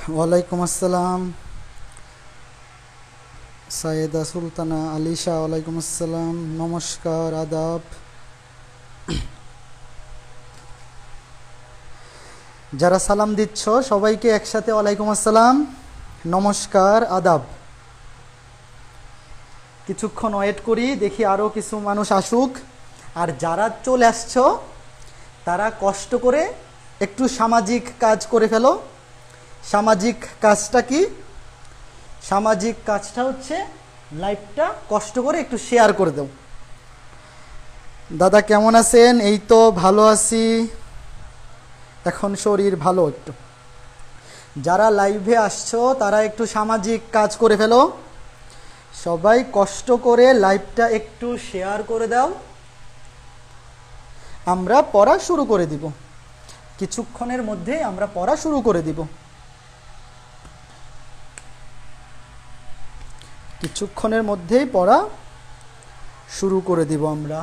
ওয়ালাইকুম আসসালাম। সাইয়েদা সুলতানা আলিশা, ওয়ালাইকুম আসসালাম, নমস্কার, আদাব। যারা সালাম দিচ্ছ সবাইকে একসাথে ওয়ালাইকুম আসসালাম, নমস্কার, আদাব। কিছুক্ষণ ওয়েট করি, দেখি আরও কিছু মানুষ আসুক। আর যারা চলে আসছো তারা কষ্ট করে একটু সামাজিক কাজ করে ফেলো। সামাজিক কাজটা কি? সামাজিক কাজটা হচ্ছে লাইভটা কষ্ট করে একটু শেয়ার করে দাও। দাদা কেমন আছেন? এই তো ভালো আছি, এখন শরীর ভালো একটু। যারা লাইভে আসছো তারা একটু সামাজিক কাজ করে ফেলো। সবাই কষ্ট করে লাইভটা একটু শেয়ার করে দাও। আমরা পড়া শুরু করে দিব, কিছুক্ষণের মধ্যেই আমরা পড়া শুরু করে দিব। কিছুক্ষণের মধ্যেই পড়া শুরু করে দিব আমরা।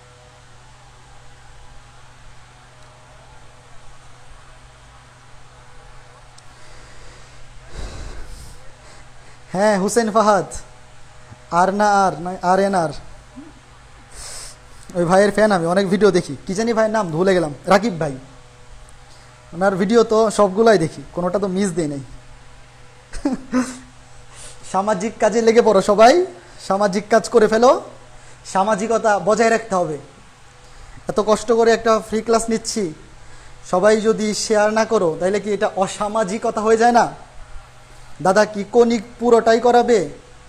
হ্যাঁ, হুসেন ফাহাদ, আর না আর না আর এন আর, ওই ভাইয়ের ফ্যান আমি, অনেক ভিডিও দেখি। কি জানি ভাইয়ের নাম ভুলে গেলাম, রাকিব ভাই। ওনার ভিডিও তো সবগুলাই দেখি, কোনোটা তো মিস দেই নাই। সামাজিক কাজে লেগে পড়ো সবাই, সামাজিক কাজ করে ফেলো। সামাজিকতা বজায় রাখতে হবে। এত কষ্ট করে একটা ফ্রি ক্লাস নিচ্ছি, সবাই যদি শেয়ার না করো তাহলে কি এটা অসামাজিকতা হয়ে যায় না? দাদা কি কোনিক পুরোটাই করাবে?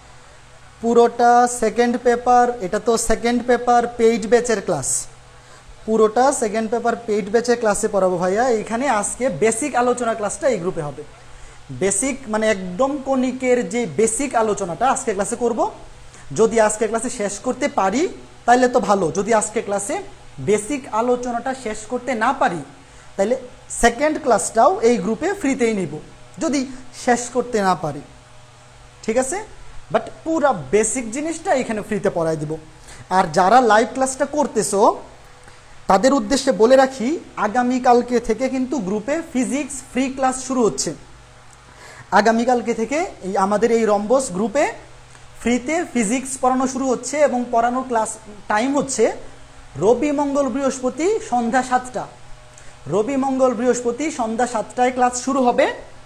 পুরোটা সেকেন্ড পেপার, এটা তো সেকেন্ড পেপার পেইড ব্যাচের ক্লাস। পুরোটা সেকেন্ড পেপার পেইড ব্যাচের ক্লাসে পড়াবো ভাইয়া। এইখানে আজকে বেসিক আলোচনা ক্লাসটা এই গ্রুপে হবে। বেসিক মানে একদম কনিকের যে বেসিক আলোচনাটা আজকে ক্লাসে করব। যদি আজকে ক্লাসে শেষ করতে পারি তাহলে তো ভালো, যদি আজকে ক্লাসে বেসিক আলোচনাটা শেষ করতে না পারি তাহলে সেকেন্ড ক্লাসটাও এই গ্রুপে ফ্রিতেই নিব, যদি শেষ করতে না পারি। ঠিক আছে? বাট পুরা বেসিক জিনিসটা এখানে ফ্রিতে পড়াই দিব। আর যারা লাইভ ক্লাসটা করতেছো তাদের উদ্দেশ্যে বলে রাখি, আগামীকালকে থেকে কিন্তু গ্রুপে ফিজিক্স ফ্রি ক্লাস শুরু হচ্ছে। আগামীকালকে থেকে এই আমাদের এই রম্বস গ্রুপে ফ্রিতে ফিজিক্স পড়ানো শুরু হচ্ছে এবং পড়ানোর ক্লাস টাইম হচ্ছে রবি মঙ্গল বৃহস্পতি সন্ধ্যা 7টা। রবি মঙ্গল বৃহস্পতি সন্ধ্যা 7টায় ক্লাস শুরু হবে।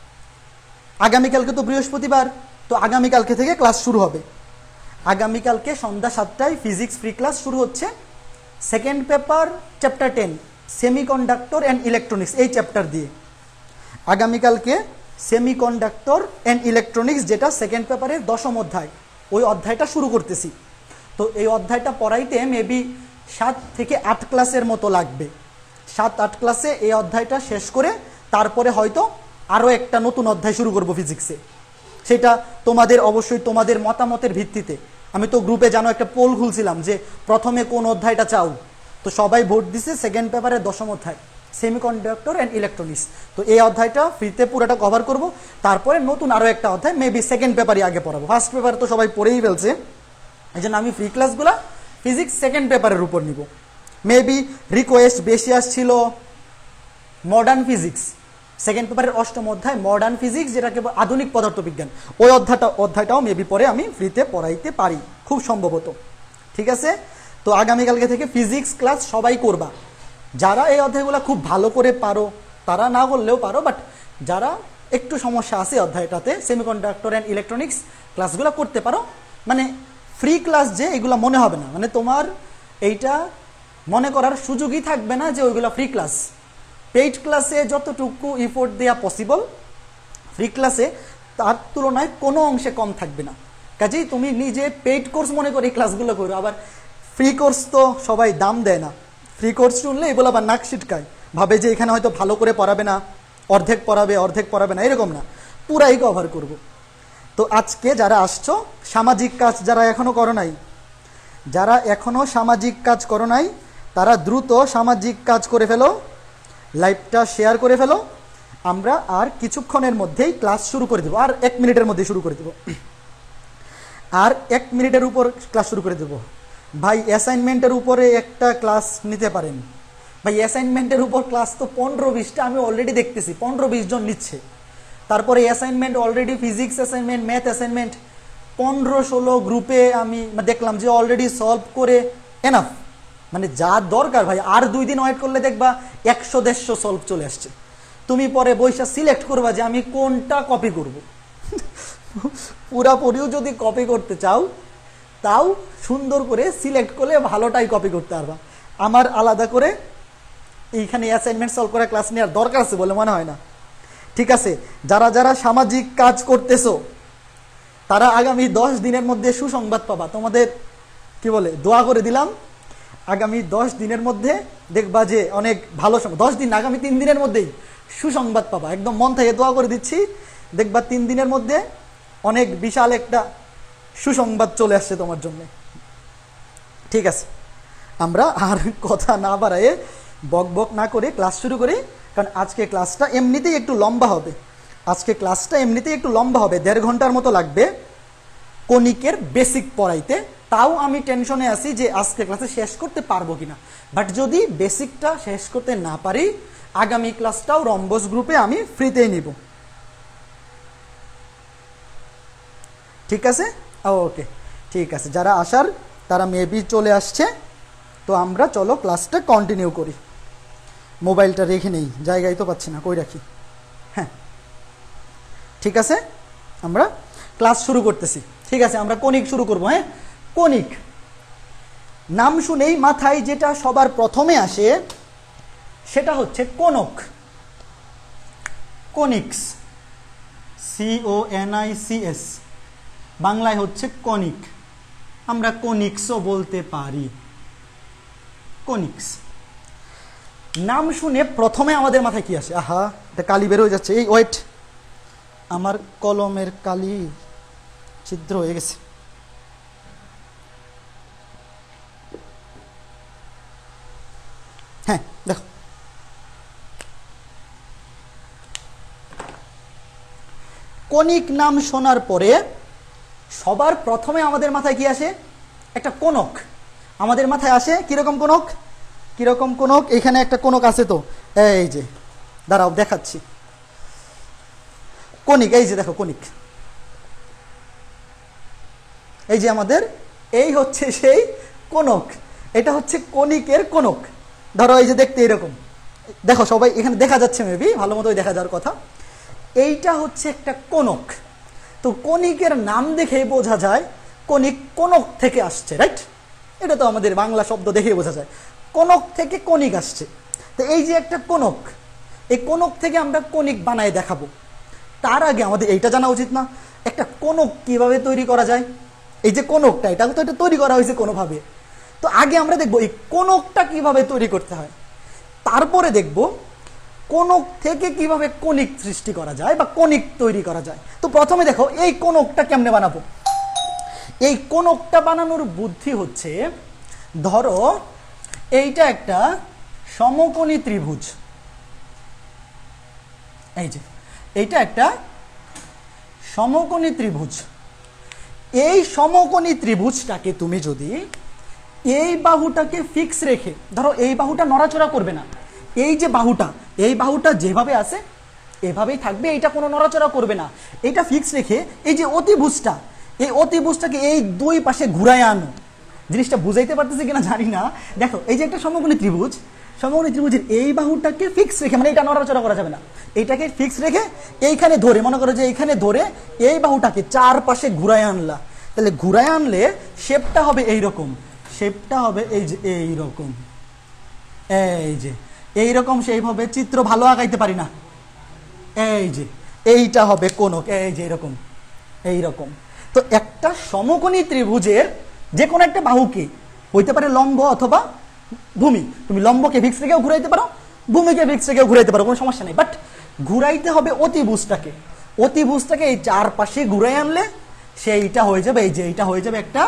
আগামীকালকে তো বৃহস্পতিবার, তো আগামীকালকে থেকে ক্লাস শুরু হবে। আগামীকালকে সন্ধ্যা 7টায় ফিজিক্স ফ্রি ক্লাস শুরু হচ্ছে। Second paper chapter 10 semiconductor and electronics, এই চ্যাপ্টার দিয়ে আগামীকালকে সেমিকন্ডাক্টর অ্যান্ড ইলেকট্রনিক্স, যেটা সেকেন্ড পেপারের 10ম অধ্যায়, ওই অধ্যায়টা শুরু করতেছি। তো এই অধ্যায়টা পড়াইতে মেবি 7 থেকে 8 ক্লাসের মতো লাগবে। 7-8 ক্লাসে এই অধ্যায়টা শেষ করে তারপরে হয়তো আরও একটা নতুন অধ্যায় শুরু করব ফিজিক্সে। সেটা তোমাদের অবশ্যই তোমাদের মতামতের ভিত্তিতে। আমি তো গ্রুপে জানো একটা পোল খুলছিলাম যে প্রথমে কোন অধ্যায়টা চাও, তো সবাই ভোট দিছে সেকেন্ড পেপারের 10ম অধ্যায় সেমিকন্ডাক্টর অ্যান্ড ইলেকট্রনিক্স। তো এই অধ্যায়টা ফ্রিতে পুরোটা কভার করব। তারপরে নতুন আরও একটা অধ্যায় মেবি সেকেন্ড পেপারই আগে পড়াবো। ফার্স্ট পেপার তো সবাই পড়েই ফেলছে, এই জন্য আমি ফ্রি ক্লাসগুলো ফিজিক্স সেকেন্ড পেপারের উপর নিব। মেবি রিকোয়েস্ট বেশি আসছিল মডার্ন ফিজিক্স, সেকেন্ড পেপারের 8ম অধ্যায় মডার্ন ফিজিক্স, যেটাকে আধুনিক পদার্থবিজ্ঞান, ওই অধ্যায়টাও মেবি পরে আমি ফ্রিতে পড়াইতে পারি খুব সম্ভবত। ঠিক আছে? তো আগামীকালকে থেকে ফিজিক্স ক্লাস সবাই করবা। যারা এই অধ্যায়গুলো খুব ভালো করে পারো তারা না করলেও পারো, বাট যারা একটু সমস্যা আছে অধ্যায়টাতে সেমিকন্ডাক্টর অ্যান্ড ইলেকট্রনিক্স ক্লাসগুলো করতে পারো। মানে ফ্রি ক্লাস যে এগুলো মনে হবে না, মানে তোমার এইটা মনে করার সুযোগই থাকবে না যে ওইগুলো ফ্রি ক্লাস। পেইড ক্লাসে যতটুকু ইফোর্ট দেওয়া পসিবল, ফ্রি ক্লাসে তার তুলনায় কোনো অংশে কম থাকবে না। কাজেই তুমি নিজে পেইড কোর্স মনে করে এই ক্লাসগুলো করো। আবার ফ্রি কোর্স তো সবাই দাম দেয় না, ফ্রি কোর্স শুনলে এগুলো আবার নাক ছিটকায়, ভাবে যে এখানে হয়তো ভালো করে পড়াবে না, অর্ধেক পড়াবে না, এরকম না, পুরাই কভার করব। তো আজকে যারা আসছো, সামাজিক কাজ যারা এখনও করো নাই, যারা এখনও সামাজিক কাজ করো নাই তারা দ্রুত সামাজিক কাজ করে ফেলো, লাইভটা শেয়ার করে ফেলো। আমরা আর কিছুক্ষণের মধ্যেই ক্লাস শুরু করে দেবো, আর 1 মিনিটের মধ্যে শুরু করে দেবো, আর 1 মিনিটের উপর ক্লাস শুরু করে দেবো। ভাই অ্যাসাইনমেন্টের উপরে একটা ক্লাস নিতে পারেন। ভাই অ্যাসাইনমেন্টের উপর ক্লাস তো 15-20টা আমি অলরেডি দেখতেছি, 15-20 জন নিচ্ছে। তারপরে assignment already physics assignment, math assignment 15-16 গ্রুপে আমি দেখলাম যে অলরেডি সলভ করে এনাফ, মানে যা দরকার ভাই। আর 2 দিন ওয়েট করলে দেখবা 100-150 সলভ চলে আসছে। তুমি পরে বইটা সিলেক্ট করবা যে আমি কোনটা কপি করব। পুরাপুরিও যদি কপি করতে চাও তাও সুন্দর করে সিলেক্ট করলে ভালোটাই কপি করতে পারবা। আমার আলাদা করে এইখানে অ্যাসাইনমেন্ট সলভ করা ক্লাস নেওয়ার দরকার আছে বলে মনে হয় না। ঠিক আছে, যারা যারা সামাজিক কাজ করতেছো তারা আগামী 10 দিনের মধ্যে সুসংবাদ পাবা। তোমাদের কি বলে দোয়া করে দিলাম, আগামী 10 দিনের মধ্যে দেখবা যে অনেক ভালো 10 দিন, আগামী 3 দিনের মধ্যেই সুসংবাদ পাবা। একদম মন থেকে দোয়া করে দিচ্ছি, দেখবা 3 দিনের মধ্যে অনেক বিশাল একটা সুসংবাদ চলে আসছে তোমার জন্য। ঠিক আছে, আমরা আর কথা না বাড়ায়ে বক বক না করে ক্লাস শুরু করি, কারণ আজকে ক্লাসটা এমনিতেই একটু লম্বা হবে। 1.5 ঘন্টার মতো লাগবে কণিকের বেসিক পড়াইতে। তাও আমি টেনশনে আছি যে আজকে ক্লাসে শেষ করতে পারবো কিনা, বাট যদি বেসিকটা শেষ করতে না পারি আগামী ক্লাসটাও রম্বস গ্রুপে আমি ফ্রিতেই নিব। ঠিক আছে, ওকে ঠিক আছে। যারা আসার তারা মেবি চলে আসছে, তো আমরা চলো ক্লাসটা কন্টিনিউ করি। মোবাইলটা রেখে নেই, জায়গায় তো পাচ্ছি না, কই রাখি। হ্যাঁ ঠিক আছে, আমরা ক্লাস শুরু করতেছি। ঠিক আছে, আমরা কণিক শুরু করবো। হ্যাঁ, কণিক নাম শুনেই মাথায় যেটা সবার প্রথমে আসে সেটা হচ্ছে কোনক, কনিক্স, CONICS, বাংলায় হচ্ছে কণিক, আমরা কনিক্সও বলতে পারি। কনিক্স নাম শুনে প্রথমে আমাদের মাথায় কি আসে? আহা, এটা কালি বের হয়ে যাচ্ছে, এই ওয়েট, আমার কলমের কালি ছিদ্র হয়ে গেছে। হ্যাঁ দেখো, কণিক নাম শোনার পরে সবার প্রথমে আমাদের মাথায় কি আসে? একটা কোনক আমাদের মাথায় আসে। কিরকম কোনক? কিরকম কোনক? এখানে একটা কোনক আছে, তো এই যে দাঁড়াও দেখাচ্ছি। কণিক, এই যে দেখো কণিক, এই যে আমাদের এই হচ্ছে সেই কোনক। এটা হচ্ছে কণিকের কোনক। ধরো এই যে দেখতে এরকম, দেখো সবাই এখানে দেখা যাচ্ছে, মেবি ভালো মতোই দেখা যাওয়ার কথা। এইটা হচ্ছে একটা কোনক। তো কণিকের নাম দেখে বোঝা যায় কণিক কোনক থেকে আসছে, রাইট? এটা তো আমাদের বাংলা শব্দ দেখে বোঝা যায় কোনক থেকে কণিক আসছে। তো এই যে একটা কোনক, এই কোনক থেকে আমরা কণিক বানায় দেখাবো। তার আগে আমাদের এইটা জানা উচিত না একটা কোনক কিভাবে তৈরি করা যায়? এই যে কোনকটা, এটা তো এটা তৈরি করা হয়েছে কোনোভাবে। তো আগে আমরা দেখবো এই কোনকটা কিভাবে তৈরি করতে হয়, তারপরে দেখব কোনক থেকে কিভাবে কণিক সৃষ্টি করা যায় বা কণিক তৈরি করা যায়। তো প্রথমে দেখো এই কোনকটা কেমনে বানাবো। এই কোনকটা বানানোর বুদ্ধি হচ্ছে, ধরো এইটা একটা সমকোণী ত্রিভুজ, এই যে এইটা একটা সমকোণী ত্রিভুজ। এই সমকোণী ত্রিভুজটাকে তুমি যদি এই বাহুটাকে ফিক্স রেখে, ধরো এই বাহুটা নড়াচড়া করবে না, এই যে বাহুটা, এই বাহুটা যেভাবে আছে এভাবেই থাকবে, এইটা কোনো নড়াচড়া করবে না। এইটা ফিক্স রেখে এই যে অতিভুজটা, এই অতিভুজটাকে এই দুই পাশে ঘুরায় আনো। জিনিসটা বুঝাইতে পারতেছি কিনা জানি না। দেখো এই যে একটা সমকোণী ত্রিভুজ, সমকোণী ত্রিভুজের এই বাহুটাকে ফিক্স রেখে, মানে এটা নড়াচড়া করা যাবে না, এইটাকে ফিক্স রেখে এইখানে ধরে, মনে করো যে এইখানে ধরে এই বাহুটাকে চারপাশে ঘুরায় আনলা। তাহলে ঘুরায় আনলে শেপটা হবে এইরকম, শেপটা হবে এই যে এইরকম, এই যে এইরকম। সেইভাবে চিত্র ভালো আঁকাইতে পারি না, এই যে এইটা হবে কোনক, এই যে এরকম এইরকম। তো একটা সমকোণী ত্রিভুজের যে কোনো একটা বাহুকে, হইতে পারে লম্ব অথবা ভূমি, তুমি লম্বকে ফিক্স রেখেও ঘুরাইতে পারো, ভূমিকে ফিক্স রেখেও ঘুরাইতে পারো, কোনো সমস্যা নেই। বাট ঘুরাইতে হবে অতিভুজটাকে, অতিভুজটাকে এই চারপাশে ঘুরাই আনলে সেইটা হয়ে যাবে, এই যে এইটা হয়ে যাবে একটা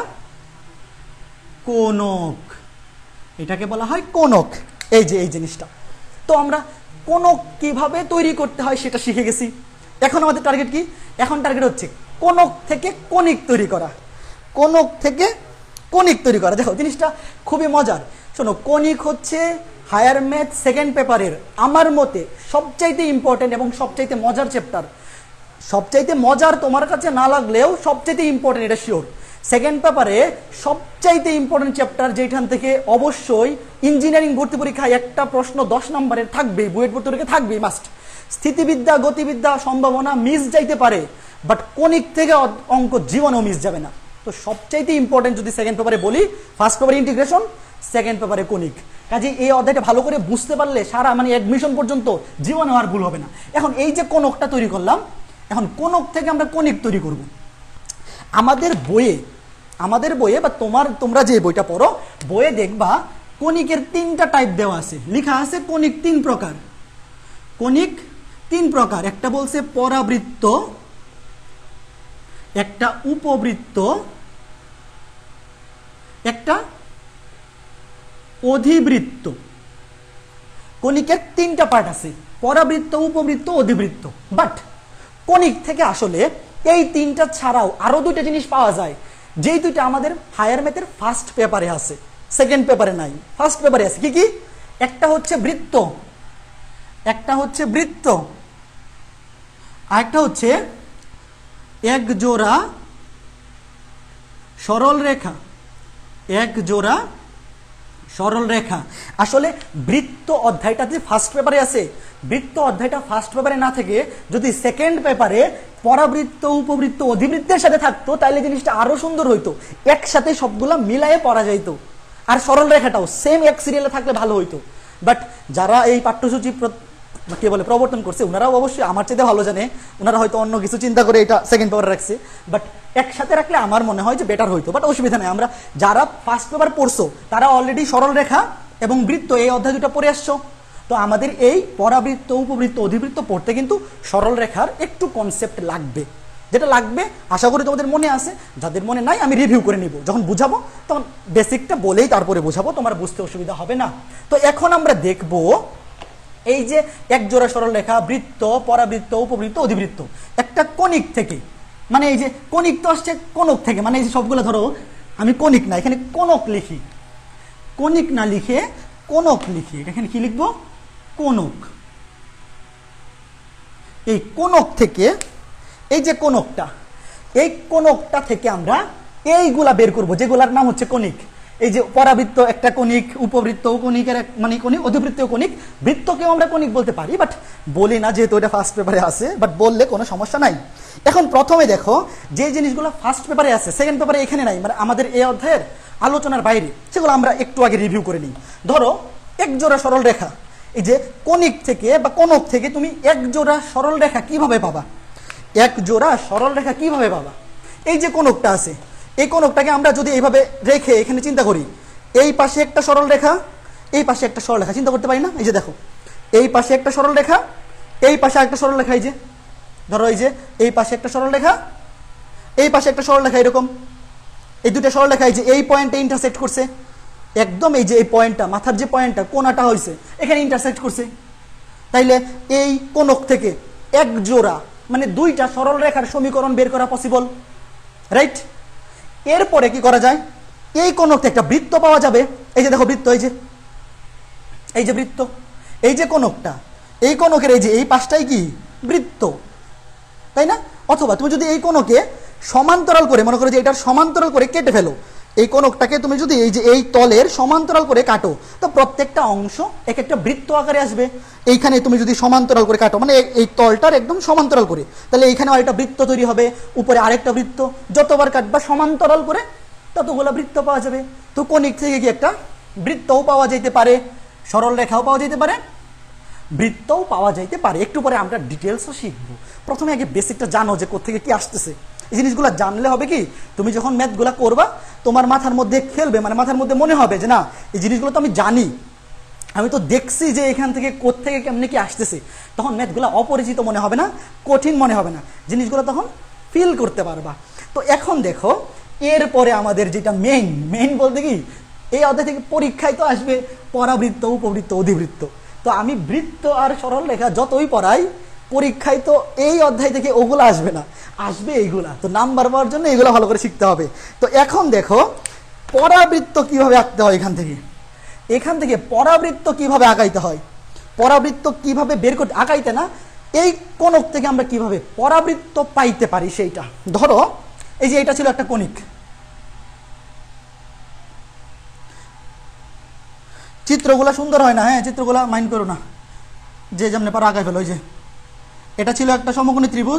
কোনক। এটাকে বলা হয় কোনক, এই যে এই জিনিসটা। তো আমরা কোনক কিভাবে তৈরি করতে হয় সেটা শিখে গেছি। এখন আমাদের টার্গেট কি? এখন টার্গেট হচ্ছে কোনক থেকে কণিক তৈরি করা, কোনক থেকে কণিক তৈরি করা। দেখো জিনিসটা খুবই মজার। শোনো, কণিক হচ্ছে হায়ার ম্যাথ সেকেন্ড পেপারের আমার মতে সবচাইতে ইম্পর্টেন্ট এবং সবচাইতে মজার চ্যাপ্টার। সবচাইতে মজার তোমার কাছে না লাগলেও সবচাইতে ইম্পর্টেন্ট, এটা শিওর। সেকেন্ড পেপারে সবচাইতে ইম্পর্টেন্ট চ্যাপ্টার, যেখান থেকে অবশ্যই ইঞ্জিনিয়ারিং ভর্তি পরীক্ষায় একটা প্রশ্ন 10 নম্বরের থাকবেই, বুয়েট ভর্তি পরীক্ষা থাকবেই মাস্ট। স্থিতিবিদ্যা, গতিবিদ্যা, সম্ভাবনা মিস যাইতে পারে, বাট কণিক থেকে অঙ্ক জীবনেও মিস যাবে না। তো সবচাইতে ইম্পর্টেন্ট যদি সেকেন্ড পেপারে বলি, ফার্স্ট পেপারে ইন্টিগ্রেশন, সেকেন্ড পেপারে কণিক। কাজে এই অধ্যায়টা ভালো করে বুঝতে পারলে সারা মানে অ্যাডমিশন পর্যন্ত জীবনে আর ভুল হবে না। এখন এই যে কণকটা তৈরি করলাম, এখন কণক থেকে আমরা কণিক তৈরি করব। আমাদের বইয়ে বা তোমরা যে বইটা পড়ো, বইয়ে দেখবা কণিকের 3টা টাইপ দেওয়া আছে, লেখা আছে কণিক 3 প্রকার। কণিক 3 প্রকার, একটা বলছে পরাবৃত্ত, একটা উপবৃত্ত, একটা অধিবৃত্ত। কণিকের 3টা পার্ট আছে, পরাবৃত্ত, উপবৃত্ত, অধিবৃত্ত। বাট কণিক থেকে আসলে এই 3টা ছাড়াও আরো 2টা জিনিস পাওয়া যায়, যেই 2টা আমাদের হায়ার ম্যাথের ফার্স্ট পেপারে আছে, সেকেন্ড পেপারে নাই, ফার্স্ট পেপারে আছে। কি কি? একটা হচ্ছে বৃত্ত, আর একটা হচ্ছে এক জোড়া সরল রেখা। আসলে বৃত্ত অধ্যায়টা যে ফার্স্ট পেপারে আছে, বৃত্ত অধ্যায়টা ফার্স্ট পেপারে না থেকে যদি সেকেন্ড পেপারে পরাবৃত্ত, উপবৃত্ত, অধিবৃত্তের সাথে থাকতো, তাহলে জিনিসটা আরো সুন্দর হইতো, একসাথে সবগুলা মিলায়ে পড়া যাইতো। আর সরল রেখাটাও সেম এক সিরিয়ালে থাকলে ভালো হইতো। বাট যারা এই পাঠ্যসূচি প্রবর্তন করছে, ওনারাও অবশ্যই আমার চাইতে ভালো জানে, ওনারা হয়তো অন্য কিছু চিন্তা করে এটা সেকেন্ড পেপারে রাখছে। বাট একসাথে রাখলে আমার মনে হয় যে বেটার হইতো। বাট অসুবিধা নেই, আমরা যারা ফার্স্ট পেপার পড়ছো তারা অলরেডি সরল রেখা এবং বৃত্ত এই অধ্যায় 2টা পড়ে আসছো। তো আমাদের এই পরাবৃত্ত, উপবৃত্ত, অধিবৃত্ত পড়তে কিন্তু সরল রেখার একটু কনসেপ্ট লাগবে, যেটা লাগবে আশা করি তোমাদের মনে আছে। যাদের মনে নাই আমি রিভিউ করে নিব, যখন বুঝাবো তখন বেসিকটা বলেই তারপরে বুঝাবো, তোমার বুঝতে অসুবিধা হবে না। তো এখন আমরা দেখব এই যে এক জোড়া সরল রেখা, বৃত্ত, পরাবৃত্ত, উপবৃত্ত, অধিবৃত্ত, একটা কণিক থেকে, মানে এই যে কণিক তো আসছে কণক থেকে, মানে এই যে সবগুলো ধরো আমি কণিক না, এখানে কণক লিখি, কণিক না লিখে কণক লিখি, এখানে কি লিখবো? কণক। এই কণক থেকে, এই যে কণকটা, এই কণকটা থেকে আমরা এইগুলা বের করব, যেগুলার নাম হচ্ছে কণিক। এই যে পরাবৃত্ত একটা কণিক, উপবৃত্ত কণিকের মানে কণিক, অধিবৃত্ত কণিক, বৃত্তকেও আমরা কণিক বলতে পারি, বাট বলি না যেহেতু এটা ফার্স্ট পেপারে আছে, বাট বললে কোনো সমস্যা নাই। এখন প্রথমে দেখো যে জিনিসগুলো ফার্স্ট পেপারে আছে, সেকেন্ড পেপারে এখানে নাই, মানে আমাদের এই অধ্যায়ের আলোচনার বাইরে, সেগুলো আমরা একটু আগে রিভিউ করে নিই। ধরো এক জোড়া সরল রেখা, এই যে কণিক থেকে বা কণক থেকে তুমি এক জোড়া সরল রেখা কিভাবে পাবা? এক জোড়া সরল রেখা কিভাবে পাবা? এই যে কণকটা আছে, এই কণকটাকে আমরা যদি এইভাবে রেখে এখানে চিন্তা করি, এই পাশে একটা সরল রেখা, এই পাশে একটা সরল রেখা, চিন্তা করতে পারি না? এই যে দেখো, এই পাশে একটা সরল রেখা, এই পাশে একটা সরল রেখা, এই যে ধরো এই যে এই পাশে একটা সরল রেখা, এই পাশে একটা সরল রেখা, এরকম এই 2টা সরল রেখা এই যে এই পয়েন্টে ইন্টারসেক্ট করছে, একদম এই যে এই পয়েন্টটা, মাথার যে পয়েন্টটা, কোণাটা হয়েছে এখানে ইন্টারসেক্ট করছে। তাইলে এই কণক থেকে এক জোড়া মানে 2টা সরল রেখার সমীকরণ বের করা পসিবল, রাইট? এরপরে কি করা যায়? এই কণক থেকে একটা বৃত্ত পাওয়া যাবে। এই যে দেখো বৃত্ত, এই যে বৃত্ত, এই যে কণকটা, এই কণকের এই যে এই পাশটাই কি বৃত্ত, তাই না? অথবা তুমি যদি এই কণকে সমান্তরাল করে, মনে করো যে এটার সমান্তরাল করে কেটে ফেলো, এই কণকটাকে তুমি যদি এই যে এই তলের সমান্তরাল করে কাটো, তো প্রত্যেকটা অংশ এক একটা বৃত্ত আকারে আসবে। এইখানে তুমি যদি সমান্তরাল করে কাটো, মানে এই তলটার একদম সমান্তরাল করে, তাহলে এইখানে আরেকটা বৃত্ত তৈরি হবে, উপরে আরেকটা বৃত্ত, যতবার কাটবা সমান্তরাল করে ততগুলো বৃত্ত পাওয়া যাবে। তো কণিক থেকে কি একটা বৃত্তও পাওয়া যেতে পারে, সরল রেখাও পাওয়া যেতে পারে, বৃত্তও পাওয়া যাইতে পারে। একটু পরে আমরা ডিটেলসও শিখবো। প্রথমে আগে বেসিকটা জানো যে কোত্থেকে কি আসতেছে। এই জিনিসগুলো জানলে হবে কি, তুমি যখন ম্যাথগুলো করবা তোমার মাথার মধ্যে খেলবে, মানে মাথার মধ্যে মনে হবে যে না এই জিনিসগুলো তো আমি জানি, আমি তো দেখছি যে এখান থেকে কোত্থেকে কেমনে কি আসতেছে। তখন ম্যাথগুলো অপরিচিত মনে হবে না, কঠিন মনে হবে না, জিনিসগুলো তখন ফিল করতে পারবা। তো এখন দেখো এরপরে আমাদের যেটা মেইন বলতে কি, এই অধ্যায় থেকে পরীক্ষায় তো আসবে পরাবৃত্ত, উপবৃত্ত, অধিবৃত্ত। তো আমি বৃত্ত আর সরল রেখা যতই পড়াই, পরীক্ষায় তো এই অধ্যায় থেকে ওগুলো আসবে না, আসবে এইগুলা। তো নাম্বার পাওয়ার জন্য এগুলো ভালো করে শিখতে হবে। তো এখন দেখো পরাবৃত্ত কিভাবে আঁকতে হয়, এখান থেকে পরাবৃত্ত কিভাবে আঁকাইতে হয়, পরাবৃত্ত কিভাবে বের করতে, আঁকাইতে না এই কোণক থেকে আমরা কিভাবে পরাবৃত্ত পাইতে পারি সেইটা। ধরো এই যে এটা ছিল একটা কণিক, চিত্রগুলা সুন্দর হয় না, হ্যাঁ চিত্রগুলা মাইন্ড করো না, যে যেমন পারো আগায় ফেলো। ওই যে এটা ছিল একটা সমকোণী ত্রিভুজ,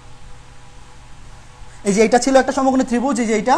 এই যে এটা ছিল একটা সমকোণী ত্রিভুজ, এই যে এইটা,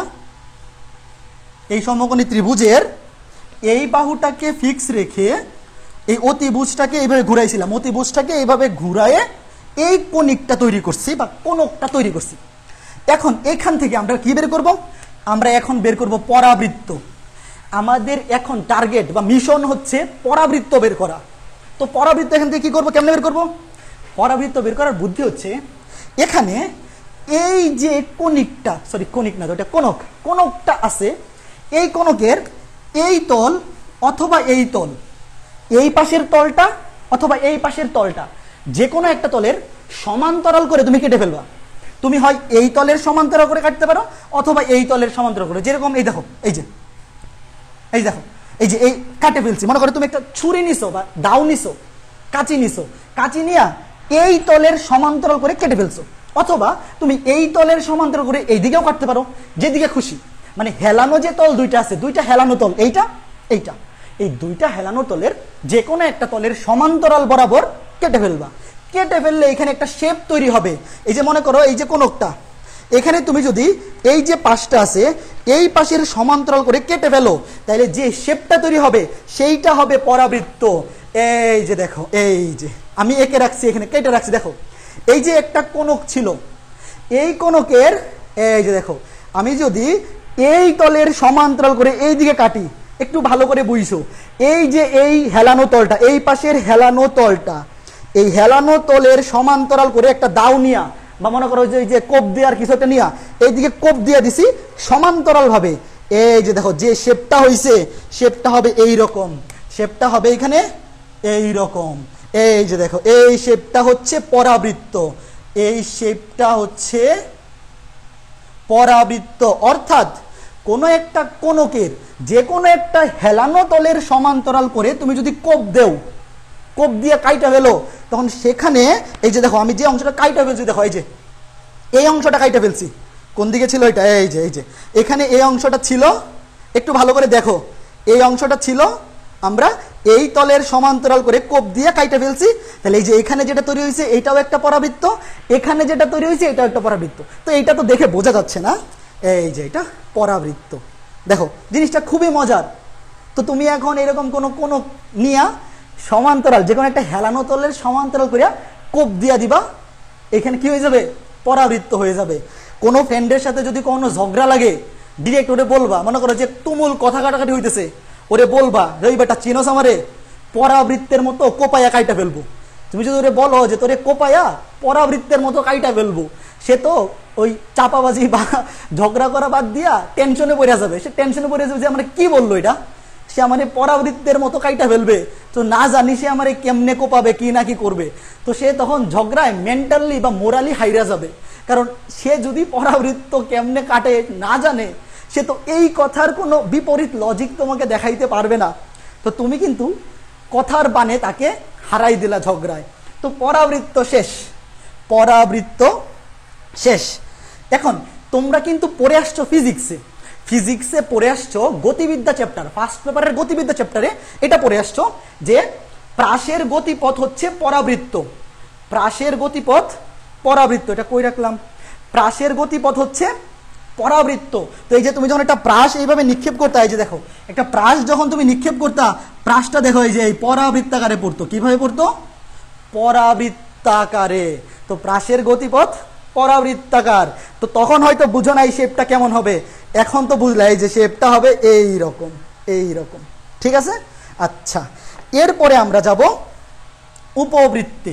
এই সমকোণী ত্রিভুজের এই বাহুটাকে ফিক্স রেখে এই অতিভুজটাকে এইভাবে ঘুরাইছিলাম, অতিভুজটাকে এইভাবে ঘুরায়ে এই কণিকটা তৈরি করছি বা কোণকটা তৈরি করছি। এখন এখান থেকে আমরা কি বের করব? আমরা এখন বের করব পরাবৃত্ত। আমাদের এখন টার্গেট বা মিশন হচ্ছে পরাবৃত্ত বের করা। তো পরাবৃত্ত এখান থেকে কি করব, কেমনে বের করব? পরাবৃত্ত বের করার বুদ্ধি হচ্ছে এখানে এই যে কণিকটা, সরি কণিক না, ওটা কোণক, কোণকটা আছে, এই কোণকের এই তল অথবা এই তল, এই পাশের তলটা অথবা এই পাশের তলটা, যে কোনো একটা তলের সমান্তরাল করে তুমি কেটে ফেলবা। তুমি হয় এই তলের সমান্তরাল করে কাটতে পারো অথবা এই তলের সমান্তরাল করে, যেরকম এই দেখো, এই যে এই দেখো, এই যে এই কাটে ফেলছি। মনে করো তুমি একটা ছুরি নিছো বা দাও নিছো, কাঁচি নিছো, কাঁচি নিয়া এই তলের সমান্তরাল করে কেটে ফেলছো, অথবা তুমি এই তলের সমান্তরাল করে এই দিকেও কাটতে পারো, যেদিকে খুশি। মানে হেলানো যে তল দুইটা আছে, দুইটা হেলানো তল, এইটা এইটা, এই দুইটা হেলানো তলের যে কোনো একটা তলের সমান্তরাল বরাবর কেটে ফেলবা। কেটে ফেললে এখানে একটা শেপ তৈরি হবে। এই যে মনে করো এই যে কোণকটা, এখানে তুমি যদি এই যে পাশটা আছে এই পাশের সমান্তরাল করে কেটে ফেলো, তাহলে যে শেপটা তৈরি হবে সেইটা হবে পরাবৃত্ত। এই যে দেখো, এই যে আমি এঁকে রাখছি, এখানে কেটে রাখছি, দেখো এই যে একটা কোণক ছিল, এই কোণকের এই যে দেখো, আমি যদি এই তলের সমান্তরাল করে এই দিকে কাটি, একটু ভালো করে বুঝছো, এই যে এই হেলানো তলটা, এই পাশের হেলানো তলটা, এই হেলানো তলের সমান্তরাল করে একটা দাও নিয়া বা মনে করো যে কোপ দেওয়ার কিছু একটা নিয়া এইদিকে কোপ দিয়ে দিছি সমান্তরাল ভাবে। এই যে দেখো যে শেপটা হইছে, শেপটা হবে এই রকম, শেপটা হবে এখানে এই রকম। এই যে দেখো এই শেপটা হচ্ছে পরাবৃত্ত, এই শেপটা হচ্ছে পরাবৃত্ত। অর্থাৎ কোনো একটা কোণকের যে কোনো একটা হেলানো তলের সমান্তরাল করে তুমি যদি কোপ দেও, কোপ দিয়ে কাইটা ফেলো, তখন সেখানে এই যে দেখো আমি যে অংশটা কাইটা ফেলছি, দেখো এই যে এই অংশটা কাইটা ফেলছি, কোন দিকে ছিল এটা, এই যে এখানে এই অংশটা ছিল, একটু ভালো করে দেখো, এই অংশটা ছিল, আমরা এই তলের সমান্তরাল করে কোপ দিয়ে কাইটা ফেলছি। তাহলে এই যে এখানে যেটা তৈরি হয়েছে এটাও একটা পরাবৃত্ত, এখানে যেটা তৈরি হয়েছে এটাও একটা পরাবৃত্ত। তো এইটা তো দেখে বোঝা যাচ্ছে না, এই যে এটা পরাবৃত্ত। দেখো জিনিসটা খুবই মজার। তো তুমি এখন এরকম কোনো নিয়া সমান্তরাল যে কোনো একটা হেলানো তলের সমান্তরাল করিয়া কোপ দিয়া দিবা, এখানে কি হয়ে যাবে, পরাবৃত্ত হয়ে যাবে। কোনো ফ্রেন্ডের সাথে যদি কোনো ঝগড়া লাগে, ডিরেক্ট ওরে বলবা, মনে করো যে তুমুল কথা কাটাকাটি হইতেছে, ওরে বলবা এই বেটা চিনোস আমারে, পরাবৃত্তের মতো কোপায়া কাইটা ফেলবো। তুমি যদি ওরে বলো যে তোরে কোপায়া পরাবৃত্তের মতো কাইটা ফেলবো, সে তো ওই চাপাবাজি বা ঝগড়া করা বাদ দিয়া টেনশনে পড়ে যাবে। সে টেনশনে পড়ে যাবে যে আমরা কি বললো এটা, সে আমার পরাবৃত্তের মতো কাইটা ফেলবে, তো না জানি সে আমার কেমনে কোপাবে কি না কি করবে। তো সে তখন ঝগড়ায় মেন্টালি বা মোরালি হাইরা যাবে, কারণ সে যদি পরাবৃত্ত কেমনে কাটে না জানে, সে তো এই কথার কোনো বিপরীত লজিক তোমাকে দেখাইতে পারবে না। তো তুমি কিন্তু কথার বানে তাকে হারাই দিলা ঝগড়ায়। তো পরাবৃত্ত শেষ, পরাবৃত্ত শেষ। এখন তোমরা কিন্তু পড়ে আসছো ফিজিক্সে পড়ে আসছো গতিবিদ্যা চ্যাপ্টার, ফার্স্ট পেপারের গতিবিদ্যা চ্যাপ্টারে এটা পড়ে আসছো যে প্রাসের গতিপথ হচ্ছে পরাবৃত্ত, প্রাসের গতিপথ পরাবৃত্ত। এটা কই রাখলাম, প্রাসের গতিপথ হচ্ছে পরাবৃত্ত। তো এই যে তুমি যখন একটা প্রাস এইভাবে নিক্ষেপ করতে, এই যে দেখো একটা প্রাস যখন তুমি নিক্ষেপ করতা, প্রাসটা দেখো এই যে এই পরাবৃত্তাকারে পড়তো। কিভাবে পড়তো, পরাবৃত্তাকারে। তো প্রাসের গতিপথ পরাবৃত্তাকার। তো তখন হয়তো বুঝো না এই শেপটা কেমন হবে, এখন তো বুঝলে এই যে শেপটা হবে এই রকম, এই রকম। ঠিক আছে, আচ্ছা এরপরে আমরা যাব উপবৃত্তে।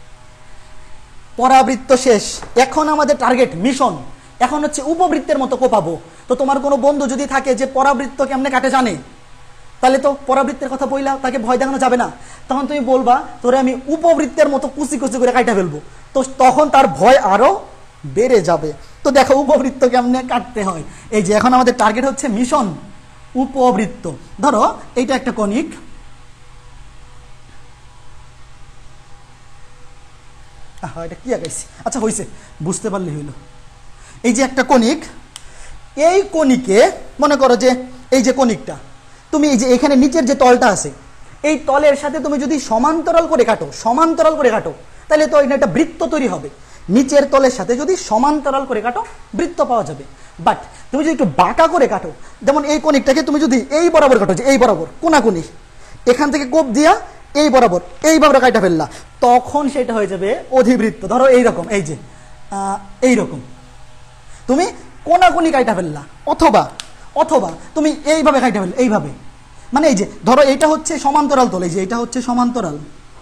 পরাবৃত্ত শেষ, এখন আমাদের টার্গেট মিশন এখন হচ্ছে উপবৃত্তের মতো কোপাবো। তো তোমার কোনো বন্ধু যদি থাকে যে পরাবৃত্ত কেমনে কাটে জানে, তাহলে তো পরাবৃত্তের কথা বইলা তাকে ভয় দেখানো যাবে না। তখন তুমি বলবা তোরে আমি উপবৃত্তের মতো কুচি কুচি করে কাটা ফেলবো, তো তখন তার ভয় আরো বেড়ে যাবে। তো দেখো উপবৃত্ত কেমনে কাটতে হয়। এই যে এখন আমাদের টার্গেট হচ্ছে মিশন উপবৃত্ত। ধরো এইটা একটা কণিক, এটা কি আঁকাইছি, আচ্ছা হয়েছে, বুঝতে পারলে হইলো। এই যে একটা কণিক, এই কণিকে মনে করো যে এই যে কণিকটা, তুমি এই যে এখানে নিচের যে তলটা আছে, এই তলের সাথে তুমি যদি সমান্তরাল করে কাটো, সমান্তরাল করে কাটো, তাহলে তো এটা একটা বৃত্ত তৈরি হবে। নিচের তলের সাথে যদি সমান্তরাল করে কাটো বৃত্ত পাওয়া যাবে। বাট তুমি যদি একটু বাঁকা করে কাটো, যেমন এই কণিকটাকে তুমি যদি এই বরাবর কাটো, যে এই বরাবর কোনাকুনি, এখান থেকে কোপ দিয়া এই বরাবর এইভাবে কাটা ফেললা, তখন সেটা হয়ে যাবে অধিবৃত্ত। ধরো এইরকম, এই যে এইরকম তুমি কোনাকুনি কাটা ফেললা, অথবা অথবা তুমি এইভাবে কাটা ফেললা, এইভাবে, মানে এই যে ধরো এইটা হচ্ছে সমান্তরাল তল, এই যে এটা হচ্ছে সমান্তরাল,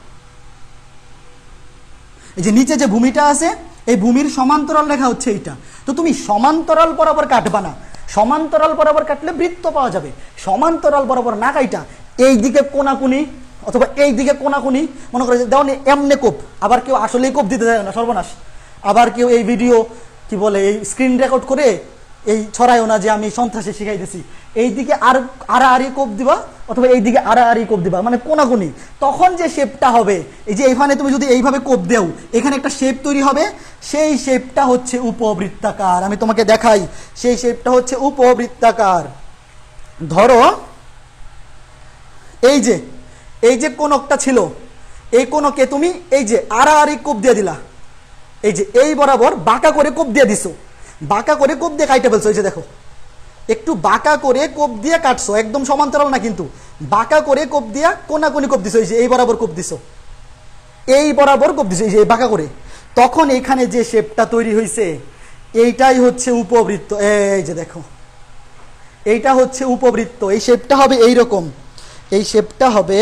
এই যে নিচে যে ভূমিটা আছে এই ভূমির সমান্তরাল রেখা হচ্ছে এইটা। তো তুমি সমান্তরাল বরাবর কাটবা না, সমান্তরাল বরাবর কাটলে বৃত্ত পাওয়া যাবে। সমান্তরাল বরাবর না কাইটা এই দিকে কোনাকুনি অথবা এই দিকে কোনাকুনি, মনে করে দেওয়া এমনে কোপ, আবার কেউ আসলেই কোপ দিতে যায় না, সর্বনাশ। আবার কেউ এই ভিডিও কি বলে এই স্ক্রিন রেকর্ড করে এই ছড়ায়ও না যে আমি সন্ত্রাসী শিখাইতেছি, এই দিকে আড়াআড়ি কোপ দিবা অথবা এই দিকে আড়াআড়ি কোপ দিবা, মানে কোনাকুনি। তখন যে শেপটা হবে, এই যে এখানে তুমি যদি এইভাবে কোপ দেও, এখানে একটা শেপ তৈরি হবে, সেই শেপটা হচ্ছে উপবৃত্তাকার। আমি তোমাকে দেখাই, সেই শেপটা হচ্ছে উপবৃত্তাকার। ধরো এই যে কোনকটা ছিল, এই কোনকে তুমি এই যে আড়াআড়ি কোপ দিয়ে দিলা, এই যে এই বরাবর বাঁকা করে কোপ দিয়ে দিছো, বাঁকা করে কোপ দিয়ে কাটতে ফেলছো। এই যে দেখো, একটু বাঁকা করে কোপ দিয়ে কাটছো, একদম সমান্তরাল না কিন্তু, বাঁকা করে কোপ দিয়া কোনাকুনি কোপ দিছো, এই যে এই বরাবর কোপ দিছো, এই বরাবর কোপ দিছো, এই যে বাঁকা করে। তখন এখানে যে শেপটা তৈরি হয়েছে এইটাই হচ্ছে উপবৃত্ত। এই যে দেখো, এইটা হচ্ছে উপবৃত্ত। এই শেপটা হবে এইরকম, এই শেপটা হবে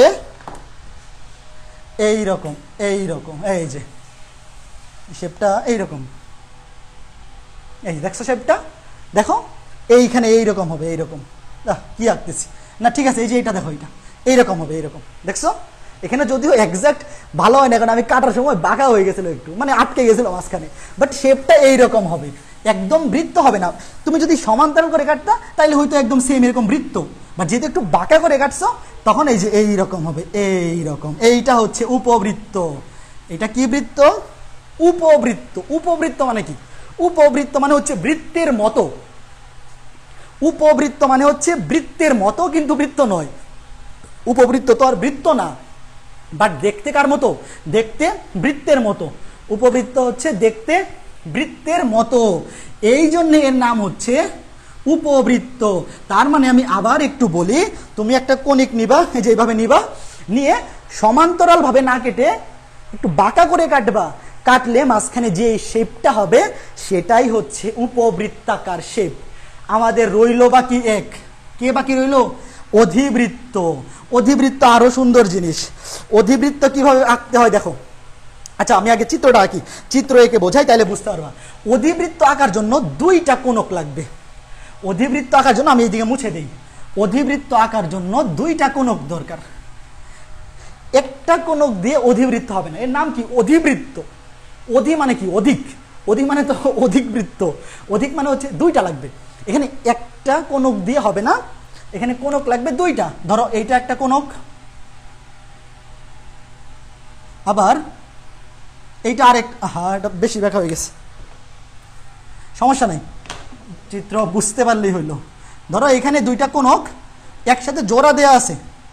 এইরকম, এইরকম, এই যে শেপটা এইরকম, এই দেখছো শেপটা, দেখো এইখানে এইরকম হবে, এইরকম। কি আঁকতেছি না, ঠিক আছে, এই যে এটা দেখো, এটা এইরকম হবে, এইরকম, দেখছো? এখানে যদিও এক্সাক্ট ভালো হয় না, কারণ আমি কাটার সময় বাঁকা হয়ে গেছিল একটু, মানে আটকে গেছিল মাঝখানে, বাট শেপটা এইরকম হবে, একদম বৃত্ত হবে না। তুমি যদি সমান্তরাল করে কাটতা তাহলে হয়তো একদম সেম এরকম বৃত্ত, বাট যেহেতু একটু বাঁকা করে কাটছো তখন এই যে এইরকম হবে, এইরকম। এইটা হচ্ছে উপবৃত্ত। এটা কি বৃত্ত? উপবৃত্ত। উপবৃত্ত মানে কি? উপবৃত্ত মানে হচ্ছে বৃত্তের মতো। উপবৃত্ত মানে হচ্ছে বৃত্তের মতো, কিন্তু বৃত্ত নয়। উপবৃত্ত তো আর বৃত্ত না, বাট দেখতে কার মতো? দেখতে বৃত্তের মতো। উপবৃত্ত হচ্ছে দেখতে বৃত্তের মতো, এই জন্য এর নাম হচ্ছে উপবৃত্ত। তার মানে আমি আবার একটু বলি, তুমি একটা কণিক নিবা, এই যে এইভাবে নিবা, নিয়ে সমান্তরাল ভাবে না কেটে একটু বাঁকা করে কাটবা, কাটলে মাঝখানে যে শেপটা হবে সেটাই হচ্ছে উপবৃত্তাকার শেপ। আমাদের রইল বাকি এক, কে বাকি রইল? অধিবৃত্ত। অধিবৃত্ত আরো সুন্দর জিনিস। অধিবৃত্ত কিভাবে আঁকতে হয় দেখো। আচ্ছা আমি আগে চিত্রটা আঁকি, চিত্র এঁকে বোঝাই, তাহলে বুঝতে পারবা। অধিবৃত্ত আঁকার জন্য দুইটা কোণক লাগবে। অধিবৃত্ত আঁকার জন্য আমি এইদিকে মুছে দিই, অধিবৃত্ত আঁকার জন্য দুইটা কোণক দরকার। একটা কোণক দিয়ে অধিবৃত্ত হবে না, এর নাম কি? অধিবৃত্ত। অধি মানে কি? অধিক। অধিক মানে তো অধিক বৃত্ত। অধিক মানে হচ্ছে দুইটা লাগবে। এখানে একটা কোণক দিয়ে হবে না, এখানে কোণক লাগবে দুইটা। ধরো এইটা একটা কোণক, আবার এইটা আরেক, হ্যাঁ এটা বেশি ব্যাখ্যা হয়ে গেছে, সমস্যা নাই, চিত্র বুঝতে পারলেই হইল। ধরো এখানে দুইটা কোণক একসাথে জোড়া দেয়া আছে,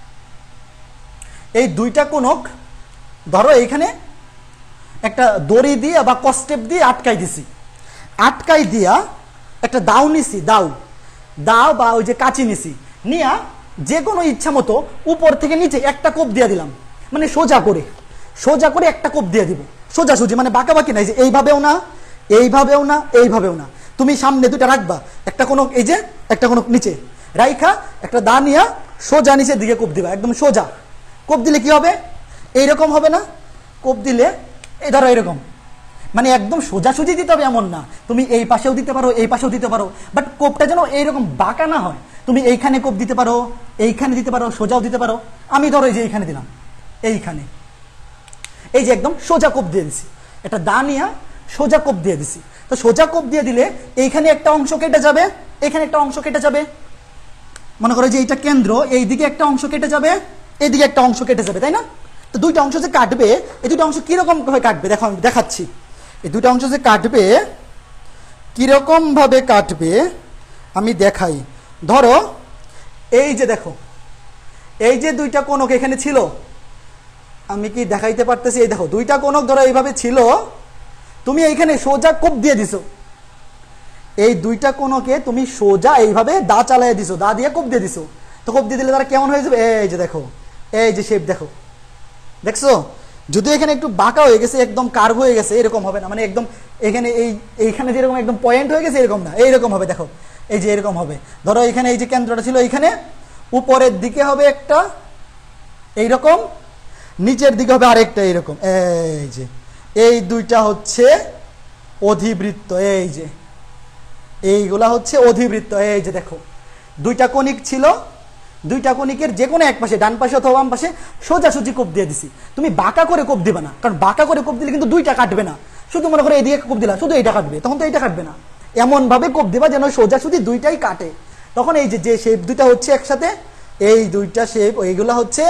এই দুইটা কোণক ধরো এইখানে একটা দড়ি দিয়ে বা কস্টেপ দিয়ে আটকাই দিছি, আটকাই দিয়া একটা দাও নিছি, দাও দাও বা ওই যে কাঁচি নিছি, নিয়া যে কোনো ইচ্ছা মতো উপর থেকে নিচে একটা কোপ দিয়ে দিলাম, মানে সোজা করে, সোজা করে একটা কোপ দিয়ে দিব, সোজাসুজি, মানে বাঁকাবাঁকি নাই, যে এইভাবেও না এইভাবেও না এইভাবেও না। তুমি সামনে দুটা রাখবা, একটা কোণক এই যে, একটা কোণক নিচে রাইখা একটা দা নিয়া সোজা নিচের দিকে কোপ দিবা, একদম সোজা। কোপ দিলে কি হবে? এইরকম হবে না? কোপ দিলে এই ধরো এরকম, মানে একদম সোজাসুজি দিতে হবে এমন না, তুমি এই পাশেও দিতে পারো এই পাশেও দিতে পারো, বাট কোপটা যেন এইরকম বাঁকা না হয়। তুমি এইখানে কোপ দিতে পারো, এইখানে দিতে পারো, সোজাও দিতে পারো। আমি ধরো এই যে এইখানে দিলাম, এইখানে এই যে একদম সোজা কোপ দিয়ে দিছি, একটা দা নিয়া সোজা কোপ দিয়ে দিছি। তো সোজা কোপ দিয়ে দিলে এইখানে একটা অংশ কেটে যাবে, এখানে একটা অংশ কেটে যাবে, মনে করো যে এইটা কেন্দ্র, এইদিকে একটা অংশ কেটে যাবে, এইদিকে একটা অংশ কেটে যাবে, তাই না? তো দুইটা অংশ যে কাটবে, এই দুটো অংশ কিরকম ভাবে কাটবে দেখো, আমি দেখাচ্ছি। এই দুটো অংশ যে কাটবে কিরকম ভাবে কাটবে আমি দেখাই। ধরো এই যে দেখো, এই যে দুইটা কোণক এখানে ছিল, আমি কি দেখাইতে পারতেছি? এই দেখো দুইটা কোণক ধরো এইভাবে ছিল, তুমি এইখানে সোজা কোপ দিয়ে দিছো, এই দুইটা কোণকে তুমি সোজা এইভাবে দা চালাইয়া দিছো, দা দিয়ে কোপ দিয়ে দিছো। তো কোপ দিয়ে দিলে তারা কেমন হয়ে যাবে? এই যে দেখো, এই যে শেপ দেখো, দেখছো? যদি এখানে একটু বাঁকা হয়ে গেছে, একদম কার্ভ হয়ে গেছে, এরকম হবে না, মানে একদম এখানে এইখানে যেরকম একদম পয়েন্ট হয়ে গেছে এরকম না, এইরকম হবে। দেখো এই যে এরকম হবে। ধরো এখানে এই যে কেন্দ্রটা ছিল, এইখানে উপরের দিকে হবে একটা এইরকম, নিচের দিকে হবে আরেকটা এইরকম। এই যে এই দুইটা হচ্ছে অধিবৃত্ত, এই যে এইগুলা হচ্ছে অধিবৃত্ত। এই যে দেখো দুইটা কণিক ছিল, দুইটা কণিকের যে কোনো এক পাশে, ডান পাশে অথবা বাম পাশে সোজাসুজি কোপ দিয়ে দিছি। তুমি বাঁকা করে কোপ দিবে না, কারণ বাঁকা করে কোপ দিলে কিন্তু দুইটা কাটবে না। শুধু মনে করে এইদিকে কোপ দিলা, শুধু এইটা কাটবে, তখন তো এইটা কাটবে না। এমন ভাবে কোপ দিবা যেন সোজাসুজি দুইটাই কাটে। তখন এই যে শেপ দুইটা হচ্ছে একসাথে, এই দুইটা শেপ এইগুলা হচ্ছে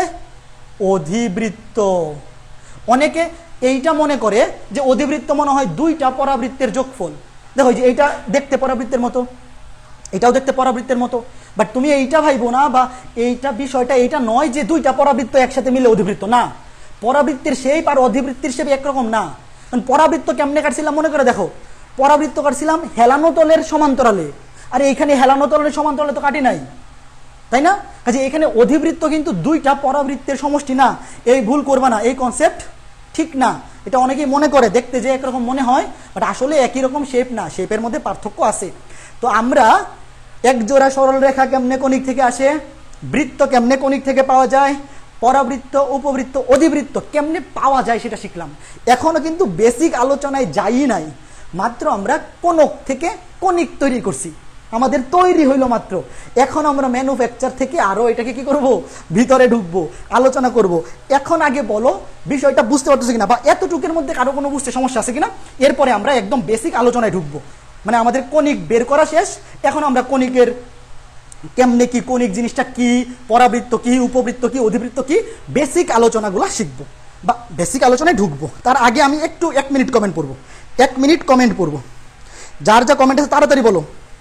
অধিবৃত্ত। অনেকে এইটা মনে করে যে অধিবৃত্ত মনে হয় দুইটা পরাবৃত্তের যোগফল। দেখো যে এইটা দেখতে পরাবৃত্তের মতো, এটাও দেখতে পরাবৃত্তের মতো, বাট তুমি এইটা ভাইবো না, বা এইটা বিষয়টা এইটা নয় যে দুইটা পরাবৃত্ত একসাথে মিলে অধিবৃত্ত না। পরাবৃত্তের শেপ আর অধিবৃত্তির শেপ একরকম না। পরাবৃত্ত কেমনে কাটছিলাম মনে করে দেখো, পরাবৃত্ত কাটছিলাম হেলানো তলের সমান্তরালে, আর এইখানে হেলানো তলের সমান্তরালে তো কাটি নাই, তাই না? কাজে এখানে অধিবৃত্ত কিন্তু দুইটা পরাবৃত্তের সমষ্টি না, এই ভুল করবা না, এই কনসেপ্ট ঠিক না। এটা অনেকেই মনে করে, দেখতে যে একরকম মনে হয়, বাট আসলে একই রকম শেপ না, শেপের মধ্যে পার্থক্য আছে। তো আমরা এক জোড়া সরল রেখা কেমনে কণিক থেকে আসে, বৃত্ত কেমনে কণিক থেকে পাওয়া যায়, পরাবৃত্ত, উপবৃত্ত, অধিবৃত্ত কেমনে পাওয়া যায় সেটা শিখলাম। এখনো কিন্তু বেসিক আলোচনায় যাই নাই, মাত্র আমরা কোণক থেকে কণিক তৈরি করছি, আমাদের তৈরি হইলো মাত্র। এখন আমরা ম্যানুফ্যাকচার থেকে আরো এটাকে কি করব, ভিতরে ঢুকবো, আলোচনা করব। এখন আগে বলো বিষয়টা বুঝতে পারতেছি কিনা, বা এতটুকুর মধ্যে কারো কোনো বুঝতে সমস্যা আছে কিনা, এরপরে আমরা একদম বেসিক আলোচনায় ঢুকবো। মানে আমাদের কণিক বের করা শেষ, এখন আমরা কণিকের কেমনে কি, কণিক জিনিসটা কি, পরাবৃত্ত কি, উপবৃত্ত কি, অধিবৃত্ত কি, বেসিক আলোচনাগুলো শিখবো বা বেসিক আলোচনায় ঢুকবো। তার আগে আমি একটু 1 মিনিট কমেন্ট পড়বো, 1 মিনিট কমেন্ট পড়বো। যার যা কমেন্ট আছে তাড়াতাড়ি বলো,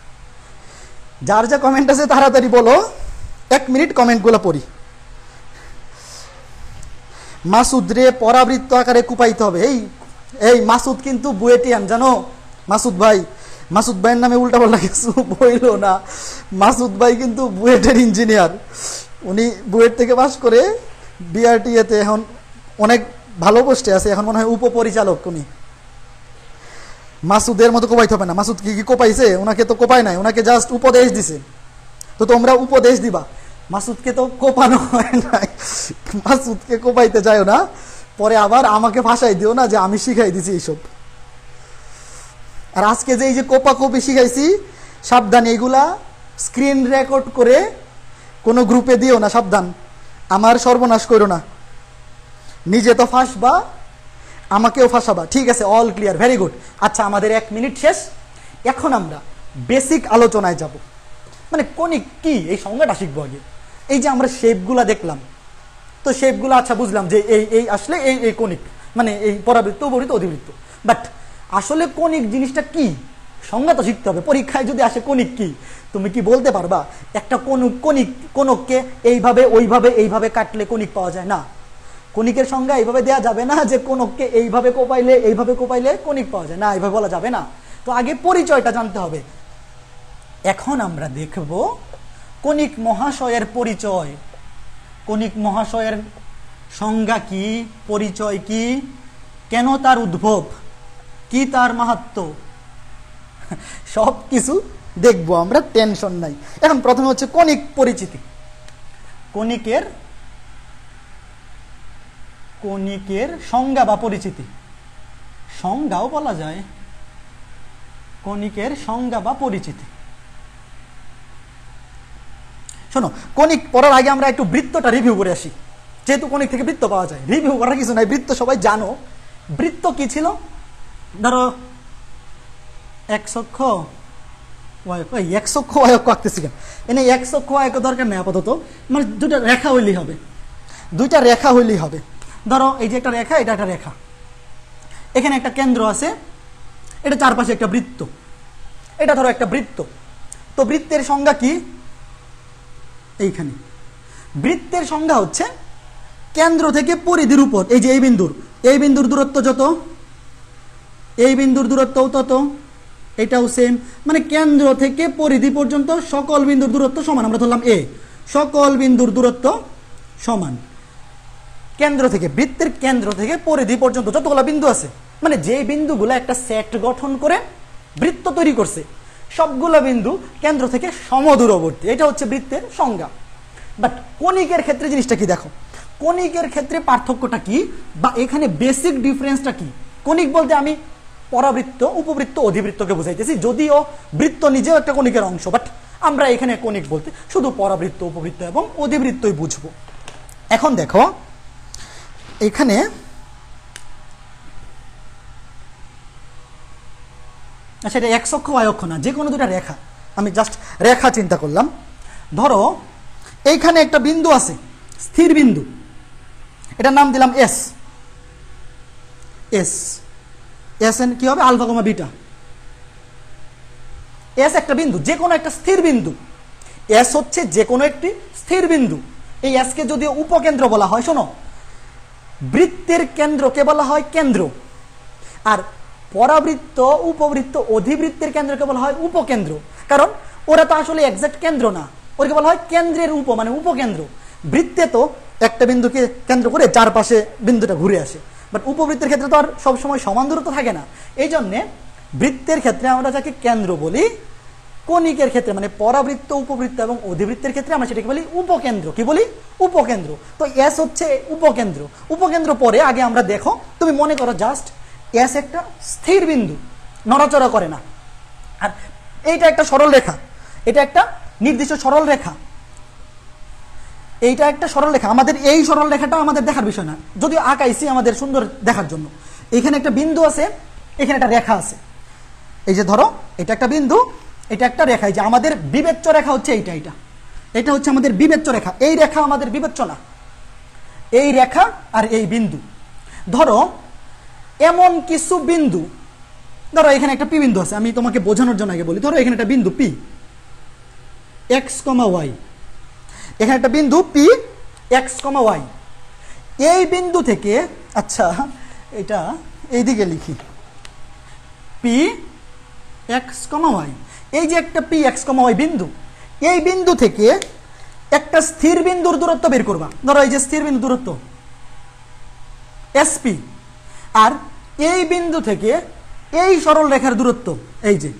যার যা কমেন্ট আছে তাড়াতাড়ি বলো, 1 মিনিট কমেন্টগুলো পড়ি। মাসুদ রে পরাবৃত্ত আকারে কুপাইতে হবে। এই মাসুদ কিন্তু বুয়েটিয়ান, জানো? মাসুদ ভাইয়ের নামে উল্টাপাল্টা কিছু বইল না। মাসুদ ভাই কিন্তু বুয়েটের ইঞ্জিনিয়ার, উনি বুয়েট থেকে পাস করে বিআরটিএতে এখন অনেক ভালো পোস্টে আছে, এখন মনে হয় উপপরিচালক উনি। মাসুদের মতো কোপাইতে হবে না। মাসুদ কি কোপাইছে? ওনাকে তো কোপায় নাই, ওনাকে জাস্ট উপদেশ দিছে। তো তোমরা উপদেশ দিবা, মাসুদকে তো কোপানো হয় নাই, মাসুদকে কোপাইতে যাও না, পরে আবার আমাকে ভাষাই দিও না যে আমি শিখাই দিছি এইসব। আর আজকে যে এই যে কোপাকপি শিখাইছি, সাবধান, এইগুলা স্ক্রিন রেকর্ড করে কোনো গ্রুপে দিও না, সাবধান, আমার সর্বনাশ করো না। নিজে তো ফাঁসবা, আমাকেও ফাঁসাবা, ঠিক আছে? All clear, very good. আচ্ছা, আমাদের 1 মিনিট শেষ, এখন আমরা বেসিক আলোচনায় যাব। মানে কণিক কি, এই সংজ্ঞাটা শিখবো আগে। এই যে আমরা শেপগুলা দেখলাম, তো শেপগুলো আচ্ছা বুঝলাম যে এই আসলে এই কণিক, মানে এই পরাবৃত্ত, উপবৃত্ত, অধিবৃত্ত, বাট আসলে কণিক জিনিসটা কি সংজ্ঞা তো শিখতে হবে। পরীক্ষায় যদি আসে কণিক কি, তুমি কি বলতে পারবা একটা কণককে এইভাবে ওইভাবে এইভাবে কাটলে কণিক পাওয়া যায়? না, কণিকের সংজ্ঞা এইভাবে দেয়া যাবে না যে কণককে এইভাবে কোপাইলে কণিক পাওয়া যায়, না, এইভাবে বলা যাবে না। তো আগে পরিচয়টা জানতে হবে। এখন আমরা দেখব কণিক মহাশয়ের পরিচয়। কণিক মহাশয়ের সংজ্ঞা কি, পরিচয় কি, কেন তার উদ্ভব, কি তার মাহাত্ম্য, সব কিছু দেখবো আমরা, টেনশন নাই। এখন প্রথমে হচ্ছে কণিক পরিচিতি। কণিকের সংজ্ঞা বা পরিচিতি, সংজ্ঞাও বলা যায়, কণিকের সংজ্ঞা বা পরিচিতি। শোনো, কণিক পড়ার আগে আমরা একটু বৃত্তটা রিভিউ করে আসি, যেহেতু কণিক থেকে বৃত্ত পাওয়া যায়। রিভিউ করার কিছু নাই, বৃত্ত সবাই জানো। বৃত্ত কি ছিল? ধরো এক অক্ষ অয়ক আঁকতেছি কেন, এনে এক অক্ষ অয়ক দরকার নেই আপাতত, মানে দুইটা রেখা হইলেই হবে, ধরো এই যে একটা রেখা, এটা একটা রেখা, এখানে একটা কেন্দ্র আছে, এটা চারপাশে একটা বৃত্ত, এটা ধরো একটা বৃত্ত। তো বৃত্তের সংজ্ঞা কি? এইখানে বৃত্তের সংজ্ঞা হচ্ছে কেন্দ্র থেকে পরিধির উপর, এই যে এই বিন্দুর দূরত্ব যত, এই বিন্দুর দূরত্বও তত, এটাও সেম, মানে কেন্দ্র থেকে পরিধি পর্যন্ত সকল বিন্দুর দূরত্ব সমান। আমরা ধরলাম এ, সকল বিন্দুর দূরত্ব সমান। কেন্দ্র থেকে, বৃত্তের কেন্দ্র থেকে পরিধি পর্যন্ত যতগুলো বিন্দু আছে, মানে যে বিন্দুগুলো একটা সেট গঠন করে বৃত্ত তৈরি করছে, সবগুলো বিন্দু কেন্দ্র থেকে সমদূরবর্তী। এটা হচ্ছে বৃত্তের সংজ্ঞা। বাট কণিকের ক্ষেত্রে জিনিসটা কি দেখো, কণিকের ক্ষেত্রে পার্থক্যটা কি, বা এখানে বেসিক ডিফারেন্সটা কি? কণিক বলতে আমি পরাবৃত্ত, উপবৃত্ত, অধিবৃত্তকে বুঝাইতেছি, যদিও বৃত্ত নিজেও একটা কণিকের অংশ, বাট আমরা এখানে কণিক বলতে শুধু পরাবৃত্ত, উপবৃত্ত এবং অধিবৃত্তই বুঝবো। এখন দেখো এখানে আচ্ছা, এটা এক্স অক্ষ ওয়াই অক্ষ না, যে কোনো দুটা রেখা, আমি জাস্ট রেখা চিন্তা করলাম। ধরো এইখানে একটা বিন্দু আছে, স্থির বিন্দু, এটার নাম দিলাম এস। এস এস এন কি হবে? Alpha comma beta. এস একটা বিন্দু, যে কোনো একটা স্থির বিন্দু। এস হচ্ছে যে কোনো একটি স্থির বিন্দু। এই এসকে যদিও উপকেন্দ্র বলা হয়, শোনো, বৃত্তের কেন্দ্রকে বলা হয় কেন্দ্র, আর পরাবৃত্ত, উপবৃত্ত, অধিবৃত্তের কেন্দ্রকে বলা হয় উপকেন্দ্র। কারণ ওরা তো আসলে এক্সাক্ট কেন্দ্র না, ওরকে বলা হয় কেন্দ্রের মানে উপকেন্দ্র। বৃত্তে তো একটা বিন্দুকে কেন্দ্র করে চারপাশে বিন্দুটা ঘুরে আসে, বাট উপবৃত্তের ক্ষেত্রে তো আর সবসময় সমান দূরত্ব থাকে না। এই জন্যে বৃত্তের ক্ষেত্রে আমরা যাকে কেন্দ্র বলি, কণিকের ক্ষেত্রে মানে পরাবৃত্ত, উপবৃত্ত এবং অধিবৃত্তের ক্ষেত্রে আমরা সেটাকে বলি উপকেন্দ্র। কি বলি? উপকেন্দ্র। তো এস হচ্ছে উপকেন্দ্র। উপকেন্দ্র পরে আগে আমরা দেখো, তুমি মনে করো জাস্ট এস একটা স্থির বিন্দু, নড়াচড়া করে না, আর এইটা একটা সরল রেখা, এটা একটা নির্দিষ্ট সরল রেখা, এইটা একটা সরল রেখা। আমাদের এই সরল রেখাটা আমাদের দেখার বিষয় না, যদিও আঁকাইছি আমাদের সুন্দর দেখার জন্য। এখানে একটা বিন্দু আছে, এখানে একটা রেখা আছে। এই যে ধরো এটা একটা বিন্দু, এটা একটা রেখা, এই যে আমাদের বিবেচ্য রেখা হচ্ছে এইটা, এটা হচ্ছে আমাদের বিবেচ্য রেখা। এই রেখা আমাদের বিবেচ্য না, এই রেখা আর এই বিন্দু। ধরো এমন কিছু বিন্দু, ধরো এখানে একটা পি বিন্দু আছে, আমি তোমাকে বোঝানোর জন্য আগে বলি। ধরো এখানে একটা বিন্দু পি, এক্স কমা ওয়াই, এখানে একটা বিন্দু পি এক্স কমা ওয়াই। এই বিন্দু থেকে, আচ্ছা এটা এইদিকে লিখি, পি এক্স কমা ওয়াই, এই যে একটা পি এক্স কমা ওয়াই বিন্দু, এই বিন্দু থেকে একটা স্থির বিন্দুর দূরত্ব বের করবা। ধরো এই যে স্থির বিন্দু দূরত্ব এসপি, আর এই বিন্দু থেকে এই সরল রেখার দূরত্ব এই যে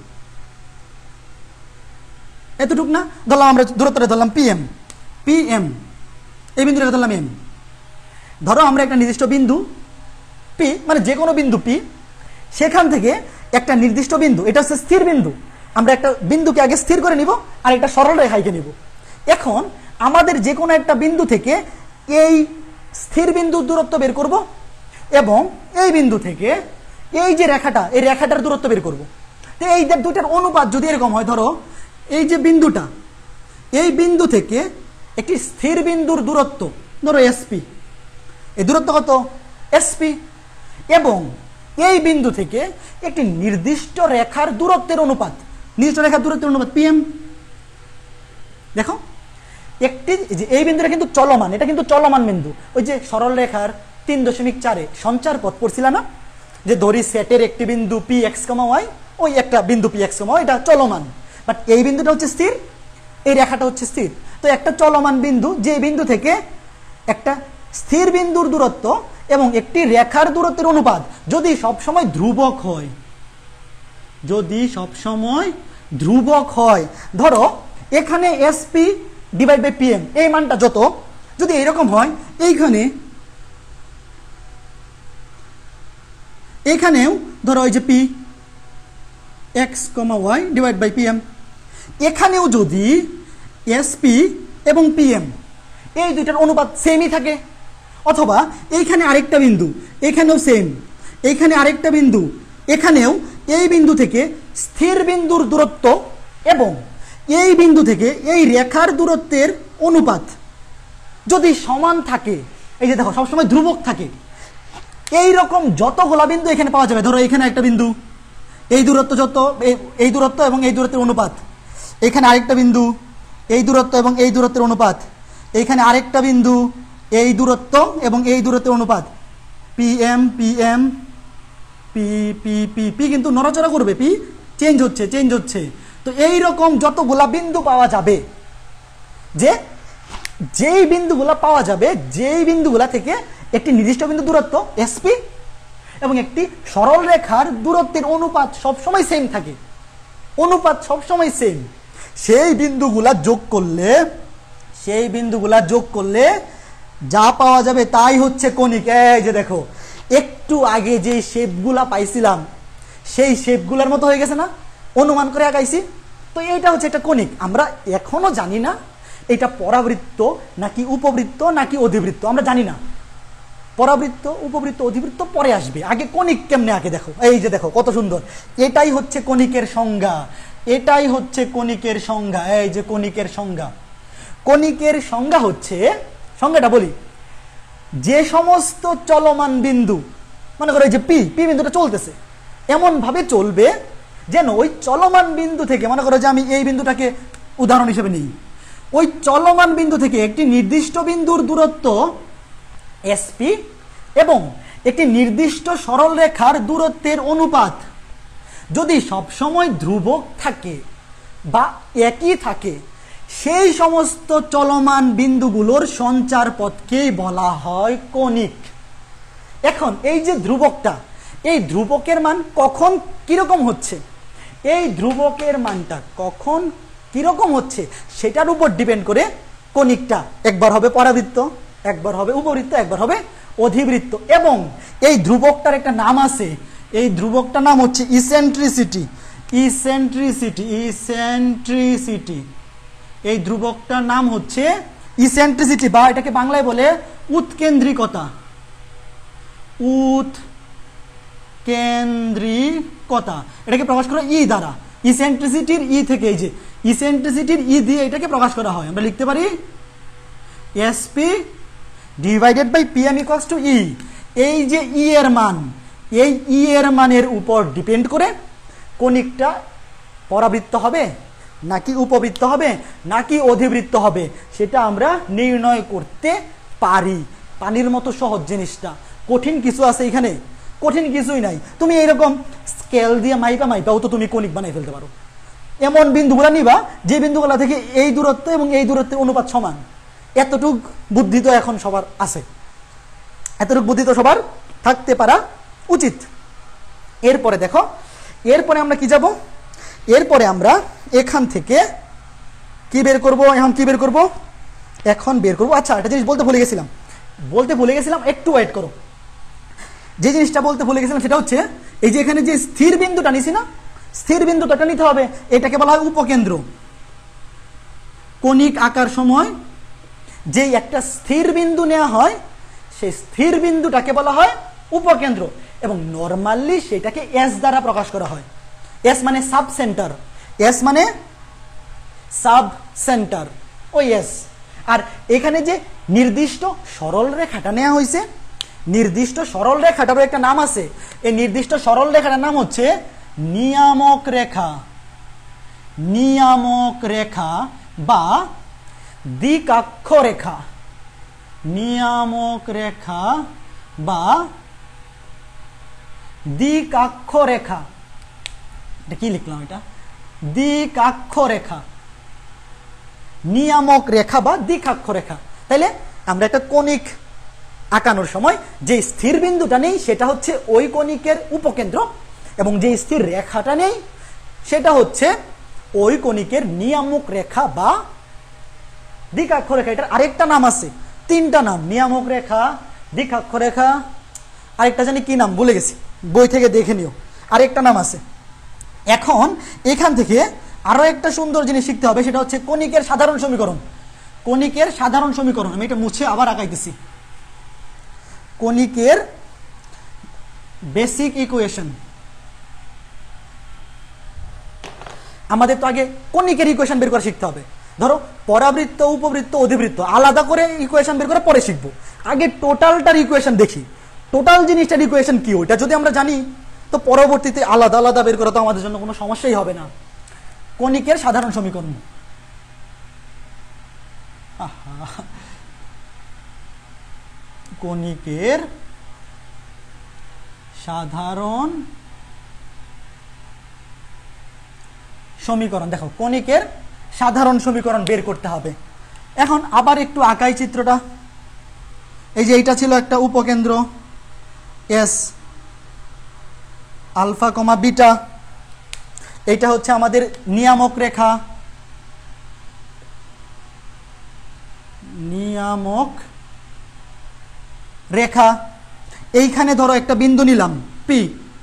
এতটুক না, ধরলাম আমরা দূরত্বটা ধরলাম পিএম, পিএম, এই বিন্দুটা ধরলাম এম। ধরো আমরা একটা নির্দিষ্ট বিন্দু পি, মানে যে কোনো বিন্দু পি, সেখান থেকে একটা নির্দিষ্ট বিন্দু, এটা হচ্ছে স্থির বিন্দু, আমরা একটা বিন্দুকে আগে স্থির করে নিব আর একটা সরল রেখাকে নিব। এখন আমাদের যে কোনো একটা বিন্দু থেকে এই স্থির বিন্দুর দূরত্ব বের করব এবং এই বিন্দু থেকে এই যে রেখাটা, এই রেখাটার দূরত্ব বের করব। তো এই দুটার অনুপাত যদি এরকম হয়, ধরো এই যে বিন্দুটা, এই বিন্দু থেকে একটি স্থির বিন্দুর দূরত্ব ধরো এসপি, এই দূরত্ব কত? এসপি, এবং এই বিন্দু থেকে একটি নির্দিষ্ট রেখার দূরত্বের অনুপাত, নির্দিষ্ট রেখার দূরত্বের অনুপাত পিএম। দেখো একটি, এই বিন্দুটা কিন্তু চলমান, এটা কিন্তু চলমান বিন্দু। ওই যে সরল রেখার 3.4-এ সঞ্চার পথ পড়ছিল না, যে ধরি সেটের একটি বিন্দু পি এক্স কমা ওয়াই, ওই একটা বিন্দু পি এক্স কমা ওয়াই, এটা চলমান, বাট এই বিন্দুটা হচ্ছে স্থির, এই রেখাটা হচ্ছে স্থির। তো একটা চলমান বিন্দু, যে বিন্দু থেকে একটা স্থির বিন্দুর দূরত্ব এবং একটি রেখার দূরত্বের অনুপাত যদি সবসময় ধ্রুবক হয়, যদি সবসময় ধ্রুবক হয়, ধরো এখানে এসপি ডিভাইড বাই পিএম, এই মানটা যত, যদি এরকম হয়, এইখানেও ধরো ওই যে P X comma Y divide by PM, এখানেও যদি এসপি এবং পিএম এই দুইটার অনুপাত সেমই থাকে, অথবা এইখানে আরেকটা বিন্দু, এখানেও সেম, এইখানে আরেকটা বিন্দু, এখানেও এই বিন্দু থেকে স্থির বিন্দুর দূরত্ব এবং এই বিন্দু থেকে এই রেখার দূরত্বের অনুপাত যদি সমান থাকে, এই যে দেখো সবসময় ধ্রুবক থাকে। এই রকম যতগুলা বিন্দু এখানে পাওয়া যাবে, ধরো এখানে একটা বিন্দু, এই দূরত্ব যত, এই দূরত্ব এবং এই দূরত্বের অনুপাত, এখানে আরেকটা বিন্দু, এই দূরত্ব এবং এই দূরত্বের অনুপাত, এইখানে আরেকটা বিন্দু, এই দূরত্ব এবং এই দূরত্বের অনুপাত, P M P M P P P P কিন্তু নড়াচড়া করবে, পি চেঞ্জ হচ্ছে। তো এই রকম যতগুলা বিন্দু পাওয়া যাবে, যেই বিন্দুগুলা পাওয়া যাবে, যেই বিন্দুগুলা থেকে একটি নির্দিষ্ট বিন্দু দূরত্ব এসপি এবং একটি সরল রেখার দূরত্বের অনুপাত সবসময় সেম থাকে, অনুপাত সবসময় সেম, সেই বিন্দুগুলা যোগ করলে যা পাওয়া যাবে তাই হচ্ছে কনিক। এই যে দেখো একটু আগে যে শেপগুলা পাইছিলাম সেই শেপগুলোর মতো হয়ে গেছে না, অনুমান করে আগাইছি। তো এইটা হচ্ছে একটা কনিক। আমরা এখনো জানি না এটা পরাবৃত্ত নাকি উপবৃত্ত নাকি অধিবৃত্ত, আমরা জানি না। পরাবৃত্ত, উপবৃত্ত, অধিবৃত্ত পরে আসবে, আগে কনিক কেমনে আগে দেখো। এই যে দেখো কত সুন্দর, এটাই হচ্ছে কনিকের সংজ্ঞা, এটাই হচ্ছে কনিকের সংজ্ঞা। এই যে কনিকের সংজ্ঞা, কনিকের সংজ্ঞা হচ্ছে, সংজ্ঞাটা বলি, যে সমস্ত চলমান বিন্দু, মনে করো এই যে পি বিন্দুটা চলতেছে, এমন ভাবে চলবে যেন ওই চলমান বিন্দু থেকে, মনে করো যে আমি এই বিন্দুটাকে উদাহরণ হিসেবে নিই, ওই চলমান বিন্দু থেকে একটি নির্দিষ্ট বিন্দুর দূরত্ব এসপি এবং একটি নির্দিষ্ট সরল রেখার দূরত্বের অনুপাত যদি সবসময় ধ্রুবক থাকে বা একই থাকে, সেই সমস্ত চলমান বিন্দুগুলোর সঞ্চার পথকেই বলা হয় কনিক। এখন এই যে ধ্রুবকটা, এই ধ্রুবকের মান কখন কিরকম হচ্ছে, এই ধ্রুবকের মানটা কখন কিরকম হচ্ছে সেটার উপর ডিপেন্ড করে কনিকটা একবার হবে পরাবৃত্ত, একবার হবে উপবৃত্ত, একবার হবে অধিবৃত্ত। এবং এই ধ্রুবকটার একটা নাম আছে, এই ধ্রুবকটার নাম হচ্ছে ইসেন্ট্রিসিটি। এই ধ্রুবকটার নাম হচ্ছে ইসেন্ট্রিসিটি, বা এটাকে বাংলায় বলে উৎকেন্দ্রিকতা। উৎকেন্দ্রিকতা এটাকে প্রকাশ করা ই দ্বারা, ইসেন্ট্রিসিটির ই থেকে, এই যে ইসেন্ট্রিসিটির ই দিয়ে এটাকে প্রকাশ করা হয়। আমরা লিখতে পারি SP divided by PM equals to E. এই যে ই এর মান, এই ই এর মানের উপর ডিপেন্ড করে কনিকটা পরাবৃত্ত হবে নাকি উপবৃত্ত হবে নাকি অধিবৃত্ত হবে সেটা আমরা নির্ণয় করতে পারি। পানির মতো সহজ জিনিসটা, কঠিন কিছু আছে এখানে? কঠিন কিছুই নাই। তুমি এইরকম স্কেল দিয়ে মাইপাও তো তুমি কনিক বানাই ফেলতে পারো। এমন বিন্দুগুলা নিবা যে বিন্দুগুলা থেকে এই দূরত্ব এবং এই দূরত্বের অনুপাত সমান। এতটুক বুদ্ধি তো এখন সবার আছে, এতটুক বুদ্ধি তো সবার থাকতে পারা উচিত। এরপরে দেখো, এরপরে আমরা কি যাব, এরপরে আমরা এখান থেকে কি বের করব, এখন বের করব। আচ্ছা, একটা জিনিস বলতে ভুলে গেছিলাম, একটু ওয়েট করো। যে জিনিসটা বলতে ভুলে গেছিলাম সেটা হচ্ছে এই যে এখানে যে স্থির বিন্দুটা নিছি না, স্থির বিন্দুটা নিতে হবে, এটাকে বলা হয় উপকেন্দ্র। কনিক আঁকার সময় যেই একটা স্থির বিন্দু নেওয়া হয় সেই স্থির বিন্দুটাকে বলা হয় উপকেন্দ্র, এবং নরমালি সেটাকে এস দ্বারা প্রকাশ করা হয়। এস মানে সাব সেন্টার, এস মানে সাব সেন্টার, ওই এস। আর এখানে যে নির্দিষ্ট সরল রেখাটা নেওয়া হয়েছে, নির্দিষ্ট সরল রেখাটারও একটা নাম আছে। এই নির্দিষ্ট সরল রেখাটার নাম হচ্ছে নিয়ামক রেখা। নিয়ামক রেখা বা দ্বিকাক্ষ রেখা। নিয়ামক রেখা বা দ্বিকাক্ষ রেখা। এটা কি লিখলাম, এটা দ্বিকাক্ষ রেখা, নিয়ামক রেখা বা দ্বিকাক্ষ রেখা। তাইলে আমরা একটা কনিক আঁকানোর সময় যে স্থির বিন্দুটা নেই সেটা হচ্ছে ওই কনিকের উপকেন্দ্র, এবং যে স্থির রেখাটা নেই সেটা হচ্ছে ওই কনিকের নিয়ামক রেখা বা দ্বিকাক্ষ রেখা। এটার আরেকটা নাম আছে, তিনটা নাম, নিয়ামক রেখা, দ্বিকাক্ষ রেখা, আরেকটা জানি কি নাম ভুলে গেছি, বই থেকে দেখে নিও, আরেকটা নাম আছে। এখন এখান থেকে আরো একটা সুন্দর জিনিস শিখতে হবে, সেটা হচ্ছে কনিকের সাধারণ সমীকরণ। কনিকের সাধারণ সমীকরণ, আমি এটা মুছে আবার আঁকাইতেছি। কনিকের বেসিক ইকুয়েশন। আমাদের তো আগে কনিকের ইকুয়েশন বের করা শিখতে হবে। ধরো পরাবৃত্ত, উপবৃত্ত, অধিবৃত্ত আলাদা করে ইকুয়েশন বের করে পরে শিখবো। আগে টোটালটার ইকুয়েশন দেখি, টোটাল জিনিসটার ইকুয়েশন কি, ওইটা যদি আমরা জানি তো পরবর্তীতে আলাদা আলাদা বের করা তো আমাদের জন্য কোনো সমস্যাই হবে না। কণিকের সাধারণ সমীকরণ, কণিকের সাধারণ সমীকরণ, দেখো কণিকের সাধারণ সমীকরণ বের করতে হবে। এখন আবার একটু আঁকাই চিত্রটা। এই যে এইটা ছিল একটা উপকেন্দ্র এস আলফা কমা বিটা, এইটা হচ্ছে আমাদের নিয়ামক রেখা, নিয়ামক রেখা। এইখানে ধরো একটা বিন্দু নিলাম পি,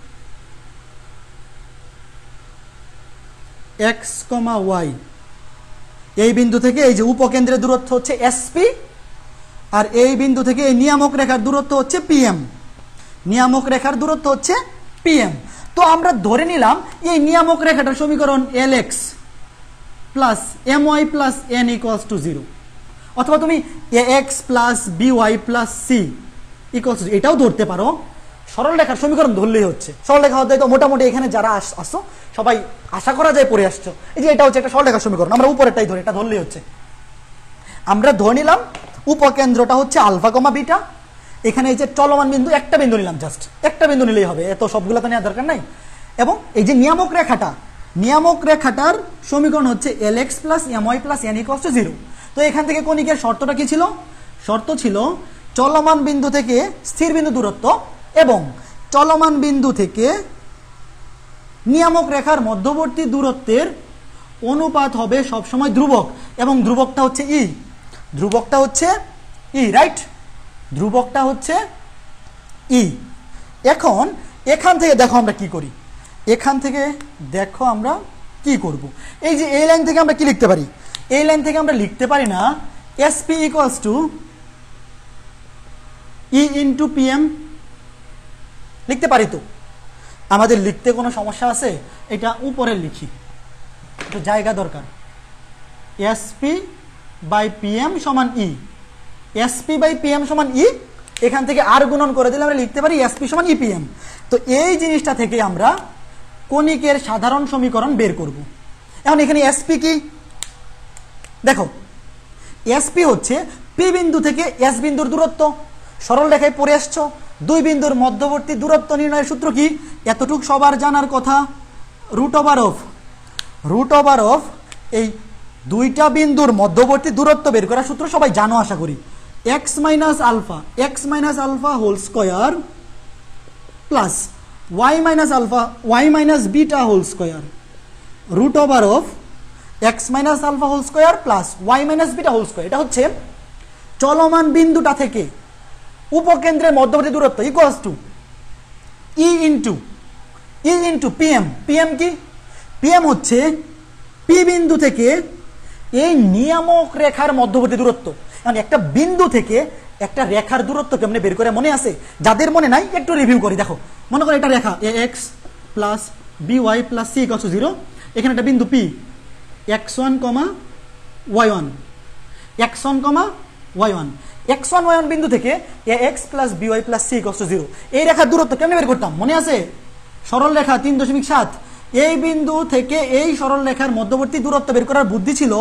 এক্স কমা ওয়াই, এই বিন্দু থেকে এই যে উপকেন্দ্রের দূরত্ব হচ্ছে এসপি, আর এই বিন্দু থেকে এই নিয়ামক রেখার দূরত্ব হচ্ছে পিএম, নিয়ামক রেখার দূরত্ব হচ্ছে পিএম। তো আমরা ধরে নিলাম এই নিয়ামক রেখাটার সমীকরণ L X plus M Y plus N equals to 0, অথবা তুমি A X plus B Y plus C equals, এটাও ধরতে পারো। সরল রেখার সমীকরণ ধরলেই হচ্ছে। সরল রেখা হতে তো মোটামুটি এখানে যারা আসছো সবাই আশা করা যায় পড়ে আসছো। এই যে এটা হচ্ছে একটা সরল রেখার সমীকরণ, আমরা উপরেরটাই ধরি, এটা ধরলেই হচ্ছে। আমরা ধরে নিলাম উপকেন্দ্রটা হচ্ছে আলফা কমা বিটা, এখানে এই যে চলমান বিন্দু একটা বিন্দু নিলাম, জাস্ট একটা বিন্দু নিলেই হবে, এত সবগুলো তো নেওয়ার দরকার নাই। এবং এই যে নিয়ামক রেখাটা, নিয়ামক রেখাটার সমীকরণ হচ্ছে L X plus M Y plus N equals to 0। তো এখান থেকে কণিকের শর্তটা কি ছিল? শর্ত ছিল চলমান বিন্দু থেকে স্থির বিন্দু দূরত্ব এবং চলমান বিন্দু থেকে নিয়ামক রেখার মধ্যবর্তী দূরত্বের অনুপাত হবে সবসময় ধ্রুবক, এবং ধ্রুবকটা হচ্ছে ই, ধ্রুবকটা হচ্ছে ই, রাইট, ধ্রুবকটা হচ্ছে ই। এখন এখান থেকে দেখো আমরা কি করি, এখান থেকে দেখো আমরা কি করব। এই যে এই লাইন থেকে আমরা কি লিখতে পারি? এই লাইন থেকে আমরা লিখতে পারি না SP equals to E into PM, লিখতে পারি তো? আমাদের লিখতে কোনো সমস্যা আছে? এটা উপরে লিখি, একটু জায়গা দরকার। এসপি বাই পিএম সমান ই, এসপি বাই পিএম সমান ই, এখান থেকে আর গুণন করে দিলে আমরা লিখতে পারি এসপি সমান ই পিএম। তো এই জিনিসটা থেকে আমরা কণিকের সাধারণ সমীকরণ বের করব। এখন এখানে এসপি কি দেখো, এসপি হচ্ছে পি বিন্দু থেকে এস বিন্দুর দূরত্ব। সরল রেখায় পড়ে আসছো, দুই বিন্দুর মধ্যবর্তী দূরত্ব নির্ণয়ের সূত্র কি? এতটুক সবার জানার কথা, রুট ওভার অফ এই দুইটা বিন্দুর মধ্যবর্তী দূরত্ব বের করার সূত্র সবাই জানো আশা করি। X minus alpha whole square plus Y minus beta whole square, root over of X minus alpha whole square plus Y minus beta whole square. এটা হচ্ছে চলমান বিন্দুটা থেকে উপকেন্দ্রের মধ্যবর্তী দূরত্ব equals to E into PM. PM কি? PM হচ্ছে পি বিন্দু থেকে এই নিয়ামক রেখার মধ্যবর্তী দূরত্ব। মানে একটা বিন্দু থেকে একটা রেখার দূরত্ব কেমনে বের করে মনে আছে? যাদের মনে নাই একটু রিভিউ করি। দেখো, মনে করো এটা রেখা A X plus B Y plus C equals to 0, এখানে একটা বিন্দু P x1, y1, x1, y1, x1, y1 বিন্দু থেকে ax plus by plus c equals to 0, এই রেখার দূরত্ব কেমনে বের করতাম মনে আছে? সরল রেখা 3.7, এই বিন্দু থেকে এই সরল রেখার মধ্যবর্তী দূরত্ব বের করার বুদ্ধি ছিল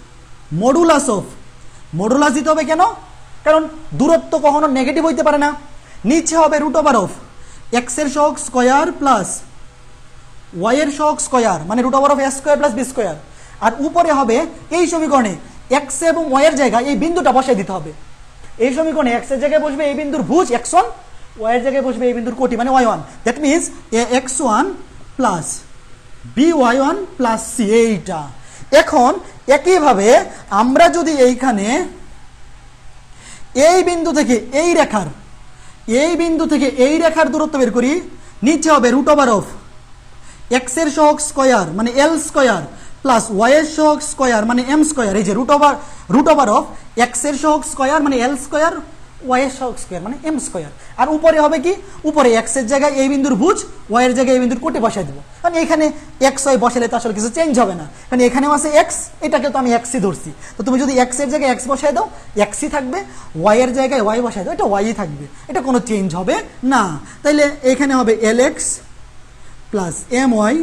মডুলাস দিতে হবে। কেন? কারণ দূরত্ব কখনো নেগেটিভ হইতে পারে না। নিচে হবে রুট ওভার অফ এক্স এর সহগ স্কয়ার প্লাস ওয়াই এর সহগ স্কয়ার, মানে root over of A square plus B square, আর উপরে হবে এই সমীকরণে এক্স এবং ওয়াই এর জায়গায় এই বিন্দুটা বসাই দিতে হবে। এই সমীকরণে এক্স এর জায়গায় বসবে এই বিন্দুর ভুজ x1, ওয়াই এর জায়গায় বসবে এই বিন্দুর কোটি মানে y1। That means ax1 plus by1 plus c, এইটা। এখন একইভাবে আমরা যদি এইখানে এই বিন্দু থেকে এই রেখার দূরত্ব বের করি, নিচে হবে রুট ওভার অফ এক্স এর সহগ স্কয়ার মানে এল স্কয়ার প্লাস ওয়াই এর সহগ স্কয়ার মানে এম স্কয়ার। এই যে রুট ওভার অফ এক্স এর সহগ স্কয়ার মানে এল স্কয়ার, ওয়াই এর স্কোয়ার মানে এম স্কোয়ার। আর উপরে হবে কি, উপরে এক্স এর জায়গায় এই বিন্দুর ভুজ, ওয়াই এর জায়গায় এই বিন্দুর কোটে বসাই দেবো। কারণ এখানে এক্স ওয়াই বসালে তো আসলে কিছু চেঞ্জ হবে না, কারণ এখানেও আছে এক্স, এটাকে তো আমি এক্সই ধরছি। তো তুমি যদি এক্স এর জায়গায় এক্স বসাই দাও এক্সই থাকবে, ওয়াই এর জায়গায় ওয়াই বসাই দাও এটা ওয়াই থাকবে, এটা কোনো চেঞ্জ হবে না। তাইলে এখানে হবে L X plus M Y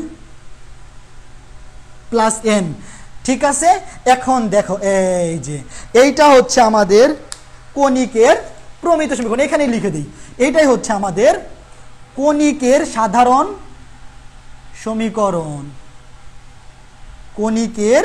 plus N. ঠিক আছে, এখন দেখো এই যে এইটা হচ্ছে আমাদের কণিকের প্রমিত সমীকরণ, এখানে লিখে দিই, এইটাই হচ্ছে আমাদের কণিকের সাধারণ সমীকরণ, কণিকের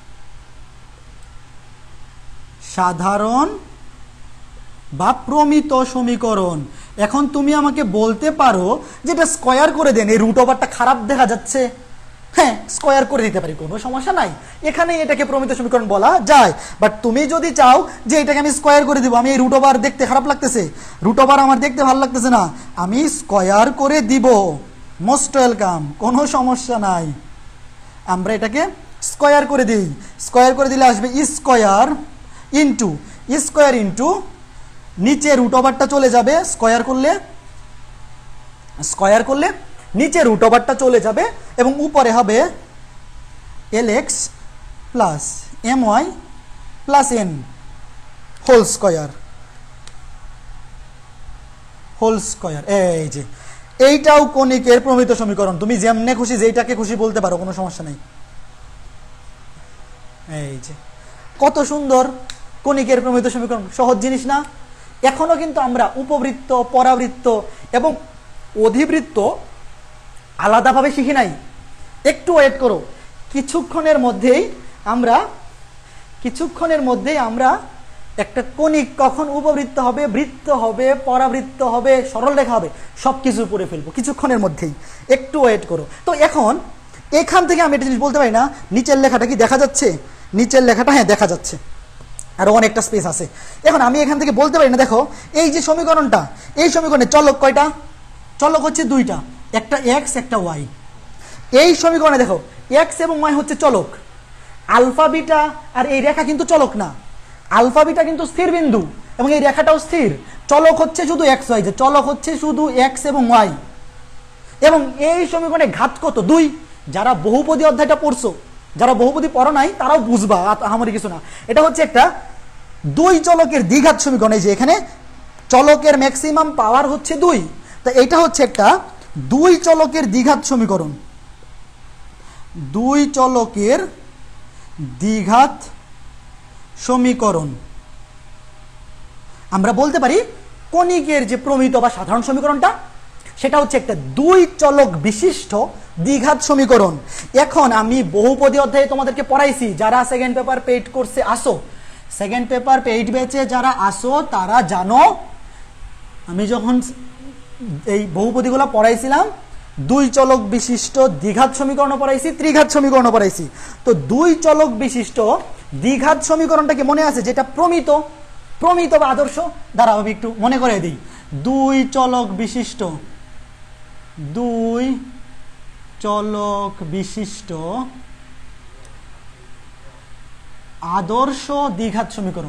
সাধারণ বা প্রমিত সমীকরণ। এখন তুমি আমাকে বলতে পারো যে এটা স্কয়ার করে দেন, এই রুট ওভারটা খারাপ দেখা যাচ্ছে। হ্যাঁ, স্কয়ার করে দিতে পারি, কোনো সমস্যা নাই, এখানে এটাকে প্রমিত সমীকরণ বলা যায়। বাট তুমি যদি চাও যে এটাকে আমি স্কয়ার করে দিব, আমি এই রুট ওভার দেখতে খারাপ লাগতেছে, রুট ওভার আমার দেখতে ভালো লাগতেছে না, আমি স্কয়ার করে দিব, মোস্ট ওয়েলকাম, কোনো সমস্যা নাই। আমরা এটাকে স্কয়ার করে দিই, স্কয়ার করে দিলে আসবে স্কয়ার ইন্টু নিচে রুট ওভারটা চলে যাবে, স্কয়ার করলে নিচে রুট ওভারটা চলে যাবে এবং উপরে হবে L X plus M Y plus N whole square. এই যে এইটাও কণিকের প্রমিত সমীকরণ, তুমি যেমনে খুশি যেইটাকে খুশি বলতে পারো, কোনো সমস্যা নেই। এই যে কত সুন্দর কণিকের প্রমিত সমীকরণ, সহজ জিনিস না? এখনো কিন্তু আমরা উপবৃত্ত, পরাবৃত্ত এবং অধিবৃত্ত আলাদাভাবে শিখি নাই, একটু ওয়েট করো, কিছুক্ষণের মধ্যেই আমরা একটা কণিক কখন উপবৃত্ত হবে, বৃত্ত হবে, পরাবৃত্ত হবে, সরল রেখা হবে, সব কিছু পড়ে ফেলবো কিছুক্ষণের মধ্যেই, একটু ওয়েট করো। তো এখন এখান থেকে আমি একটা জিনিস বলতে পারি না, নিচের লেখাটা কি দেখা যাচ্ছে? নিচের লেখাটা হ্যাঁ দেখা যাচ্ছে, আরো অনেকটা স্পেস আছে। এখন আমি এখান থেকে বলতে পারি না, দেখো এই যে সমীকরণটা, এই সমীকরণে চলক কয়টা? চলক হচ্ছে দুইটা, একটা এক্স একটা ওয়াই। এই সমীকরণে দেখো এক্স এবং ওয়াই হচ্ছে চলক, আলফা বিটা আর এই রেখা কিন্তু চলক না, আলফা বিটা কিন্তু স্থির বিন্দু এবং এই রেখাটাও স্থির। চলক হচ্ছে শুধু এক্স ওয়াই, যে চলক হচ্ছে শুধু এক্স এবং ওয়াই। এবং এই সমীকরণে ঘাত কত? 2। যারা বহুপদী অধ্যায়টা পড়ছো, যারা বহুপদী পড়ো নাই তারাও বুঝবা, আমারই কিছু না। এটা হচ্ছে একটা 2 চলকের দ্বিঘাত সমীকরণ। এই যে এখানে চলকের ম্যাক্সিমাম পাওয়ার হচ্ছে 2, তা এটা হচ্ছে একটা 2 চলকের দ্বিঘাত সমীকরণ, 2 চলকের দ্বিঘাত সমীকরণ। আমরা বলতে পারি কণিকের যে প্রমিত বা সাধারণ সমীকরণটা, সেটা হচ্ছে একটা 2 চলক বিশিষ্ট দ্বিঘাত সমীকরণ। এখন আমি বহুপদী অধ্যায়ে তোমাদেরকে পড়াইছি, যারা সেকেন্ড পেপার পেইড কোর্সে আসো, সেকেন্ড পেপার পেইড ব্যাচে যারা আসো তারা জানো, আমি যখন এই বহুপদীগুলো পড়াইছিলাম 2 চলক বিশিষ্ট দ্বিঘাত সমীকরণ পড়াইছি, ত্রিঘাত সমীকরণ পড়াইছি। তো 2 চলক বিশিষ্ট দ্বিঘাত সমীকরণটা কি মনে আছে? যেটা প্রমিত বা আদর্শ, দাঁড়াও আমি একটু মনে করে দিই। 2 চলক বিশিষ্ট আদর্শ দ্বিঘাত সমীকরণ,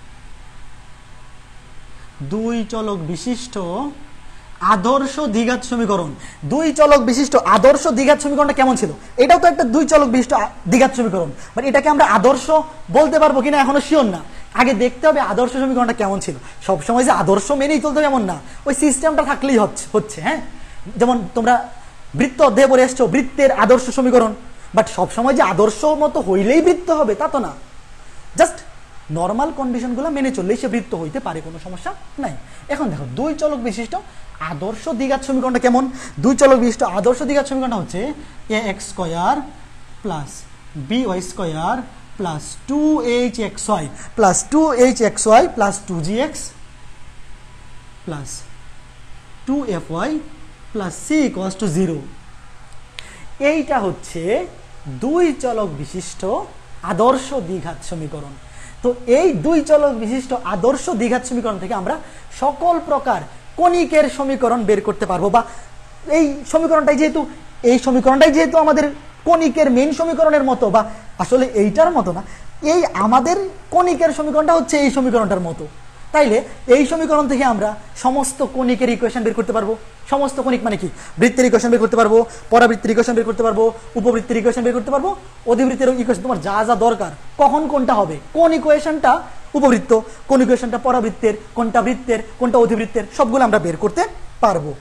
2 চলক বিশিষ্ট আদর্শ দ্বিঘাত সমীকরণ। 2 চলক বিশিষ্ট আদর্শ দ্বিঘাত সমীকরণটা কেমন ছিল? এটাও তো একটা 2 চলক বিশিষ্ট দ্বিঘাত সমীকরণ, বাট এটাকে আমরা আদর্শ বলতে পারবো কিনা এখনো শিওর না। আগে দেখতে হবে আদর্শ সমীকরণটা কেমন ছিল। সবসময় যে আদর্শ মেনেই চলতে হবে এমন না, ওই সিস্টেমটা থাকলেই হচ্ছে। হ্যাঁ, যেমন তোমরা বৃত্ত অধ্যায়ে পড়ে এসছো বৃত্তের আদর্শ সমীকরণ, বাট সবসময় যে আদর্শ মতো হইলেই বৃত্ত হবে তা তো না, জাস্ট নর্মাল কন্ডিশনগুলো মেনে চললেই সে বৃত্ত হইতে পারে, কোনো সমস্যা নাই। এখন দেখো 2 চলক বিশিষ্ট আদর্শ দ্বিঘাত সমীকরণটা কেমন? 2 চলক বিশিষ্ট আদর্শ দ্বিঘাত সমীকরণটা হচ্ছে ax² plus by² plus 2hxy plus 2hxy plus 2gx plus 2fy plus c = 0। এইটা হচ্ছে 2 চলক বিশিষ্ট আদর্শ দ্বিঘাত সমীকরণ। তো এই 2 চলক বিশিষ্ট আদর্শ দ্বিঘাত সমীকরণ থেকে আমরা সকল প্রকার কণিকের সমীকরণ বের করতে পারবো, বা এই সমীকরণটাই যেহেতু আমাদের কণিকের মেইন সমীকরণের মতো, বা আসলে এইটার মতো না, এই আমাদের কণিকের সমীকরণটা হচ্ছে এই সমীকরণটার মতো। তাইলে এই সমীকরণ থেকে আমরা সমস্ত কণিকের ইকুয়েশন বের করতে পারবো। সমস্ত কণিক মানে কি, বৃত্তের ইকুয়েশন বের করতে পারবো, পরাবৃত্তের ইকুয়েশন বের করতে পারবো, উপবৃত্তের ইকুয়েশন বের করতে পারবো, অধিবৃত্তের ইকুয়েশন। তোমার যা যা দরকার, কখন কোনটা হবে, কোন ইকুয়েশনটা উপবৃত্ত, কোন ইকুয়েশনটা পরাবৃত্তের, কোনটা বৃত্তের, কোনটা অধিবৃত্তের, সবগুলো আমরা বের করতে পারবো।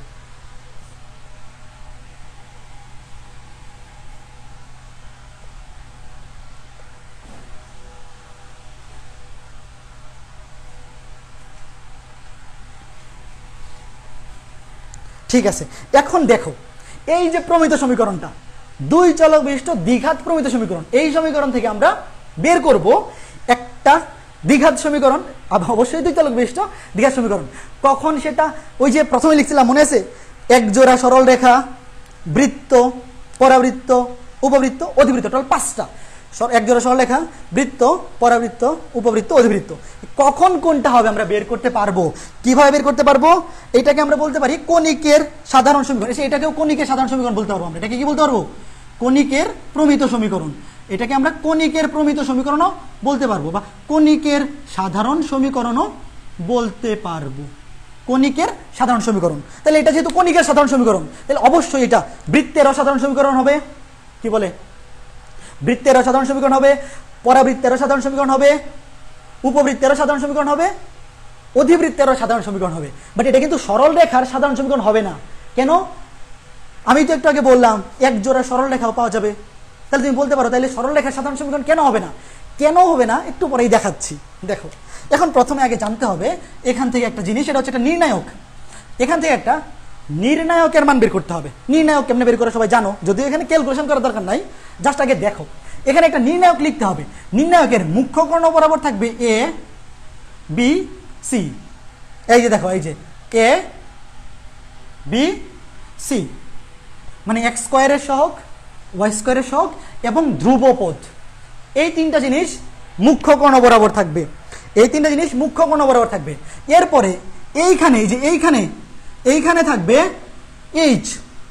ঠিক আছে, এখন দেখো এই যে প্রমিত সমীকরণটা, দুই চলক বিশিষ্ট দ্বিঘাত প্রমিত সমীকরণ, এই সমীকরণ থেকে আমরা বের করব একটা দ্বিঘাত সমীকরণ, অবশ্যই দুই চলক বিশিষ্ট দ্বিঘাত সমীকরণ। কখন সেটা, ওই যে প্রথমে লিখছিলাম মনে আছে, এক জোড়া সরল রেখা, বৃত্ত, পরাবৃত্ত, উপবৃত্ত, অধিবৃত্ত, টোটাল 5টা। এক জোড়া সরল রেখা, বৃত্ত, পরাবৃত্ত, উপবৃত্ত, অধিবৃত্ত। কখন কোনটা হবে আমরা বের করতে পারবো। কিভাবে বের করতে পারবো, এটাকে আমরা বলতে পারি কণিকের সাধারণ সমীকরণ। এটাকেও কণিকের সাধারণ সমীকরণ বলতে পারবো আমরা। এটাকে কি বলতে পারবো, কণিকের প্রমিত সমীকরণ। এটাকে আমরা কণিকের প্রমিত সমীকরণও বলতে পারবো, বা কণিকের সাধারণ সমীকরণও বলতে পারবো। কণিকের সাধারণ সমীকরণ, তাহলে এটা যেহেতু কণিকের সাধারণ সমীকরণ, তাহলে অবশ্যই এটা বৃত্তেরও সাধারণ সমীকরণ হবে। কি বলে, বৃত্তেরও সাধারণ সমীকরণ হবে, পরাবৃত্তেরও সাধারণ সমীকরণ হবে, উপবৃত্তেরও সাধারণ সমীকরণ হবে, অধিবৃত্তেরও সাধারণ সমীকরণ হবে। বাট এটা কিন্তু সরল রেখার সাধারণ সমীকরণ হবে না। কেন, আমি তো একটু আগে বললাম এক জোড়া সরল রেখাও পাওয়া যাবে। তাহলে তুমি বলতে পারো তাহলে সরল রেখার সাধারণ সমীকরণ কেন হবে না। কেন হবে না একটু পরেই দেখাচ্ছি। দেখো, এখন প্রথমে আগে জানতে হবে এখান থেকে একটা জিনিস, এটা হচ্ছে একটা নির্ণায়ক। এখান থেকে একটা নির্ণায়কের মান বের করতে হবে। নির্ণায়ক কেমনে বের করে সবাই জানো, যদিও এখানে ক্যালকুলেশন করার দরকার নাই, জাস্ট আগে দেখো। এখানে একটা নির্ণায়ক লিখতে হবে। নির্ণায়কের মুখ্য কর্ণ বরাবর থাকবে এ বি সি। এই যে দেখো, এই যে এ বি সি মানে এক্স স্কোয়ারের সহগ, ওয়াই স্কোয়ারের সহগ এবং ধ্রুবপদ, এই তিনটা জিনিস মুখ্য কর্ণ বরাবর থাকবে। এই তিনটা জিনিস মুখ্য কর্ণ বরাবর থাকবে। এরপরে এইখানে, এই যে এইখানে থাকবে এইচ,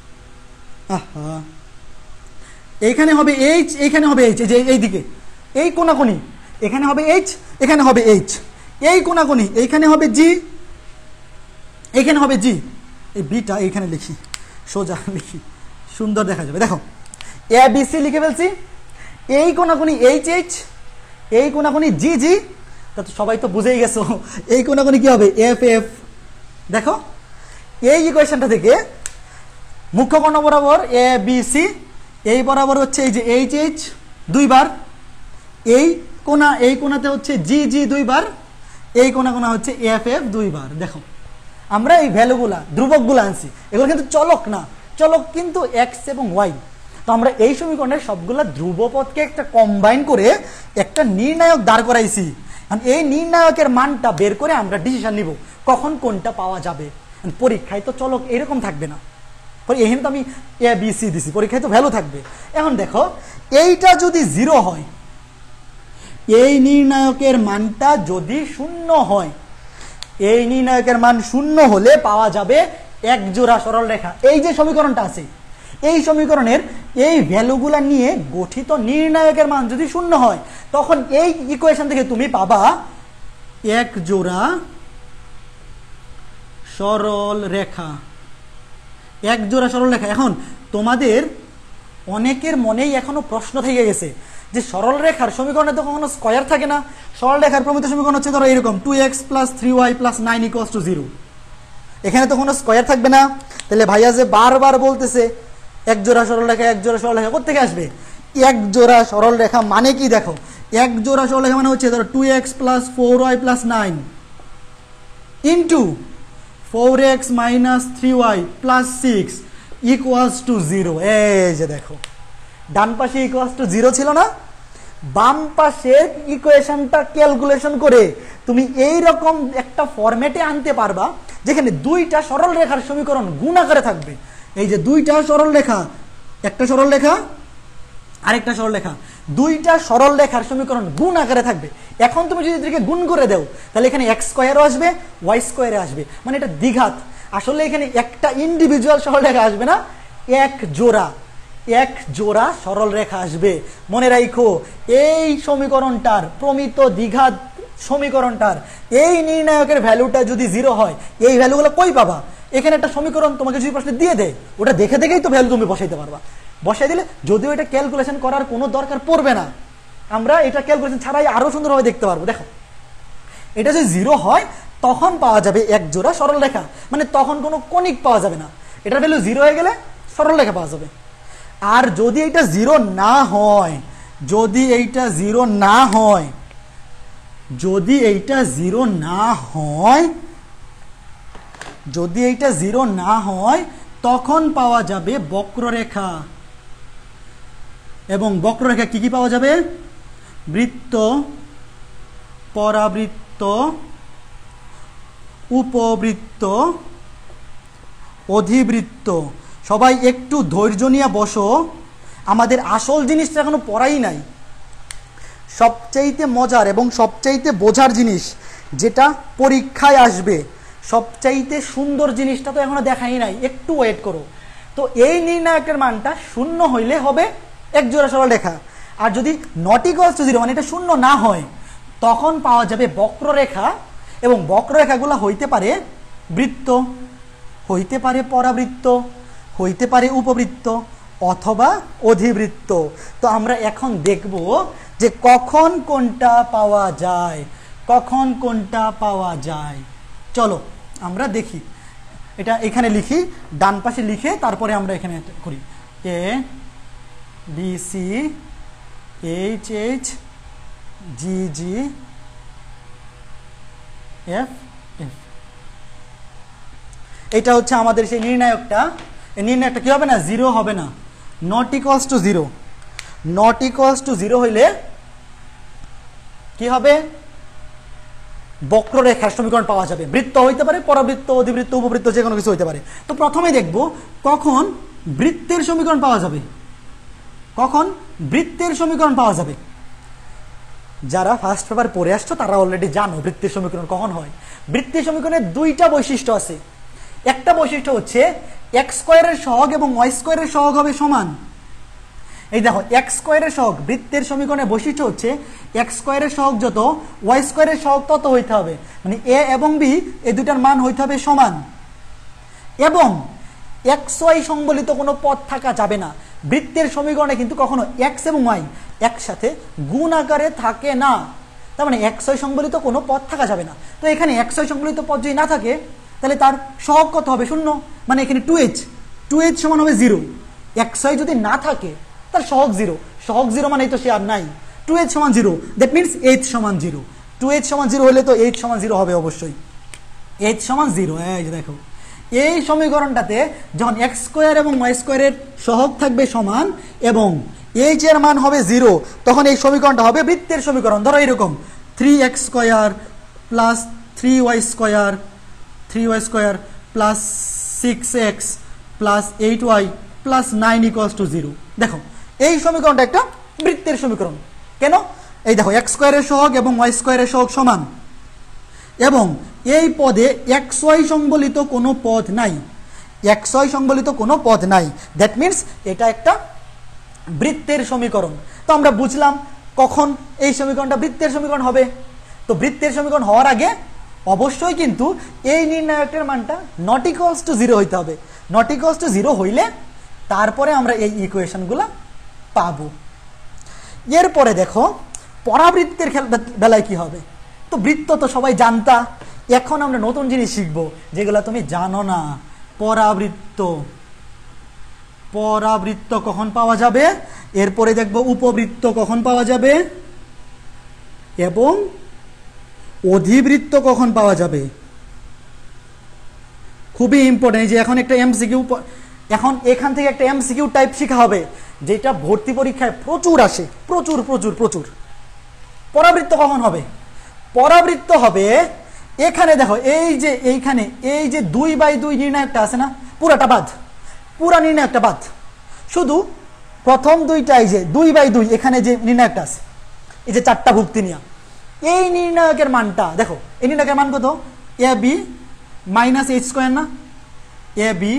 এইখানে হবে এইচ, এইখানে হবে এইচ, এই যে এইদিকে এই কোনাকুনি, এখানে হবে এইচ, এখানে হবে এইচ, এই কোনাকুনি এইখানে হবে জি, এইখানে হবে জি। এই বিটা এইখানে লিখি, সোজা লিখি, সুন্দর দেখা যাবে। দেখো এ বি সি লিখে ফেলছি, এই কোনাকুনি এইচ এইচ, এই কোনাকুনি জি জি। তা তো সবাই তো বুঝেই গেছো এই কোনাকুনি কি হবে, এফ এফ। দেখো এই ইকুয়েশনটা থেকে মুখ্য কর্ণ বরাবর এ বি সি, এই বরাবর হচ্ছে এই যে এইচ এইচ দুইবার, এই কোণাতে হচ্ছে জি জি দুইবার, এই কোণা হচ্ছে এফ এফ দুইবার। দেখো আমরা এই ভ্যালুগুলা, ধ্রুবকগুলো আনছি, এগুলো কিন্তু চলক না, চলক কিন্তু এক্স এবং ওয়াই। তো আমরা এই সমীকরণের সবগুলা ধ্রুবপদকে একটা কম্বাইন করে একটা নির্ণায়ক দাঁড় করাইছি। এই নির্ণায়কের মানটা বের করে আমরা ডিসিশন নিব কখন কোনটা পাওয়া যাবে। পরীক্ষায় তো চলক এরকম থাকবে না, এখানে তো আমি এ বি সি দিছি, পরীক্ষায় তো ভ্যালু থাকবে। এখন দেখো এইটা যদি 0 হয়, এই নির্ণায়কের মানটা যদি 0 হয়, এই নির্ণায়কের মান 0 হলে পাওয়া যাবে এক জোড়া সরল রেখা। এই যে সমীকরণটা আছে, এই সমীকরণের এই ভ্যালুগুলা নিয়ে গঠিত নির্ণায়কের মান যদি 0 হয়, তখন এই ইকুয়েশন থেকে তুমি পাবা এক জোড়া সরল রেখা, এক জোড়া সরল রেখা। এখন তোমাদের অনেকের মনেই এখনো প্রশ্ন থেকে গেছে যে সরল রেখার সমীকরণে তো কখনো স্কয়ার থাকে না। সরল রেখার প্রমিত সমীকরণ হচ্ছে ধরো এরকম 2x + 3y + 9 = 0। এখানে তো কোনো স্কয়ার থাকবে না। তাহলে ভাইয়া যে বারবার বলতেছে এক জোড়া সরল রেখা, এক জোড়া সরল রেখা, কোথা থেকে আসবে? এক জোড়া সরল রেখা মানে কি দেখো, এক জোড়া সরল রেখা মানে হচ্ছে ধরো 2x + 4y + 9 into 4x - 3y + 6 = 0। এই যে দেখো, ডান পাশে =0 ছিল না, বাম পাশের ইকুয়েশনটা ক্যালকুলেশন করে তুমি এই রকম একটা ফরম্যাটে আনতে পারবা যেখানে দুইটা সরল রেখার সমীকরণ গুণ আকারে থাকবে। এই যে দুইটা সরল রেখা, একটা সরল রেখা আরেকটা সরল রেখা, দুইটা সরল রেখার সমীকরণ গুণ আকারে থাকবে। এখন তুমি যদি এদেরকে গুণ করে দাও তাহলে এখানে x স্কয়ারও আসবে, y স্কয়ারও আসবে, মানে এটা দ্বিঘাত। আসলে এখানে একটা ইন্ডিভিজুয়াল সরল রেখা আসবে না, এক জোড়া সরল রেখা আসবে। মনে রাখো এই সমীকরণটার প্রমিত দ্বিঘাত সমীকরণটার এই নির্ণায়কের ভ্যালুটা যদি 0 হয়, এই ভ্যালুগুলো কই পাবা? এখানে একটা সমীকরণ তোমাকে যদি প্রশ্নে দিয়ে দেয়, ওটা দেখে দেখেই তো ভ্যালু তুমি বসাইতে পারবা। বসাই দিলে যদিও এটা ক্যালকুলেশন করার কোনো দরকার পড়বে না, আমরা এটা ক্যালকুলেশন ছাড়াই আরো সুন্দরভাবে দেখতে পারবো। দেখো, এটা যদি 0 হয় তখন পাওয়া যাবে এক জোড়া সরল রেখা, মানে তখন কোনো কণিক পাওয়া যাবে না। এটার ভ্যালু 0 হয়ে গেলে সরল রেখা পাওয়া যাবে। আর যদি এইটা 0 না হয়, যদি এইটা 0 না হয়, যদি এইটা 0 না হয়, যদি এইটা 0 না হয়, তখন পাওয়া যাবে বক্ররেখা। এবং বক্ররেখা কি কি পাওয়া যাবে? বৃত্ত, পরাবৃত্ত, উপবৃত্ত, অধিবৃত্ত। সবাই একটু ধৈর্য নিয়ে বসো, আমাদের আসল জিনিসটা এখনো পড়াই নাই। সবচাইতে মজার এবং সবচাইতে বোঝার জিনিস যেটা পরীক্ষায় আসবে, সবচাইতে সুন্দর জিনিসটা তো এখনো দেখাই নাই, একটু ওয়েট করো। তো এই নির্ণায়কের মানটা 0 হইলে হবে এক জোড়া সরল রেখা। আর যদি নট ইকুয়ালস টু 0 মানে এটা 0 না হয়, তখন পাওয়া যাবে বক্ররেখা। এবং বক্ররেখাগুলো হইতে পারে বৃত্ত, হইতে পারে পরাবৃত্ত, হইতে পারে উপবৃত্ত অথবা অধিবৃত্ত। তো আমরা এখন দেখব যে কখন কোনটা পাওয়া যায়, কখন কোনটা পাওয়া যায়। চলো আমরা দেখি, এটা এখানে লিখি, ডান পাশে লিখে তারপরে আমরা এখানে করি। A B C H H G G F F, এটা হচ্ছে আমাদের সেই নির্ণায়কটা। এই নির্ণায়কটা কি হবে না? 0 হবে না, not equals to 0। Not equals to 0 হইলে কি হবে? বক্ররেখার সমীকরণ পাওয়া যাবে। বৃত্ত হইতে পারে, পরাবৃত্ত, অধিবৃত্ত, উপবৃত্ত, যে কোনো কিছু হইতে পারে। তো প্রথমেই দেখব কখন বৃত্তের সমীকরণ পাওয়া যাবে, কখন বৃত্তের সমীকরণ পাওয়া যাবে। যারা ফার্স্ট পেপার পড়ে আসছো তারা অলরেডি জানো বৃত্তের সমীকরণ কখন হয়। বৃত্তের সমীকরণের দুইটা বৈশিষ্ট্য আছে। একটা বৈশিষ্ট্য হচ্ছে এক্স স্কোয়ারের সহগ এবং ওয়াই স্কোয়ারের সহগ হবে সমান। এই দেখো, এক্স স্কোয়ারের সহগ, বৃত্তের সমীকরণের বৈশিষ্ট্য হচ্ছে এক্স স্কোয়ারের সহগ যত, ওয়াই স্কোয়ারের সহগ তত হইতে হবে। মানে এ এবং বি এই দুটার মান হইতে হবে সমান। এবং এক্স ওয়াই সংবলিত কোনো পদ থাকা যাবে না। বৃত্তের সমীকরণে কিন্তু কখনো এক্স এবং ওয়াই একসাথে গুণ আকারে থাকে না। তার মানে এক্স ওয়াই সংবলিত কোনো পদ থাকা যাবে না। তো এখানে এক্স ওয়াই সংবলিত পদ যদি না থাকে, তাহলে তার সহগ কত হবে? 0। মানে এখানে 2h, 2h সমান হবে 0। এক্স ওয়াই যদি না থাকে তার সহগ 0, সহগ 0 মানে তো সে আর নাই। 2h সমান 0, দ্যাট মিনস h সমান 0। 2h সমান 0 হলে তো h সমান 0 হবে অবশ্যই। h সমান 0। এই যে দেখো, এই সমীকরণটাতে যখন এক্স স্কোয়ার এবং ওয়াই স্কোয়ারের সহগ থাকবে সমান এবং h এর মান হবে 0, তখন এই সমীকরণটা হবে বৃত্তের সমীকরণ। ধরো এরকম 3x square plus 3y square, 3y square plus 6x plus 8y plus 9 equals to 0। দেখো, এই সমীকরণটা একটা বৃত্তের সমীকরণ। কেন? এই দেখো, এক্স স্কোয়ারের সহগ এবং ওয়াই স্কোয়ারের সহগ সমান এবং এই পদে এক্স ওয়াই সংবলিত কোনো পদ নাই, এক্স ওয়াই সংবলিত কোনো পদ নাই। দ্যাট মিনস এটা একটা বৃত্তের সমীকরণ। তো আমরা বুঝলাম কখন এই সমীকরণটা বৃত্তের সমীকরণ হবে। তো বৃত্তের সমীকরণ হওয়ার আগে অবশ্যই কিন্তু এই নির্ণায়কের মানটা নট ইকুয়ালস টু 0 হইতে হবে। নট ইকুয়ালস টু 0 হইলে তারপরে আমরা এই ইকুয়েশনগুলো পাবো। এরপরে দেখো পরাবৃত্তের বেলায় কি হবে। তো বৃত্ত তো সবাই জানতা, এখন আমরা নতুন জিনিস শিখবো যেগুলো তুমি জানো না। পরাবৃত্ত, পরাবৃত্ত কখন পাওয়া যাবে, এরপরে দেখবো উপবৃত্ত কখন পাওয়া যাবে এবং অধিবৃত্ত কখন পাওয়া যাবে। খুবই ইম্পর্টেন্ট। যে এখন একটা এমসিকিউ, এখন এখান থেকে একটা এমসিকিউ টাইপ শেখা হবে যেটা ভর্তি পরীক্ষায় প্রচুর আসে, প্রচুর প্রচুর প্রচুর। পরাবৃত্ত কখন হবে? পরাবৃত্ত হবে এখানে দেখো, এই যে এইখানে এই যে 2/2 নির্ণায়কটা আছে না, পুরাটা বাদ, পুরা নির্ণায়কটা বাদ, শুধু প্রথম দুইটা, এই যে 2/2 এখানে যে নির্ণায়কটা আছে, এই যে 4টা ভুক্তি নিয়া, এই নির্ণায়কের মানটা দেখো। এই নির্ণায়কের মান কত? A B minus H square না, A B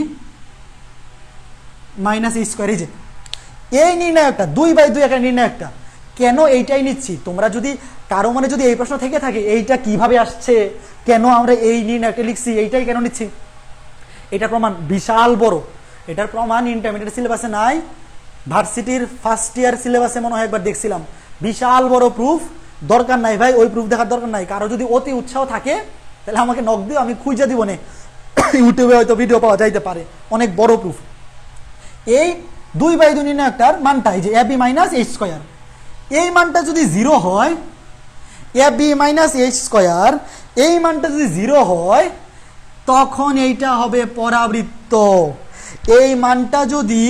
minus H square. এই যে এই নির্ণায়কটা 2/2 একটা নির্ণায়কটা কেন এইটাই নিচ্ছি, তোমরা যদি কারো মনে যদি এই প্রশ্ন থেকে থাকে এইটা কিভাবে আসছে, কেন আমরা এই নির্ণয়টা লিখছি, এইটাই কেন নিচ্ছি, এটার প্রমাণ বিশাল বড়। এটার প্রমাণ ইন্টারমিডিয়েট সিলেবাসে নাই, ভার্সিটির ফার্স্ট ইয়ার সিলেবাসে মনে হয় একবার দেখছিলাম। বিশাল বড় প্রুফ, দরকার নাই ভাই, ওই প্রুফ দেখার দরকার নাই। কারো যদি অতি উৎসাহ থাকে তাহলে আমাকে নক দিও, আমি খুঁজে দিব না, ইউটিউবে হয়তো ভিডিও পাওয়া যাইতে পারে, অনেক বড় প্রুফ। এই 2/2 নির্ণয়কটার মানটা এই যে ab মাইনাস এইচ স্কোয়ার, এই মানটা যদি 0 হয়, ab মাইনাস এইচ স্কোয়ার এই মানটা যদি 0 হয় তখন এইটা হবে পরাবৃত্ত। এই মানটা যদি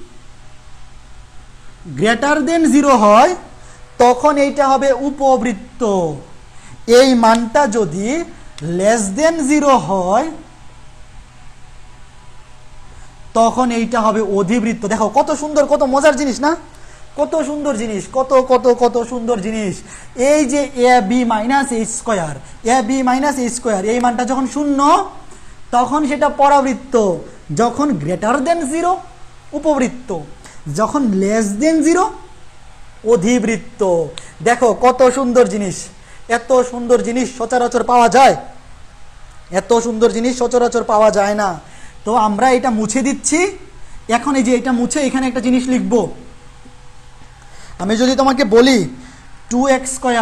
গ্রেটার দেন 0 হয় তখন এইটা হবে উপবৃত্ত। এই মানটা যদি লেস দেন 0 হয় তখন এইটা হবে অধিবৃত্ত। দেখো কত সুন্দর, কত মজার জিনিস না, কত সুন্দর জিনিস, কত কত কত সুন্দর জিনিস। এই যে ab minus H square, ab minus H square এই মানটা যখন 0 তখন সেটা পরাবৃত্ত, যখন গ্রেটার দেন 0 উপবৃত্ত, যখন লেস দেন 0 অধিবৃত্ত। দেখো কত সুন্দর জিনিস, এত সুন্দর জিনিস সচরাচর পাওয়া যায়, এত সুন্দর জিনিস সচরাচর পাওয়া যায় না। তো আমরা এটা মুছে দিচ্ছি এখন। এই যে এটা মুছে এখানে একটা জিনিস লিখব। আমি যদি তোমাকে বলি 2x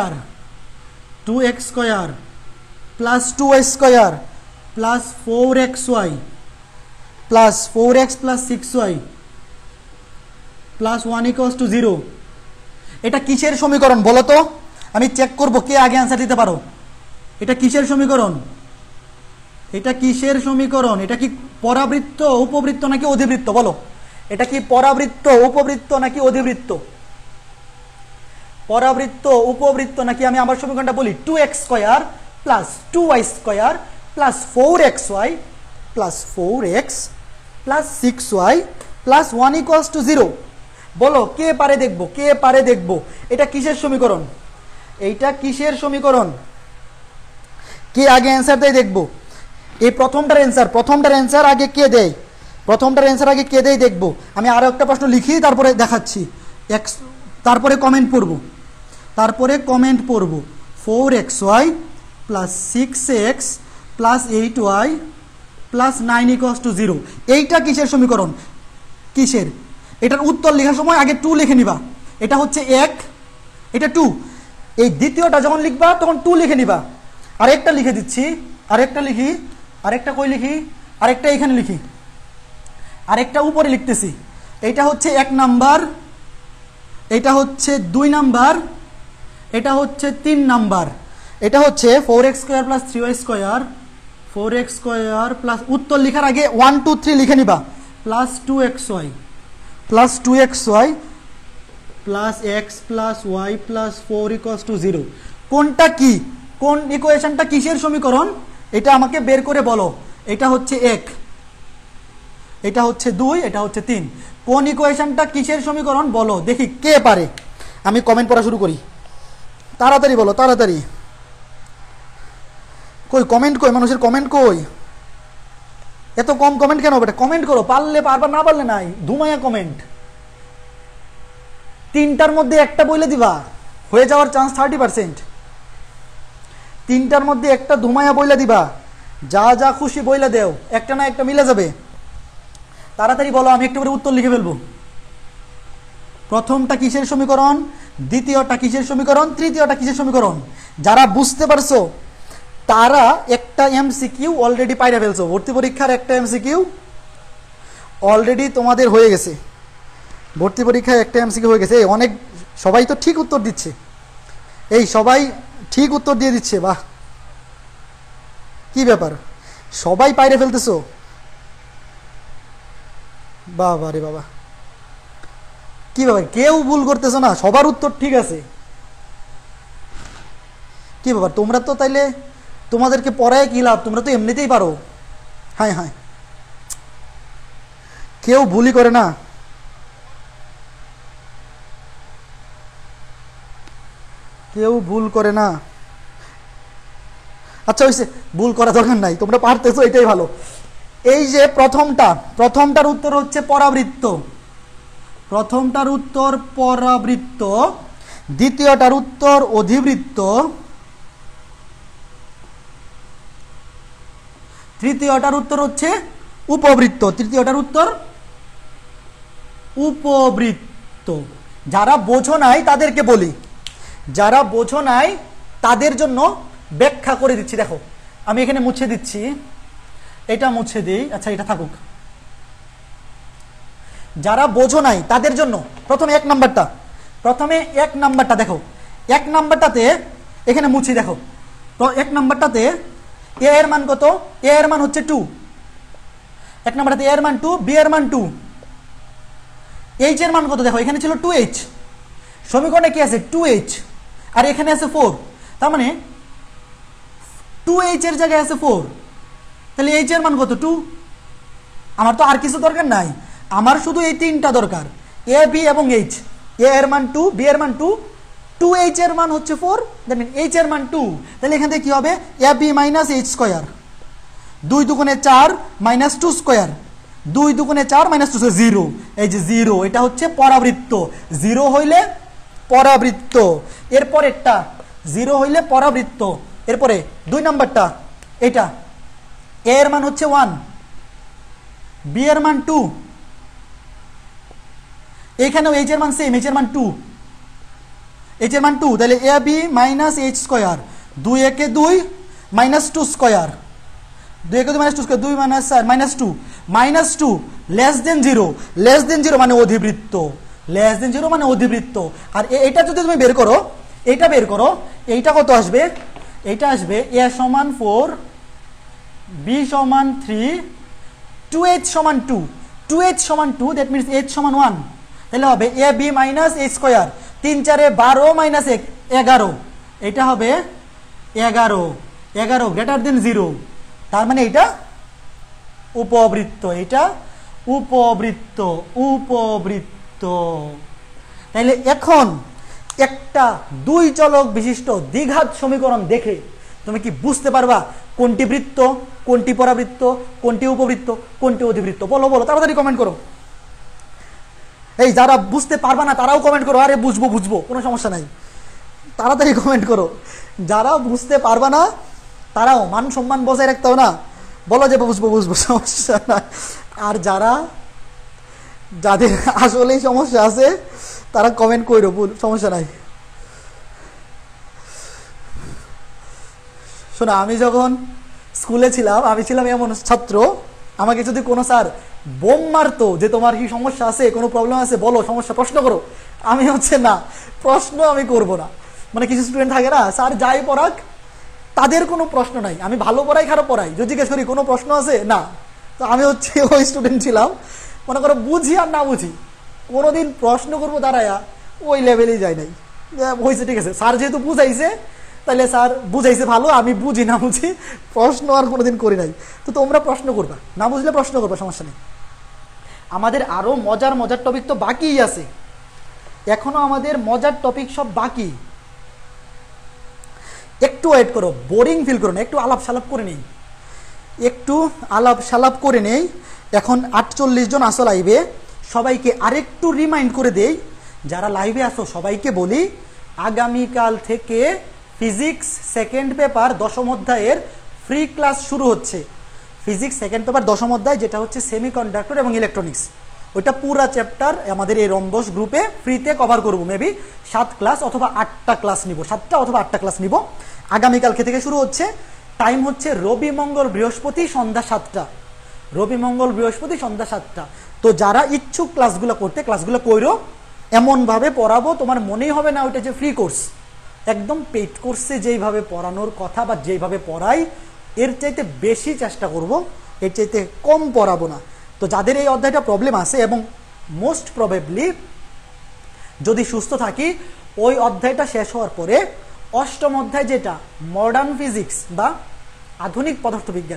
square plus 2y square plus 4xy plus 4x plus 6y plus 1 equals to 0, এটা কিসের সমীকরণ বলো তো? আমি চেক করব কে আগে অ্যান্সার দিতে পারো। এটা কিসের সমীকরণ? এটা কিসের সমীকরণ? এটা কি পরাবৃত্ত, উপবৃত্ত নাকি অধিবৃত্ত? বলো, এটা কি পরাবৃত্ত, উপবৃত্ত নাকি অধিবৃত্ত? পরাবৃত্ত, উপবৃত্ত নাকি? আমি আমার সমীকরণটা বলি 2x square plus 2y square plus 4xy plus 4x plus 6y plus 1 equals to 0। বলো কে পারে দেখবো, কে পারে দেখবো এটা কিসের সমীকরণ, এইটা কিসের সমীকরণ? কে আগে অ্যান্সার দেয় দেখবো। এই প্রথমটার অ্যান্সার আগে কে দেয়, প্রথমটার অ্যান্সার আগে কে দেয় দেখবো। আমি আরো একটা প্রশ্ন লিখি তারপরে দেখাচ্ছি, তারপরে কমেন্ট পড়ব 4xy plus 6x plus 8y plus 9 equals to 0। এইটা কিসের সমীকরণ, কিসের? এটার উত্তর লেখার সময় আগে 2 লিখে নিবা, এটা হচ্ছে 1, এটা 2। এই দ্বিতীয়টা যখন লিখবা তখন 2 লিখে নিবা। আরেকটা লিখে দিচ্ছি, আরেকটা লিখি, আরেকটা কই লিখি, আরেকটা এখানে লিখি, আরেকটা উপরে লিখতেছি। এইটা হচ্ছে 1 নাম্বার, এটা হচ্ছে 2 নাম্বার, এটা হচ্ছে 3 নাম্বার। এটা হচ্ছে 4x square plus 3y square, 4x square plus, উত্তর লেখার আগে 1 2 3 লিখে নিবা, plus 2xy plus 2xy plus x plus y plus 4 equals to 0। কোনটা কি, কোন ইকুয়েশনটা কিসের সমীকরণ এটা আমাকে বের করে বলো। এটা হচ্ছে 1, এটা হচ্ছে 2, এটা হচ্ছে 3। কোন ইকুয়েশনটা কিসের সমীকরণ বলো দেখি কে পারে। আমি কমেন্ট পড়া শুরু করি, তাড়াতাড়ি বলো, তাড়াতাড়ি। কই কমেন্ট, কই মানুষের কমেন্ট, কই এত কম কমেন্ট কেন? বেটা কমেন্ট করো, পারলে পারবা, না পারলে নাই, ধুমাইয়া কমেন্ট। 3টার মধ্যে একটা বইলে দিবা, হয়ে যাওয়ার চান্স 30%। 3টার মধ্যে একটা ধুমাইয়া বইলে দিবা, যা যা খুশি বইলে দেও, একটা না একটা মিলে যাবে। তাড়াতাড়ি বলো, আমি একটু করে উত্তর লিখে ফেলবো। প্রথমটা কিসের সমীকরণ, দ্বিতীয়টা কিসের সমীকরণ, তৃতীয়টা কিসের সমীকরণ? যারা বুঝতে পারছো তারা একটা এমসিকিউ অলরেডি পাইরা ফেলছো। ভর্তি পরীক্ষার একটা এমসিকিউ অলরেডি তোমাদের হয়ে গেছে, ভর্তি পরীক্ষায় একটা এমসিকিউ হয়ে গেছে। অনেক সবাই তো ঠিক উত্তর দিচ্ছে, এই সবাই ঠিক উত্তর দিয়ে দিচ্ছে, বাহ কি ব্যাপার, সবাই পাইরে ফেলতেছো, বাবা রে বাবা, কি ব্যাপার, কেউ ভুল করতেছো না, সবার উত্তর ঠিক আছে, কি ব্যাপার? তোমরা তো তাইলে তোমাদেরকে পড়ায় কি লাভ, তোমরা তো এমনিতেই পারো। হ্যাঁ হ্যাঁ, কেউ ভুলই করে না, কেউ ভুল করে না। আচ্ছা হয়েছে, ভুল করা দরকার নাই, তোমরা পারতেছো, এটাই ভালো। এই যে প্রথমটার উত্তর হচ্ছে পরাবৃত্ত, প্রথমটার উত্তর পরাবৃত্ত। দ্বিতীয়টার উত্তর অধিবৃত্ত, তৃতীয়টার উত্তর হচ্ছে উপবৃত্ত, তৃতীয়টার উত্তর উপবৃত্ত। যারা বোঝো নাই তাদেরকে বলি, যারা বোঝো নাই তাদের জন্য ব্যাখ্যা করে দিচ্ছি। দেখো আমি এখানে মুছে দিচ্ছি, এটা মুছে দিই, আচ্ছা এটা থাকুক। যারা বোঝো নাই তাদের জন্য প্রথমে এক নাম্বারটা দেখো, এক নাম্বারটাতে এখানে মুছি, দেখো তো এক নাম্বারটাতে এ এর মান কত? এ এর মান হচ্ছে 2, এক নাম্বারটাতে এ এর মান 2, বি এর মান 2, এইচ এর মান কত? দেখো এখানে ছিল 2h, সমীকরণে কি আছে? 2h, আর এখানে আছে 4, তার মানে 2h এর জায়গায় আছে 4, তাহলে এইচ এর মান কত? 2। আমার তো আর কিছু দরকার নাই, আমার শুধু এই তিনটা দরকার, এ বি এবং এইচ। এ এর মান 2, বি এর মান 2, 2h এর মান হচ্ছে 4, দ্যাট মিন এইচ এর মান 2। তাহলে এখান থেকে কি হবে? A B minus H square, 2 দুগুণে 4 মাইনাস 2 স্কোয়ার, 2 দুগুণে 4 মাইনাস 2 স্কোয়ার, 0। এই যে 0, এটা হচ্ছে পরাবৃত্ত, 0 হইলে পরাবৃত্ত। এরপরেরটা 0 হইলে পরাবৃত্ত। এরপরে 2 নাম্বারটা, এটা এ এর মান হচ্ছে 1, বি এর মান 2, এখানেও এইচ এর মান সেম, এইচ এর মান 2, এইচ এর মান 2, তাহলে A B minus H square, 2 একে 2 মাইনাস 2 স্কোয়ার, 2 একে 2 minus 2 square, 2 minus 4 minus 2 less than 0, less than 0 মানে অধিবৃত্ত, লেস দেন 0 মানে অধিবৃত্ত। আর এটা যদি তুমি বের করো, এইটা বের করো, এইটা কত আসবে? এইটা আসবে এ সমান 4, বি সমান 3, 2h সমান 2, 2h সমান 2, দ্যাট মিনস h সমান 1। তাহলে হবে A B minus H square, 3 4 12 minus 1 11, এটা হবে 11 গ্রেটার দেন 0, তার মানে এটা উপবৃত্ত, এটা উপবৃত্ত, উপবৃত্ত। তাহলে এখন একটা 2 চলক বিশিষ্ট দ্বিঘাত সমীকরণ দেখে তুমি কি বুঝতে পারবা কোনটি বৃত্ত, কোনটি পরাবৃত্ত, কোনটি উপবৃত্ত, কোনটি অধিবৃত্ত? বলো বলো, তাড়াতাড়ি কমেন্ট করো। এই যারা বুঝতে পারবা না তারাও কমেন্ট করো, আরে বুঝবো বুঝবো, কোনো সমস্যা নাই, তাড়াতাড়ি কমেন্ট করো। যারা বুঝতে পারবা না তারাও, মান সম্মান বজায় রাখতে হবে না, বলো যে বুঝবো বুঝবো, সমস্যা নাই। আর যাদের আসলেই সমস্যা আছে তারা কমেন্ট করো, সমস্যা নাই। শোনো, আমি যখন স্কুলে ছিলাম, আমি ছিলাম এমন ছাত্র, আমাকে যদি কোনো স্যার বোম মারতো যে তোমার কি সমস্যা আছে, কোনো প্রবলেম আছে, বলো সমস্যা, প্রশ্ন করো, আমি হচ্ছে না, প্রশ্ন আমি করব না। মানে কিছু স্টুডেন্ট থাকে না, স্যার যাই পড়াক তাদের কোনো প্রশ্ন নাই, আমি ভালো পড়াই খারাপ পড়াই, যদি জিজ্ঞেস করি কোনো প্রশ্ন আছে না, তো আমি হচ্ছে ওই স্টুডেন্ট ছিলাম। মনে করো বুঝি আর না বুঝি, কোনোদিন প্রশ্ন করবো দাঁড়ায়া ওই লেভেলেই যায় নাই, হয়েছে ঠিক আছে, স্যার যেহেতু বুঝাইছে তাহলে স্যার বুঝাইছে ভালো, আমি বুঝি না বুঝি প্রশ্ন আর কোনোদিন করি নাই। তো তোমরা প্রশ্ন করবা, না বুঝলে প্রশ্ন করবা, সমস্যা নেই। আমাদের আরো মজার মজার টপিক তো বাকিই আছে, এখনো আমাদের মজার টপিক সব বাকি। একটু ওয়েট করো, বোরিং ফিল করো না, একটু আলাপ সালাপ করে নেই, একটু আলাপ সালাপ করে নেই। এখন 48 জন আসো লাইভে, সবাইকে আরেকটু রিমাইন্ড করে দেই, যারা লাইভে আসো সবাইকে বলি, আগামীকাল থেকে ফিজিক্স সেকেন্ড পেপার 10ম অধ্যায়ের ফ্রি ক্লাস শুরু হচ্ছে। ফিজিক্স সেকেন্ড পেপার 10ম অধ্যায়, যেটা হচ্ছে সেমিকন্ডাক্টর এবং ইলেকট্রনিক্স, ওইটা পুরা চ্যাপ্টার আমাদের এই রম্বস গ্রুপে ফ্রিতে কভার করব। মেবি 7 ক্লাস অথবা 8টা ক্লাস নিব, 7টা অথবা 8টা ক্লাস নিব। আগামীকালকে থেকে শুরু হচ্ছে, টাইম হচ্ছে রবি মঙ্গল বৃহস্পতি সন্ধ্যা 7টা, রবি মঙ্গল বৃহস্পতি সন্ধ্যা 7টা। তো যারা ইচ্ছুক ক্লাসগুলো করতে, ক্লাসগুলো কইরো, এমনভাবে পড়াবো তোমার মনেই হবে না ওইটা যে ফ্রি কোর্স, একদম পেইড কোর্সে যেইভাবে পড়ানোর কথা বা যেইভাবে পড়াই এর চাইতে বেশি চেষ্টা করব, এর চাইতে কম পড়াবো না। তো যাদের এই অধ্যায়টা প্রবলেম আছে, এবং মোস্ট প্রবাবলি যদি সুস্থ থাকি, ওই অধ্যায়টা শেষ হওয়ার পরে 8ম অধ্যায় যেটা মডার্ন ফিজিক্স বা আধুনিক পদার্থবিজ্ঞান,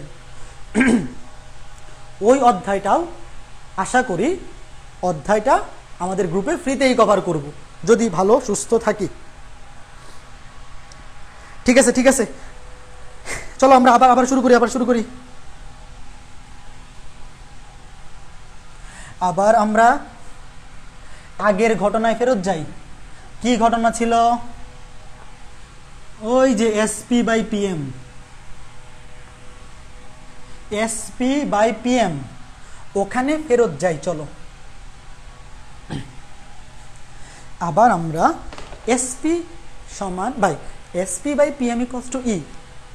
ওই অধ্যায়টাও আশা করি অধ্যায়টা আমাদের গ্রুপে ফ্রিতেই কভার করব, যদি ভালো সুস্থ থাকি। ঠিক আছে ঠিক আছে, চলো আমরা আবার শুরু করি, আবার আমরা আগের ঘটনায় ফেরত যাই। কি ঘটনা ছিল? ওই যে SP by PM, SP by PM ওখানে ফেরত যাই। চলো আবার আমরা এসপি সমান by SP by PM equals to E,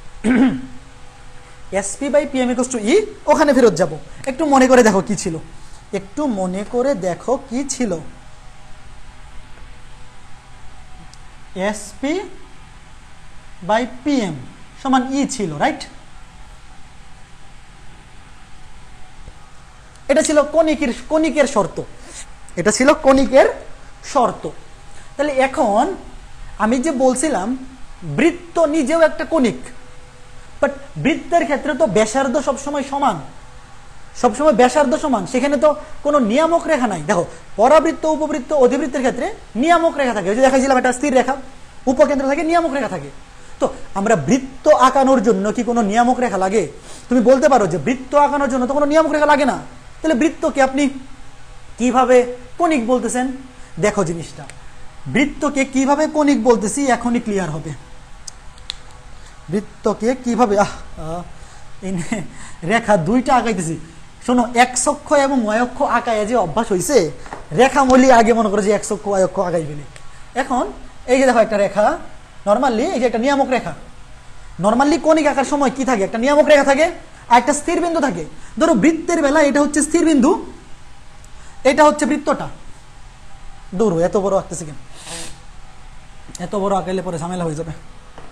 SP by PM equals to E, ওখানে ফেরত যাব। একটু মনে করে দেখো কি ছিল, একটু মনে করে দেখো কি ছিল। এসপি বাই পিএম সমান ই ছিল, রাইট? এটা ছিল কণিকের শর্ত, এটা ছিল কণিকের শর্ত। তাহলে এখন আমি যে বলছিলাম বৃত্ত নিজেও একটা কণিক, বাট বৃত্তের ক্ষেত্রে তো ব্যাসার্ধ সবসময় সমান, সবসময় ব্যাসার্ধ সমান, সেখানে তো কোনো নিয়ামক রেখা নাই। দেখো পরাবৃত্ত, উপবৃত্ত, অধিবৃত্তের ক্ষেত্রে নিয়ামক রেখা থাকে, ওই যে দেখাইছিলাম একটা স্থির রেখা, উপকেন্দ্র থাকে, নিয়ামক রেখা থাকে। তো আমরা বৃত্ত আঁকানোর জন্য কি কোনো নিয়ামক রেখা লাগে? তুমি বলতে পারো যে বৃত্ত আঁকানোর জন্য তো কোনো নিয়ামক রেখা লাগে না, তাহলে বৃত্তকে আপনি কিভাবে কণিক বলতেছেন? দেখো জিনিসটা, বৃত্তকে কিভাবে কণিক বলতেছি এখনই ক্লিয়ার হবে। বৃত্তকে কিভাবে রেখা দুইটা আঁকাইতেছি, শোনো, এক্স অক্ষ এবং ওয়াই অক্ষ আঁকায় যে অভ্যাস হয়েছে, রেখা মলি আগে মনে করে যে এক্স অক্ষ ওয়াই অক্ষ আঁকাই ফেলে। এখন এই যে দেখো একটা রেখা, নর্মালি এই যে একটা নিয়ামক রেখা, নর্মালি কণিক আঁকার সময় কি থাকে? একটা নিয়ামক রেখা থাকে আর একটা স্থির বিন্দু থাকে। ধরো বৃত্তের বেলা এটা হচ্ছে স্থির বিন্দু, এটা হচ্ছে বৃত্তটা। দূর এত বড় আঁকতেছি কেন? এত বড় আঁকাইলে পরে ঝামেলা হয়ে যাবে।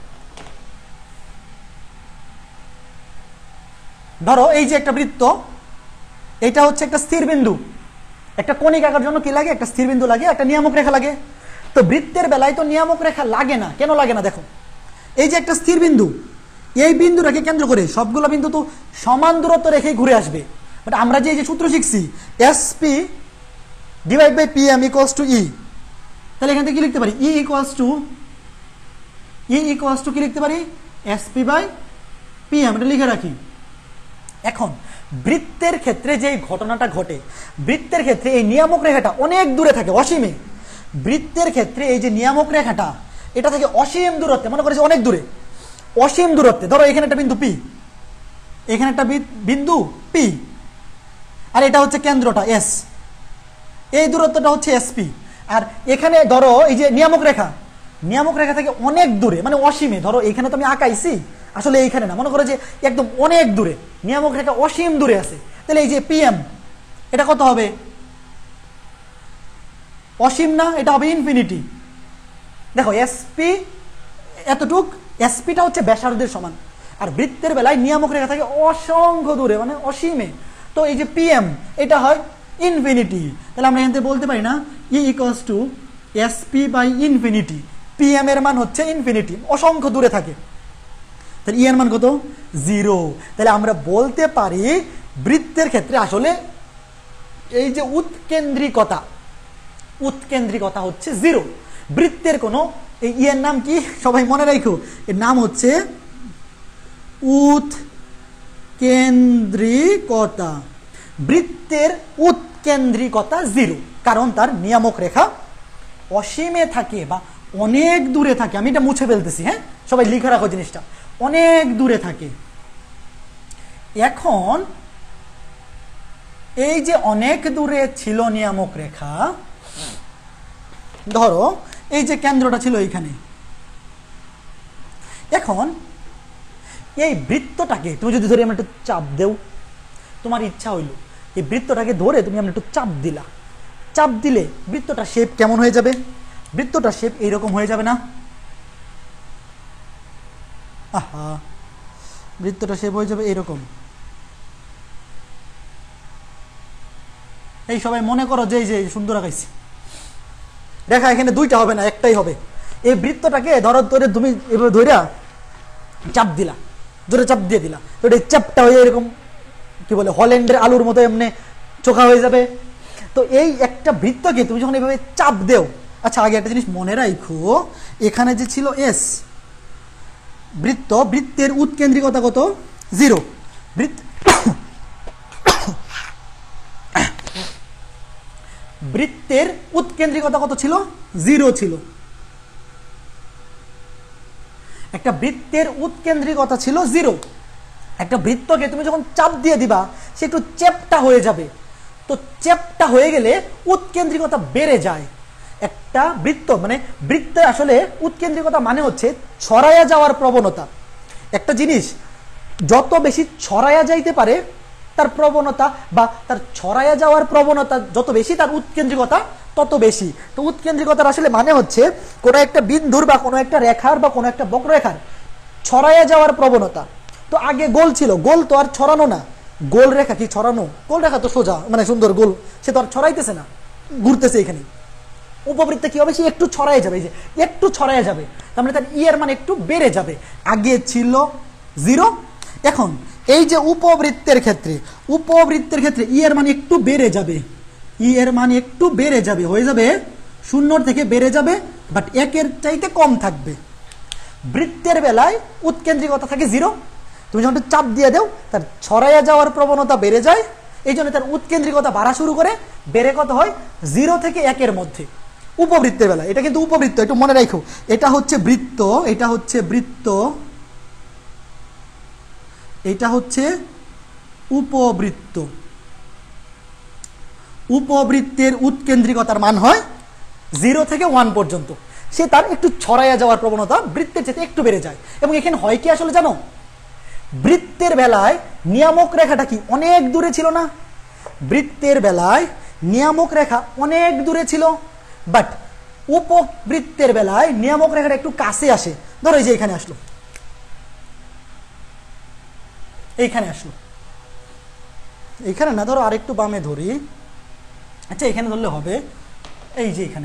ধরো এই যে একটা বৃত্ত, এটা হচ্ছে একটা স্থির বিন্দু। একটা কণিক আঁকার জন্য কি লাগে? একটা স্থির বিন্দু লাগে, একটা নিয়ামক রেখা লাগে। তো বৃত্তের বেলায় তো নিয়ামক রেখা লাগে না। কেন লাগে না? দেখো এই যে একটা স্থির বিন্দু, এই বিন্দুটাকে কেন্দ্র করে সবগুলো বিন্দু তো সমান দূরত্ব রেখেই ঘুরে আসবে। বাট আমরা যে এই যে সূত্র শিখছি SP divide by PM equals to E, তাহলে এখান থেকে কি লিখতে পারি? ই ইকুয়ালস টু কি লিখতে পারি? এসপি বাই পিএম, এটা লিখে রাখি। এখন বৃত্তের ক্ষেত্রে যে ঘটনাটা ঘটে, বৃত্তের ক্ষেত্রে এই নিয়ামক রেখাটা অনেক দূরে থাকে, অসীমে। বৃত্তের ক্ষেত্রে এই যে নিয়ামক রেখাটা, এটা থেকে অসীম দূরত্বে, মনে করেছে অনেক দূরে, অসীম দূরত্বে। ধরো এখানে একটা বিন্দু পি, এখানে একটা বিন্দু পি, আর এটা হচ্ছে কেন্দ্রটা এস, এই দূরত্বটা হচ্ছে এসপি। আর এখানে ধরো এই যে নিয়ামক রেখা, নিয়ামক রেখা থেকে অনেক দূরে, মানে অসীমে। ধরো এইখানে তো আমি আঁকাইছি, আসলে এইখানে না, মনে করো যে একদম অনেক দূরে, নিয়ামক রেখা অসীম দূরে আছে। তাহলে এই যে পিএম, এটা কত হবে? অসীম না, এটা হবে ইনফিনিটি। দেখো এসপি এতটুক, এসপিটা হচ্ছে ব্যাসার্ধের সমান, আর বৃত্তের বেলায় নিয়ামক রেখা থাকে অসংখ্য দূরে, মানে অসীমে। তো এই যে পিএম, এটা হয় ইনফিনিটি। তাহলে আমরা এখান থেকে বলতে পারি না E equals to SP by infinity. PM এর মান হচ্ছে ইনফিনিটি, অসংখ্য দূরে থাকে। তাহলে ই এর মান কত? 0। তাহলে আমরা বলতে পারি বৃত্তের ক্ষেত্রে আসলে এই যে উৎকেন্দ্রিকতা, উৎকেন্দ্রিকতা হচ্ছে 0। বৃত্তের কোনো এই ই এর নাম কি সবাই মনে রাখো, এর নাম হচ্ছে উৎকেন্দ্রিকতা। বৃত্তের উৎকেন্দ্রিকতা 0, কারণ তার নিয়ামক রেখা অসীমে থাকে বা অনেক দূরে থাকে। আমি এটা মুছে ফেলতেছি, হ্যাঁ, সবাই লিখে রাখো জিনিসটা, অনেক দূরে থাকে। এখন এই যে অনেক দূরে ছিল নিয়ামক রেখা, ধরো এই যে কেন্দ্রটা ছিল এইখানে, এখন এই বৃত্তটাকে তুমি যদি ধরে আমরা একটু চাপ দেও, তোমার ইচ্ছা হইল এই বৃত্তটাকে ধরে তুমি আমরা একটু চাপ দিলা, চাপ দিলে বৃত্তটা শেপ কেমন হয়ে যাবে? বৃত্তটা শেপ এইরকম হয়ে যাবে না? আহা, বৃত্তটা শেপ হয়ে যাবে এইরকম। এই সবাই মনে করো যে এই যে সুন্দর আঁকাইছি রেখা, এখানে দুইটা হবে না, একটাই হবে। এই বৃত্তটাকে ধরো ধরে তুমি এভাবে ধরে চাপ দিলা, জোরে চাপ দিয়ে দিলা, তো এই চাপটা হয়ে এরকম কি বলে হল্যান্ডের আলুর মতো এমনি চোখা হয়ে যাবে। তো এই একটা বৃত্তকে তুমি যখন এইভাবে চাপ দেও, আচ্ছা আগে একটা জিনিস মনে রাখো, এখানে যে ছিল এস বৃত্ত, বৃত্তের উৎকেন্দ্রিকতা কত? 0। বৃত্তের উৎকেন্দ্রিকতা কত ছিল? 0 ছিল। একটা বৃত্তের উৎকেন্দ্রিকতা ছিল 0। একটা বৃত্তকে তুমি যখন চাপ দিয়ে দিবা সে একটু চ্যাপ্টা হয়ে যাবে, তো চ্যাপ্টা হয়ে গেলে উৎকেন্দ্রিকতা বেড়ে যায়। একটা বৃত্ত মানে বৃত্তের আসলে উৎকেন্দ্রিকতা মানে হচ্ছে ছড়ায়া যাওয়ার প্রবণতা। একটা জিনিস যত বেশি ছড়ায়া যাইতে পারে তার প্রবণতা বা তার ছড়ায়া যাওয়ার প্রবণতা যত বেশি, তার উৎকেন্দ্রিকতা তত বেশি। তো উৎকেন্দ্রিকতার আসলে মানে হচ্ছে কোনো একটা বিন্দুর বা কোনো একটা রেখার বা কোনো একটা বক্ররেখার ছড়ায়া যাওয়ার প্রবণতা। তো আগে গোল ছিল, গোল তো আর ছড়ানো না, গোল রেখা কি ছড়ানো? গোল রেখা তো সোজা মানে সুন্দর গোল, সে তো আর ছড়াইতেছে না, ঘুরতেছে এখানে। উপবৃত্তে কি হবে? সে একটু ছড়ায় যাবে, এই যে একটু ছড়ায় যাবে, তার মানে তার এর মান একটু বেড়ে যাবে। আগে ছিল 0, এখন এই যে উপবৃত্তের ক্ষেত্রে এর মান একটু বেড়ে যাবে, এর মান একটু বেড়ে যাবে, হয়ে যাবে 0 থেকে বেড়ে যাবে, বাট 1-এর চাইতে কম থাকবে। বৃত্তের বেলায় উৎকেন্দ্রিকতা থাকে 0, তুমি যখন চাপ দিয়ে দাও তার ছড়াইয়া যাওয়ার প্রবণতা বেড়ে যায়, এই জন্য তার উৎকেন্দ্রিকতা বাড়া শুরু করে, বেড়ে কত হয় 0 থেকে 1-এর মধ্যে। উপবৃত্তের বেলা এটা কিন্তু উপবৃত্ত, একটু মনে রাখো, এটা হচ্ছে বৃত্ত, এটা হচ্ছে বৃত্ত, এটা হচ্ছে উপবৃত্ত। উপবৃত্তের উৎকেন্দ্রিকতার মান হয় 0 থেকে 1 পর্যন্ত, সে তার একটু ছড়াইয়া যাওয়ার প্রবণতা বৃত্তের চেয়ে একটু বেড়ে যায়। এবং এখানে হয় কি আসলে জানো, বৃত্তের বেলায় নিয়ামক রেখাটা কি অনেক দূরে ছিল না? বৃত্তের বেলায় নিয়ামক রেখা অনেক দূরে ছিল, বাট উপবৃত্তের বেলায় নিয়ামক রেখাটা একটু কাছে আসে। ধরো এই যে এখানে আসলো, এইখানে আসলো, এইখানে না, ধরো আরেকটু বামে ধরি, আচ্ছা এখানে ধরলে হবে, এই যে এখানে,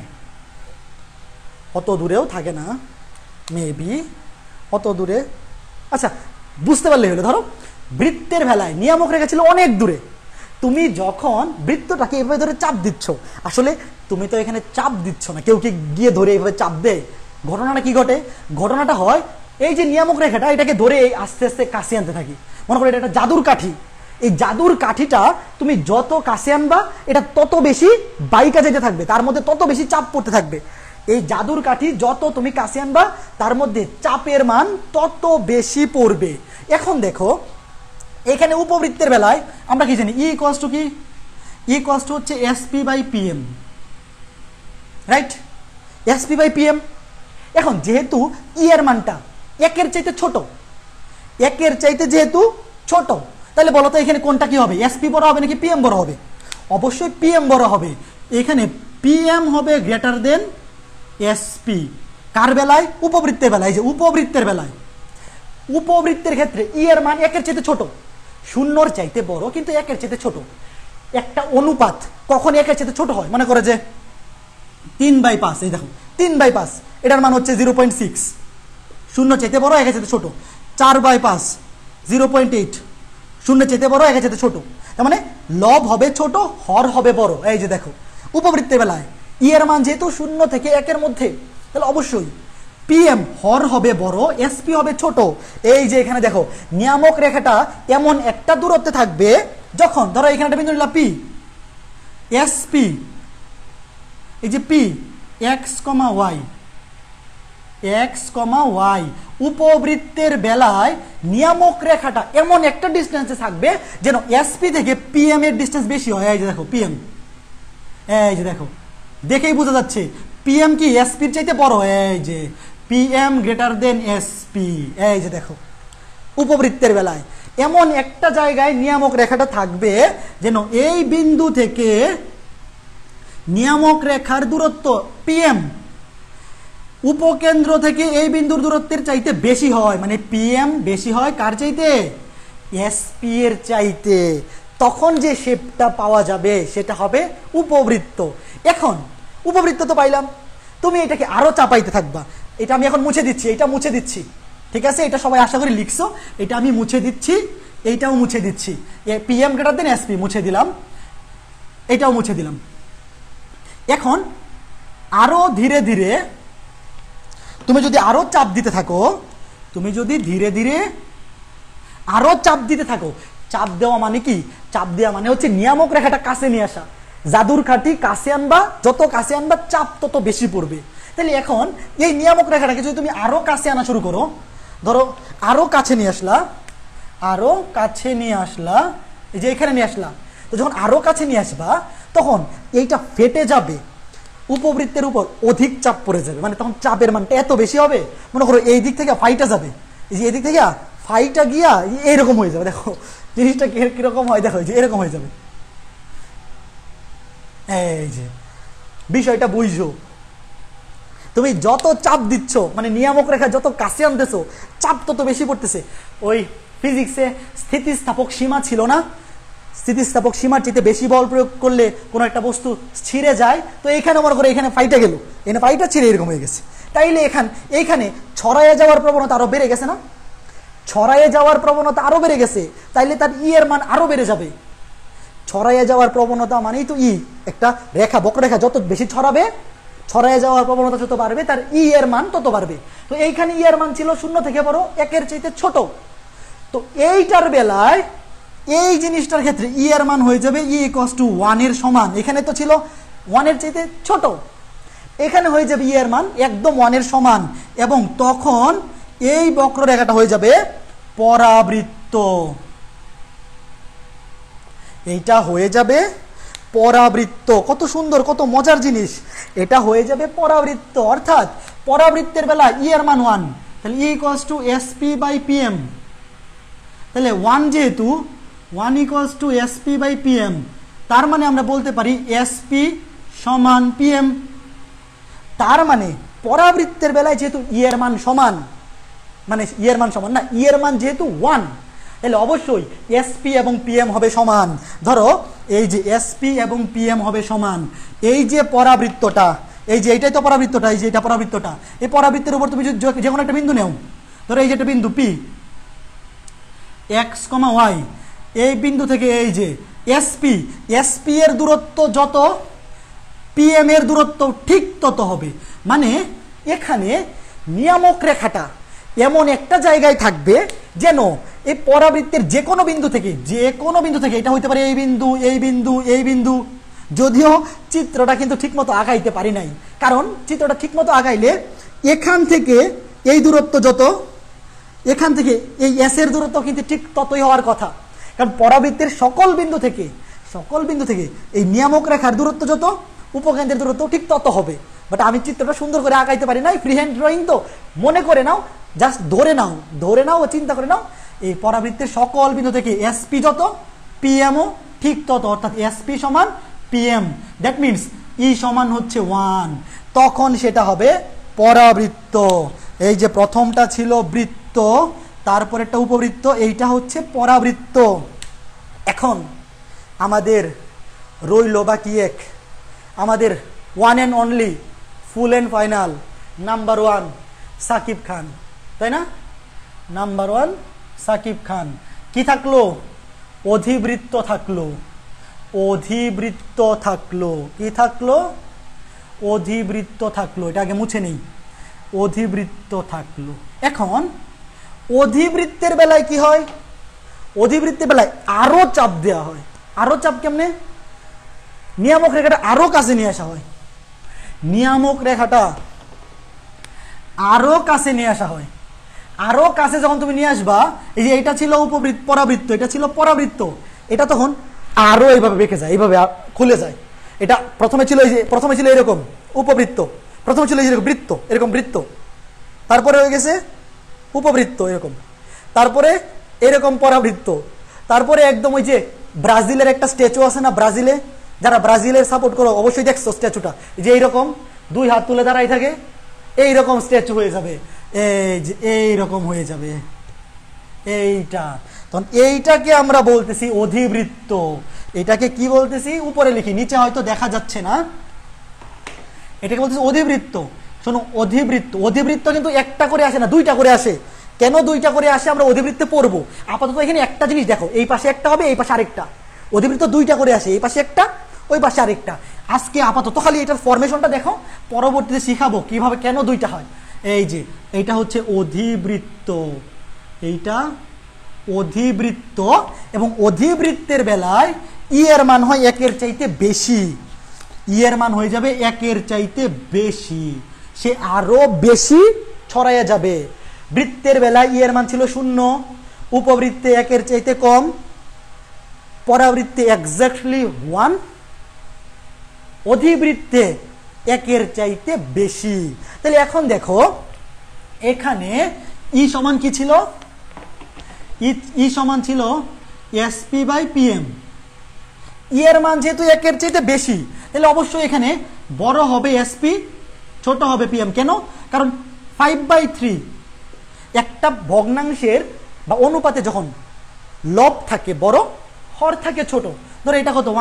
অত দূরেও থাকে না, মেবি অত দূরে, আচ্ছা বুঝতে পারলে হলো। ধরো বৃত্তের বেলায় নিয়ামক রেখা ছিল অনেক দূরে, তুমি যখন বৃত্তটাকে এভাবে ধরে চাপ দিচ্ছ, আসলে তুমি তো এখানে চাপ দিচ্ছ না, কেউ কি গিয়ে ধরে এইভাবে চাপ দেয়? ঘটনাটা কি ঘটে? ঘটনাটা হয় এই যে নিয়ামক রেখাটা, এটাকে ধরে আস্তে আস্তে কাছে আনতে থাকি। মনে করো এটা একটা জাদুর কাঠি, এই জাদুর কাঠিটা তুমি যত কাছে আনবা এটা তত বেশি বাইকা যেতে থাকবে, তার মধ্যে তত বেশি চাপ পড়তে থাকবে। এই জাদুর কাঠি যত তুমি কাছে আনবা তার মধ্যে চাপের মান তত বেশি পড়বে। এখন দেখো এখানে উপবৃত্তের বেলায় আমরা কি জানি, ই ইকুয়ালস টু কি? ই ইকুয়ালস টু হচ্ছে SP by PM, right? SP by PM. এখন যেহেতু ই এর মানটা 1-এর চাইতে ছোট, 1-এর চাইতে যেহেতু ছোট, তাহলে বলো তো এখানে কোনটা কি হবে? এসপি বড় হবে নাকি পিএম বড় হবে? অবশ্যই পিএম বড় হবে। এখানে পিএম হবে গ্রেটার দেন এসপি। কার বেলায়? উপবৃত্তের বেলায়। যে উপবৃত্তের বেলায়, উপবৃত্তের ক্ষেত্রে ই এর মান 1-এর চাইতে ছোট, 0-র চাইতে বড় কিন্তু 1-এর চাইতে ছোট। একটা অনুপাত কখন 1-এর চাইতে ছোট হয়? মনে করে যে 3/5, এই দেখো 3/5, এটার মান হচ্ছে 0.6, 0 চাইতে বড় 1-এর চাইতে ছোট। 4/5, 0.8, 0 চাইতে বড় 1-এর চাইতে ছোট। তার মানে লব হবে ছোট, হর হবে বড়। এই যে দেখো উপবৃত্তের বেলায় ই এর মান যেহেতু 0 থেকে 1-এর মধ্যে, তাহলে অবশ্যই পিএম হর হবে বড়, এসপি হবে ছোট। এই যে এখানে দেখো নিয়ামক রেখাটা এমন একটা দূরত্বে থাকবে, যখন ধরো এখানে একটা বিন্দু নিলাম পি, এসপি, এই যে P X comma Y, X comma Y, উপবৃত্তের বেলায় নিয়ামক রেখাটা এমন একটা ডিস্টেন্সে থাকবে যেন এসপি থেকে পিএম এর ডিস্টেন্স বেশি হয়। এই যে দেখো পিএম, এই যে দেখো দেখেই বোঝা যাচ্ছে পিএম কি এসপির চাইতে বড়। এই যে পিএম গ্রেটার দেন এসপি। এই যে দেখো উপবৃত্তের বেলায় এমন একটা জায়গায় নিয়ামক রেখাটা থাকবে যেন এই বিন্দু থেকে নিয়ামক রেখার দূরত্ব পিএম উপকেন্দ্র থেকে এই বিন্দুর দূরত্বের চাইতে বেশি হয়, মানে পিএম বেশি হয় কার চাইতে? এসপি এর চাইতে। তখন যে শেপটা পাওয়া যাবে সেটা হবে উপবৃত্ত। এখন উপবৃত্ত তো পাইলাম, তুমি এটাকে আরো চাপাইতে থাকবা। এটা আমি এখন মুছে দিচ্ছি, এটা মুছে দিচ্ছি, ঠিক আছে? এটা সবাই আশা করি লিখছো। এটা আমি মুছে দিচ্ছি, এইটাও মুছে দিচ্ছি। পিএম গ্রেটার দেন এসপি মুছে দিলাম, এটাও মুছে দিলাম। এখন আরো ধীরে ধীরে তুমি যদি আরো চাপ দিতে থাকো, তুমি যদি ধীরে ধীরে আরো চাপ দিতে থাকো, চাপ দেওয়া মানে কি? চাপ দেওয়া মানে হচ্ছে নিয়ামক রেখাটা কাছে নিয়ে আসা। জাদুর কাঠি কাছে আনবা, যত কাছে আনবা চাপ তত বেশি পড়বে। তাহলে এখন এই নিয়ামক রেখাটাকে যদি তুমি আরো কাছে আনা শুরু করো, ধরো আরো কাছে নিয়ে আসলা, আরো কাছে নিয়ে আসলা, এই যে এখানে নিয়ে আসলা, তো যখন আরো কাছে নিয়ে আসবা তখন এইটা ফেটে যাবে, উপবৃত্তের উপর অধিক চাপ পড়ে যাবে, মানে তখন চাপের মানটা এত বেশি হবে, মনে করো এই দিক থেকে ফাইটা যাবে, এই যে এই দিক থেকে ফাইটা গিয়া এইরকম হয়ে যাবে। দেখো জিনিসটা কিরকম হয়, দেখো যে এরকম হয়ে যাবে। এই যে বিষয়টা বুঝছো, তুমি যত চাপ দিচ্ছ, মানে নিয়ামক রেখা যত কাছে আনতেছো, চাপ তত বেশি পড়তেছে। ওই ফিজিক্সে স্থিতিস্থাপক সীমা ছিল না, স্থিতিস্থাপক সীমার চেয়ে বেশি বল প্রয়োগ করলে কোনো একটা বস্তু ছিঁড়ে যায়, তো এইখানে মনে করো এখানে ফাইটা গেল, এখানে ফাইটা ছিঁড়ে এরকম হয়ে গেছে, তাইলে এইখানে ছড়াইয়ে যাওয়ার প্রবণতা আরো বেড়ে গেছে না, ছড়াইয়ে যাওয়ার প্রবণতা আরো বেড়ে গেছে, তাইলে তার ই এর মান আরো বেড়ে যাবে। ছড়াইয়ে যাওয়ার প্রবণতা মানেই তো ই, একটা রেখা, বক্ররেখা যত বেশি ছড়াবে, ছড়াইয়ে যাওয়ার প্রবণতা যত বাড়বে, তার ই এর মান তত বাড়বে। তো এইখানে ই এর মান ছিল 0 থেকে বড়, 1-এর চাইতে ছোট, তো এইটার বেলায় এই জিনিসটার ক্ষেত্রে ই এর মান হয়ে যাবে ই ইকুয়ালস টু 1 এর সমান। এখানে তো ছিল 1 এর চাইতে ছোট, এখানে হয়ে যাবে ই এর মান একদম 1 এর সমান, এবং তখন এই বক্ররেখাটা হয়ে যাবে পরাবৃত্ত, এইটা হয়ে যাবে পরাবৃত্ত। কত সুন্দর, কত মজার জিনিস, এটা হয়ে যাবে পরাবৃত্ত। অর্থাৎ পরাবৃত্তের বেলা ই এর মান 1, তাহলে E equals to SP by PM, তাহলে 1 যেহেতু 1 equals to SP by PM, তার মানে আমরা বলতে পারি এসপি সমান পিএম। তার মানে পরাবৃত্তের বেলায় যেহেতু ই এর মান সমান, মানে ই এর মান সমান না, ই এর মান যেহেতু 1, তাহলে অবশ্যই এসপি এবং পিএম হবে সমান। ধরো এই যে এসপি এবং পিএম হবে সমান, এই যে পরাবৃত্তটা, এই যে এইটাই তো পরাবৃত্তটা, এই যে এটা পরাবৃত্তটা, এই পরাবৃত্তের উপর তুমি যে কোনো একটা বিন্দু নেও, ধরো এই যে একটা বিন্দু পি, এক্স কমা ওয়াই, এই বিন্দু থেকে এই যে এসপি, এসপি এর দূরত্ব যত, পিএম এর দূরত্ব ঠিক তত হবে। মানে এখানে নিয়ামক রেখাটা এমন একটা জায়গায় থাকবে যেন এই পরাবৃত্তের যে কোনো বিন্দু থেকে, যে কোনো বিন্দু থেকে, এটা হইতে পারে এই বিন্দু, এই বিন্দু, এই বিন্দু, যদিও চিত্রটা কিন্তু ঠিকমতো আগাইতে পারি নাই, কারণ চিত্রটা ঠিকমতো আগাইলে এখান থেকে এই দূরত্ব যত, এখান থেকে এই এস এর দূরত্ব কিন্তু ঠিক ততই হওয়ার কথা, কারণ পরাবৃত্তের সকল বিন্দু থেকে এই নিয়ামক রেখার দূরত্ব যত, উপকেন্দ্রের দূরত্ব ঠিক তত হবে। বাট আমি চিত্রটা সুন্দর করে আঁকাইতে পারি নাই, ফ্রি হ্যান্ড ড্রয়িং তো, মনে করে নাও, জাস্ট ধরে নাও ও চিন্তা করে নাও, এই পরাবৃত্তের সকল বিন্দু থেকে এসপি যত, পিএমও ঠিক তত, অর্থাৎ এসপি সমান পিএম, দ্যাট মিনস ই সমান হচ্ছে 1, তখন সেটা হবে পরাবৃত্ত। এই যে প্রথমটা ছিল বৃত্ত, তারপর একটা উপবৃত্ত, এইটা হচ্ছে পরাবৃত্ত। এখন আমাদের রইল বাকি এক, আমাদের one and only, full and final number 1 Sakib Khan, তাই না? নাম্বার 1 সাকিব খান। কি থাকলো? অধিবৃত্ত থাকলো, অধিবৃত্ত থাকলো, কি থাকলো? অধিবৃত্ত থাকলো, এটা আগে মুছে নেই, অধিবৃত্ত থাকলো। এখন অধিবৃত্তের বেলায় কি হয়? অধিবৃত্তের বেলায় আরো চাপ দেওয়া হয়। আরো চাপ কেমনে? নিয়ামক রেখাটা আরো কাছে নিয়ে আসা হয়, নিয়ামক রেখাটা আরো কাছে নিয়ে আসা হয়। আরো কাছে যখন তুমি নিয়ে আসবা, এই যে এটা ছিল পরাবৃত্ত, এটা ছিল পরাবৃত্ত, এটা তখন আরো এইভাবে বেঁকে যায়, এইভাবে খুলে যায়। এটা প্রথমে ছিল এই যে, প্রথমে ছিল এরকম উপবৃত্ত, প্রথমে ছিল এরকম বৃত্ত, এরকম বৃত্ত, তারপরে হয়ে গেছে উপবৃত্ত এরকম, তারপরে এরকম পরাবৃত্ত, তারপরে একদম ওই যে ব্রাজিলের একটা স্ট্যাচু আছে না, ব্রাজিলে, যারা ব্রাজিলের সাপোর্ট করো অবশ্যই দেখছো স্ট্যাচুটা, যে এইরকম 2 হাত তুলে দাঁড়াই থাকে, এইরকম স্ট্যাচু হয়ে যাবে, এই যে এইরকম হয়ে যাবে এইটা। তখন এইটাকে আমরা বলতেছি অধিবৃত্ত। এটাকে কি বলতেছি? উপরে লিখি, নিচে হয়তো দেখা যাচ্ছে না, এটাকে বলতেছি অধিবৃত্ত। শোনো, অধিবৃত্ত, অধিবৃত্ত কিন্তু একটা করে আসে না, 2টা করে আসে। কেন 2টা করে আসে আমরা অধিবৃত্তে পড়বো। আপাতত এখানে একটা জিনিস দেখো, এই পাশে একটা হবে, এই পাশে আরেকটা। অধিবৃত্ত 2টা করে আসে, এই পাশে একটা, ওই পাশে আরেকটা। আজকে আপাতত খালি এটার ফরমেশনটা দেখো, পরবর্তীতে শিখাবো কিভাবে, কেন 2টা হয়। এই যে এইটা হচ্ছে অধিবৃত্ত, এইটা অধিবৃত্ত, এবং অধিবৃত্তের বেলায় ই এর মান হয় 1-এর চাইতে বেশি, ই এর মান হয়ে যাবে 1-এর চাইতে বেশি, সে আরো বেশি ছড়াইয়া যাবে। বৃত্তের বেলায় ই এর মান ছিল 0, উপবৃত্তে 1 এর চাইতে কম, পরাবৃত্তে এক্স্যাক্টলি 1, অধিবৃত্তে 1 এর চাইতে বেশি। তাহলে এখন দেখো এখানে ই সমান কি ছিল, ই সমান ছিল SP/PM। ই এর মান যেহেতু 1 এর চাইতে বেশি, তাহলে অবশ্যই এখানে বড় হবে SP, ছোট হবে PM। কেন? কারণ 5/3 একটা ভগ্নাংশের বা অনুপাতে যখন লব থাকে বড়, হর থাকে ছোট। ধরো এটা কত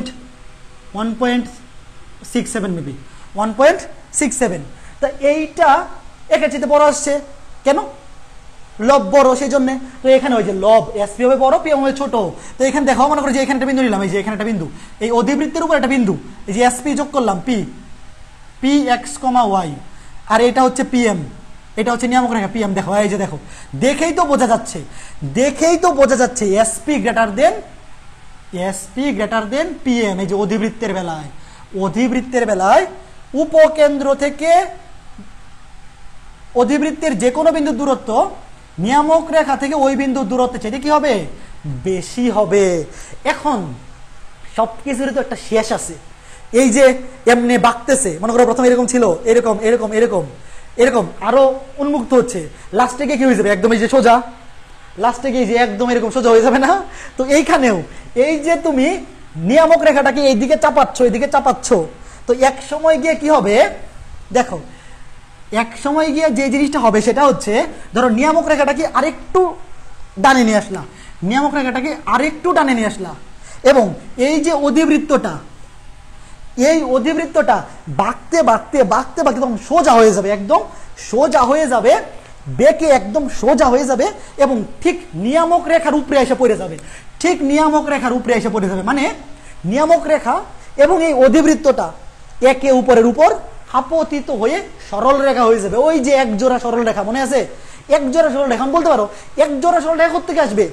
1.67 মেবি 1.67, তা এইটা একের চাইতে বড় আসছে কেন? লব বড়, সেই জন্য। তো এখানে ওই যে লব SP হবে বড়, PM হবে ছোট। তো এখানে দেখো মনে করো যে এখানে একটা বিন্দু নিলাম, এই যে এখানে একটা বিন্দু, এই অধিবৃত্তের উপর একটা বিন্দু, এই যে SP যোগ করলাম Px, y, আর এটা হচ্ছে PM, এটা হচ্ছে নিয়ামক রেখা PM। দেখো এই যে দেখো, দেখেই তো বোঝা যাচ্ছে SP গ্রেটার দেন PM। এই যে অধিবৃত্তের বেলায় উপকেন্দ্র থেকে অধিবৃত্তের যে কোনো বিন্দুর দূরত্ব নিয়ামক রেখা থেকে ওই বিন্দুর দূরত্ব চাইতে কি হবে? বেশি হবে। এখন সবকিছুরই তো একটা শেষ আছে। এই যে এমনি বাঁকতেছে, মনে করো প্রথমে এরকম ছিল, এরকম এরকম এরকম এরকম আরো উন্মুক্ত হচ্ছে, লাস্টে গিয়ে কি হয়ে যাবে? একদম এই যে সোজা, লাস্টে গিয়ে যে একদম এরকম সোজা হয়ে যাবে না? তো এইখানেও এই যে তুমি নিয়ামক রেখাটাকে এইদিকে চাপাচ্ছ, তো এক সময় গিয়ে কি হবে দেখো, এক সময় গিয়ে যে জিনিসটা হবে সেটা হচ্ছে, ধরো নিয়ামক রেখাটাকে আরেকটু ডানে নিয়ে আসলা, এবং এই যে অধিবৃত্তটা বাঁকতে তখন সোজা হয়ে যাবে, একদম সোজা হয়ে যাবে, বেঁকে একদম সোজা হয়ে যাবে, এবং ঠিক নিয়ামক রেখার উপরে এসে পড়ে যাবে। মানে নিয়ামক রেখা এবং এই অধিবৃত্তটা একে উপরের উপর আপতিত হয়ে সরল রেখা হয়ে যাবে। ওই যে এক জোড়া সরল রেখা মনে আছে? এক জোড়া সরল রেখা বলতে পারো, এক জোড়া সরল রেখা কোত্থেকে আসবে?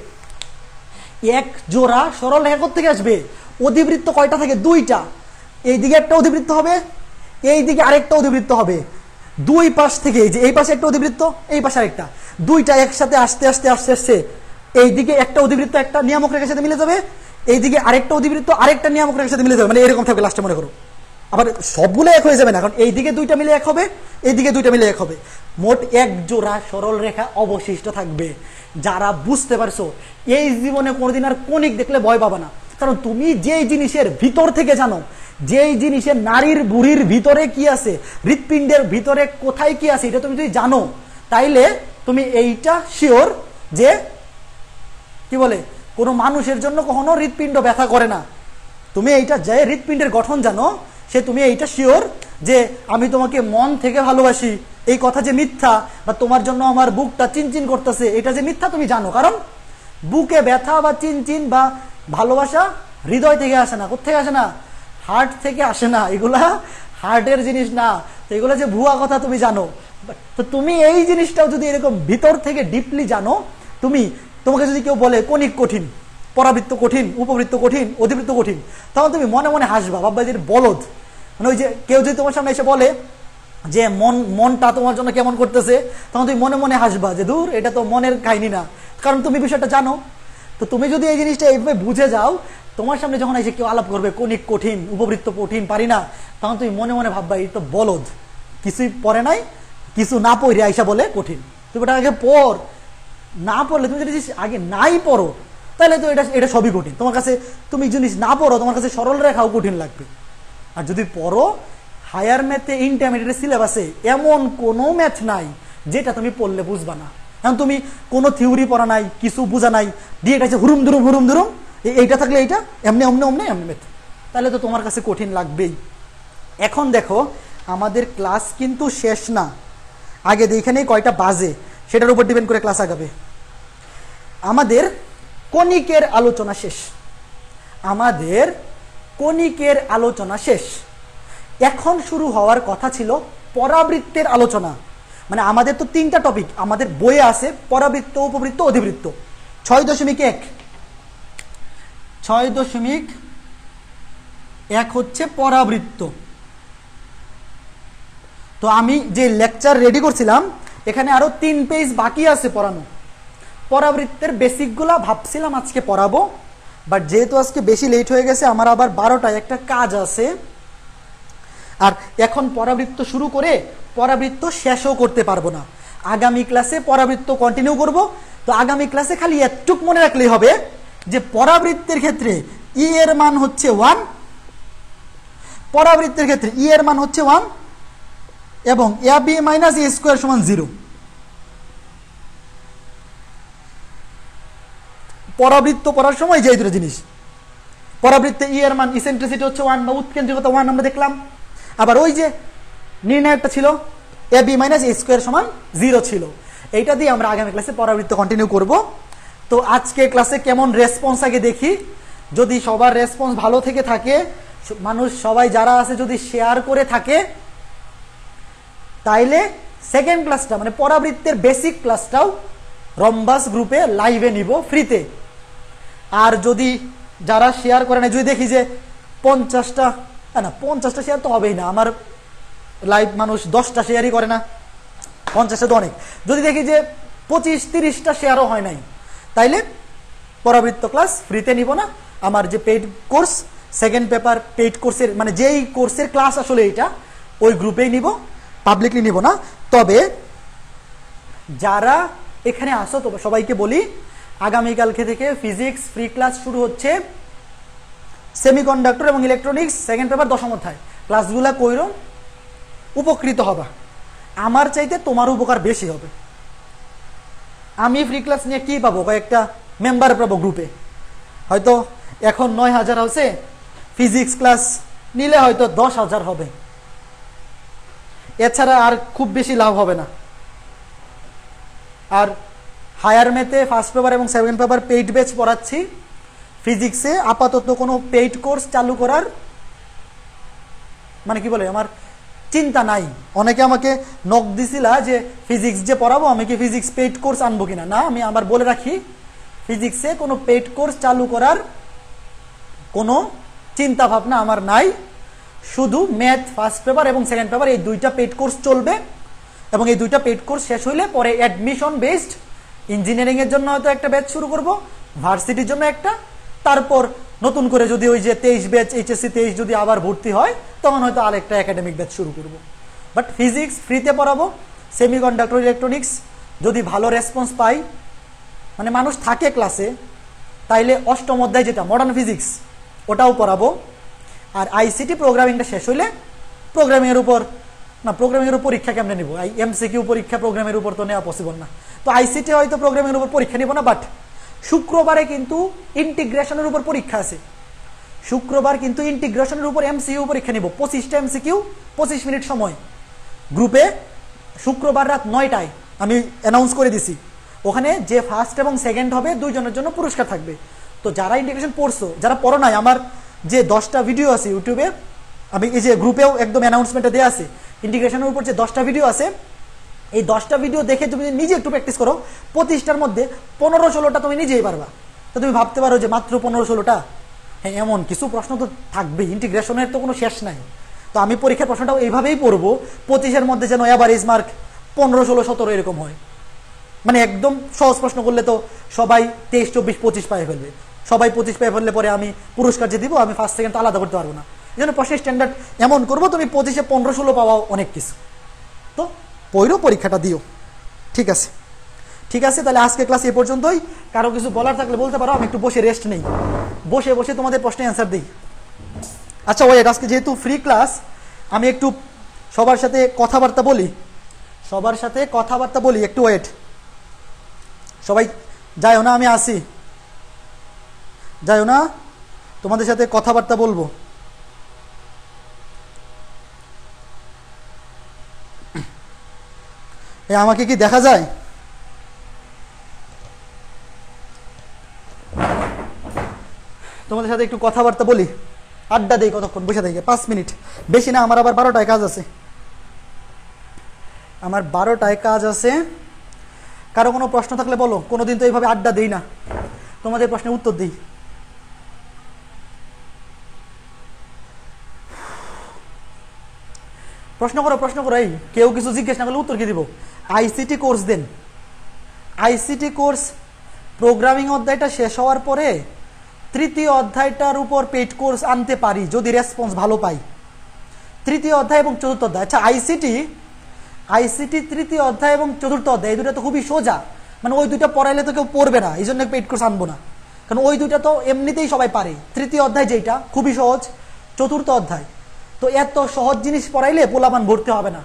অধিবৃত্ত কয়টা থাকে? 2টা। এইদিকে একটা অধিবৃত্ত হবে, এইদিকে আরেকটা অধিবৃত্ত হবে। দুই পাশ থেকে, এই যে এই পাশে একটা অধিবৃত্ত, এই পাশে আরেকটা, 2টা একসাথে আস্তে এইদিকে একটা অধিবৃত্ত একটা নিয়ামক রেখার সাথে মিলে যাবে, এইদিকে আরেকটা অধিবৃত্ত আরেকটা নিয়ামক রেখার সাথে মিলে যাবে, মানে এরকম থাকবে লাস্টে মনে করো। আবার সবগুলো এক হয়ে যাবে না, কারণ এইদিকে 2টা মিলে এক হবে, এইদিকে 2টা মিলে এক হবে, মোট এক জোড়া সরল রেখা অবশিষ্ট থাকবে। যারা বুঝতে পারছো, এই জীবনে কোনোদিন আর কণিক দেখলে ভয় পাবা না। কারণ তুমি যেই জিনিসের ভিতর থেকে জানো, যেই জিনিসের নারীর বুড়ির ভিতরে কি আছে, হৃৎপিণ্ডের ভিতরে কোথায় কি আছে, এটা তুমি যদি জানো, তাইলে তুমি এইটা শিওর যে কি বলে, কোনো মানুষের জন্য কখনো হৃৎপিণ্ড ব্যথা করে না। তুমি এইটা যে হৃৎপিণ্ডের গঠন জানো, সে তুমি এইটা শিওর যে আমি তোমাকে মন থেকে ভালোবাসি, এই কথা যে মিথ্যা, বা তোমার জন্য আমার বুকটা চিনচিন করতেছে, এটা যে মিথ্যা তুমি জানো। কারণ বুকে ব্যথা বা চিনচিন বা ভালোবাসা হৃদয় থেকে আসে না। কোথেকে আসে না? হার্ট থেকে আসে না। এগুলা হার্টের জিনিস না। তো এগুলো যে ভুয়া কথা তুমি জানো। তো তুমি এই জিনিসটাও যদি এরকম ভিতর থেকে ডিপলি জানো, তোমাকে যদি কেউ বলে কণিক কঠিন, পরাবৃত্ত কঠিন, উপবৃত্ত কঠিন, অধিবৃত্ত কঠিন, তখন তুমি মনে মনে হাসবা, ভাববা যে বলদ। মানে ওই যে কেউ যদি তোমার সামনে এসে বলে যে মনটা তোমার জন্য কেমন করতেছে, তখন তুমি মনে মনে হাসবা যে দূর, এটা তো মনের কাহিনী না, কারণ তুমি বিষয়টা জানো। তো তুমি যদি এই জিনিসটা এইভাবে বুঝে যাও, তোমার সামনে যখন এসে কেউ আলাপ করবে কণিক কঠিন, উপবৃত্ত কঠিন, পারি না, তখন তুমি মনে মনে ভাববা এই তো বলদ, কিছুই পড়ে নাই, কিছু না পড়ে আইসা বলে কঠিন। তুমি এটা আগে পড়, না পড়লে তুমি যদি আগে নাই পড়ো, তাহলে তো এটা সবই কঠিন তোমার কাছে। তুমি জিনিস না পড়ো, তোমার কাছে সরল রেখাও কঠিন লাগবে। আর যদি পড়ো, হায়ার ম্যাথে ইন্টারমিডিয়েট সিলেবাসে এমন কোনো ম্যাথ নাই যেটা তুমি পড়লে বুঝবা না। এখন তুমি কোনো থিওরি পড়া নাই, কিছু বোঝা নাই, দিয়ে এটা হুরুম ধুরুম এইটা থাকলে এইটা এমনি ম্যাথ, তাহলে তো তোমার কাছে কঠিন লাগবেই। এখন দেখো, আমাদের ক্লাস কিন্তু শেষ না, আগে এইখানেই কয়টা বাজে সেটার উপর ডিপেন্ড করে ক্লাস আগাবে। আমাদের কণিকের আলোচনা শেষ। এখন শুরু হওয়ার কথা ছিল পরাবৃত্তের আলোচনা। মানে আমাদের তো 3টা টপিক আমাদের বইয়ে আছে, পরাবৃত্ত, উপবৃত্ত, অধিবৃত্ত। 6.1 হচ্ছে পরাবৃত্ত। তো আমি যে লেকচার রেডি করছিলাম, এখানে আরো 3 পেজ বাকি আছে পড়ানো। পরাবৃত্তের বেসিকগুলা ভাবছিলাম আজকে পড়াবো, বাট যেহেতু আজকে বেশি লেট হয়ে গেছে, আমার আবার 12টায় একটা কাজ আছে, আর এখন পরাবৃত্ত শুরু করে পরাবৃত্ত শেষও করতে পারবো না। আগামী ক্লাসে পরাবৃত্ত কন্টিনিউ করব। তো আগামী ক্লাসে খালি এতটুক মনে রাখলেই হবে যে পরাবৃত্তের ক্ষেত্রে ই এর মান হচ্ছে 1, পরাবৃত্তের ক্ষেত্রে ই এর মান হচ্ছে 1 এবং A B minus A square সমান 0। পরাবৃত্ত পড়ার সময় যে দুটো জিনিস, পরাবৃত্তে ই এর মান ইসেন্ট্রিসিটি হচ্ছে 1 বা উৎকেন্দ্রিকতা 1 আমরা দেখলাম, আবার ওই যে নির্ণায়কটা ছিল A B minus A square সমান 0 ছিল। এইটা দিয়ে আমরা আগামী ক্লাসে পরাবৃত্ত কন্টিনিউ করব। তো আজকে ক্লাসে কেমন রেসপন্স আগে দেখি। যদি সবার রেসপন্স ভালো থেকে থাকে, মানুষ সবাই যারা আছে যদি শেয়ার করে থাকে, তাইলে সেকেন্ড ক্লাসটা মানে পরাবৃত্তের বেসিক ক্লাসটাও রম্বাস গ্রুপে লাইভে নিব ফ্রিতে। আর যদি যারা শেয়ার করে না, যদি দেখি যে 50টা, না 50টা শেয়ার তো হবেই না, আমার লাইভ মানুষ 10টা শেয়ারই করে না, 50টা তো অনেক। যদি দেখি যে 25-30টা শেয়ারও হয় নাই, তাইলে পরাবৃত্ত ক্লাস ফ্রিতে নিব না। আমার যে paid course, second paper paid কোর্সের মানে যেই কোর্সের ক্লাস আসলে এইটা, ওই গ্রুপেই নিব, পাবলিকলি নিব না। তবে যারা এখানে আসো তো সবাইকে বলি, আগামীকালকে থেকে ফিজিক্স ফ্রি ক্লাস শুরু হচ্ছে। সেমিকন্ডাক্টর এবং ইলেকট্রনিক্স সেকেন্ড পেপার 10ম অধ্যায় ক্লাসগুলা কইরো, উপকৃত হবা। আমার চাইতে তোমার উপকার বেশি হবে। আমি ফ্রি ক্লাস নিয়ে কি পাবো? কয়েকটা মেম্বার পাবো গ্রুপে, হয়তো এখন 9,000 আছে, ফিজিক্স ক্লাস নিলে হয়তো 10,000 হবে। এছাড়া আর খুব বেশি লাভ হবে না। আর হায়ার ম্যাথে ফার্স্ট পেপার এবং সেকেন্ড পেপার পেইড ব্যাচ পড়াচ্ছি। ফিজিক্সে আপাতত কোনো পেইড কোর্স চালু করার মানে কি বলে আমার চিন্তা নাই। অনেকে আমাকে নক দিছিলা যে ফিজিক্স যে পড়াবো, আমি কি ফিজিক্স পেইড কোর্স আনবো কিনা। না, আমি আবার বলে রাখি, ফিজিক্সে কোনো পেইড কোর্স চালু করার কোনো চিন্তা ভাবনা আমার নাই। শুধু ম্যাথ ফার্স্ট পেপার এবং সেকেন্ড পেপার এই দুইটা পেইড কোর্স চলবে, এবং এই দুইটা পেইড কোর্স শেষ হইলে পরে অ্যাডমিশন বেসড ইঞ্জিনিয়ারিং এর জন্য হয়তো একটা ব্যাচ শুরু করব, ভার্সিটির জন্য একটা, তারপর নতুন করে যদি ওই যে 23 ব্যাচ এইচএসসি 23 যদি আবার ভর্তি হয়, তখন হয়তো আরেকটা একাডেমিক ব্যাচ শুরু করব। বাট ফিজিক্স ফ্রিতে পড়াবো। সেমিকন্ডাক্টর ইলেকট্রনিক্স যদি ভালো রেসপন্স পাই, মানে মানুষ থাকে ক্লাসে, তাইলে 8ম অধ্যায় যেটা মডার্ন ফিজিক্স ওটাও পড়াবো। আর আইসিটি প্রোগ্রামিংটা শেষ হইলে প্রোগ্রামিংয়ের উপর না, প্রোগ্রামিংয়ের উপর পরীক্ষা কেমনে নিব? এমসিকিউ পরীক্ষা প্রোগ্রামের উপর তো নেওয়া পসিবল না। তো আইসিটি হয়তো প্রোগ্রামিংয়ের উপর পরীক্ষা নিব না, বাট শুক্রবারে কিন্তু ইন্টিগ্রেশনের উপর পরীক্ষা আছে। শুক্রবার কিন্তু ইন্টিগ্রেশনের উপর এমসিকিউ পরীক্ষা নিব, 25টা এমসিকিউ, 25 মিনিট সময়। গ্রুপে শুক্রবার রাত 9টায় আমি অ্যানাউন্স করে দিছি। ওখানে যে ফার্স্ট এবং সেকেন্ড হবে দুইজনের জন্য পুরস্কার থাকবে। তো যারা ইন্টিগ্রেশন পড়ছো, যারা পড়ো নাই, আমার যে 10টা ভিডিও আছে ইউটিউবে, আমি এই যে গ্রুপেও একদম অ্যানাউন্সমেন্টে দেওয়া আছে, ইন্টিগ্রেশনের উপর যে 10টা ভিডিও আছে, এই 10টা ভিডিও দেখে তুমি নিজে একটু প্র্যাকটিস করো, 25টার মধ্যে 15-16টা তুমি নিজেই পারবা। তো তুমি ভাবতে পারো যে মাত্র 15-16টা, হ্যাঁ এমন কিছু প্রশ্ন তো থাকবেই, ইন্টিগ্রেশনের তো কোনো শেষ নাই। তো আমি পরীক্ষার প্রশ্নটাও এইভাবেই পড়বো, 25-এর মধ্যে যেন অ্যাভারেজ মার্ক 15-16-17 এরকম হয়। মানে একদম সহজ প্রশ্ন করলে তো সবাই 23-24-25 পায়ে ফেলবে, সবাই 25 পায়ে ফেললে পরে আমি পুরস্কার যে দিব, আমি ফার্স্ট সেকেন্ড তো আলাদা করতে পারবো না। এই জন্য প্রশ্নের স্ট্যান্ডার্ড এমন করবো, তুমি 25-এ 15-16 পাওয়াও অনেক কিছু। তো পড়ো, পরীক্ষাটা দিও। ঠিক আছে, ঠিক আছে। তাহলে আজকে ক্লাস এ পর্যন্তই। কারো কিছু বলার থাকলে বলতে পারো, আমি একটু বসে রেস্ট নেই, বসে বসে তোমাদের প্রশ্নের অ্যান্সার দিই। আচ্ছা ওয়েট, আজকে যেহেতু ফ্রি ক্লাস, আমি একটু সবার সাথে কথাবার্তা বলি, সবার সাথে কথাবার্তা বলি, একটু ওয়েট। সবাই যাইও না, আমি আসি, যাইও না, তোমাদের সাথে কথাবার্তা বলবো। আমাকে কি দেখা যায়? তোমাদের সাথে একটু কথাবার্তা বলি, আড্ডা দেই, কতক্ষণ বসে থেকে 5 মিনিট, বেশি না। আমার আবার 12টায় কাজ আছে, আমার 12টায় কাজ আছে। কারো কোনো প্রশ্ন থাকলে বলো, কোনোদিন তো এইভাবে আড্ডা দেই না, তোমাদের প্রশ্নের উত্তর দিই। প্রশ্ন করো এই কেউ কিছু জিজ্ঞেস না করলে উত্তর কি দিব? আইসিটি কোর্স দেন। আইসিটি কোর্স প্রোগ্রামিং অধ্যায়টা শেষ হওয়ার পরে তৃতীয় অধ্যায়টার উপর পেইড কোর্স আনতে পারি যদি রেসপন্স ভালো পাই। তৃতীয় অধ্যায় এবং চতুর্থ অধ্যায়, আচ্ছা আইসিটি তৃতীয় অধ্যায় এবং চতুর্থ অধ্যায় এই দুটো তো খুবই সোজা, মানে ওই দুটো পড়াইলে তো কেউ পড়বে না, এই জন্য পেইড কোর্স আনবো না, কারণ ওই দুটো তো এমনিতেই সবাই পারে। তৃতীয় অধ্যায় যেটা খুবই সহজ, চতুর্থ অধ্যায় তো এত সহজ জিনিস পড়াইলে পোলাপান ভর্তি হবে না।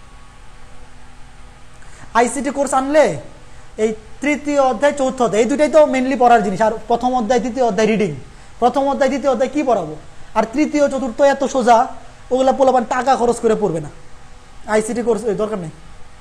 আইসিটি কোর্স আনলে এই তৃতীয় অধ্যায় চতুর্থ অধ্যায় এই দুটাই তো মেনলি পড়ার জিনিস, আর প্রথম অধ্যায় দ্বিতীয় অধ্যায় রিডিং, প্রথম অধ্যায় দ্বিতীয় অধ্যায় কি পড়াবো? আর তৃতীয় চতুর্থ এত সোজা, ওগুলা পোলাপান টাকা খরচ করে পড়বে না, আইসিটি কোর্স দরকার নেই।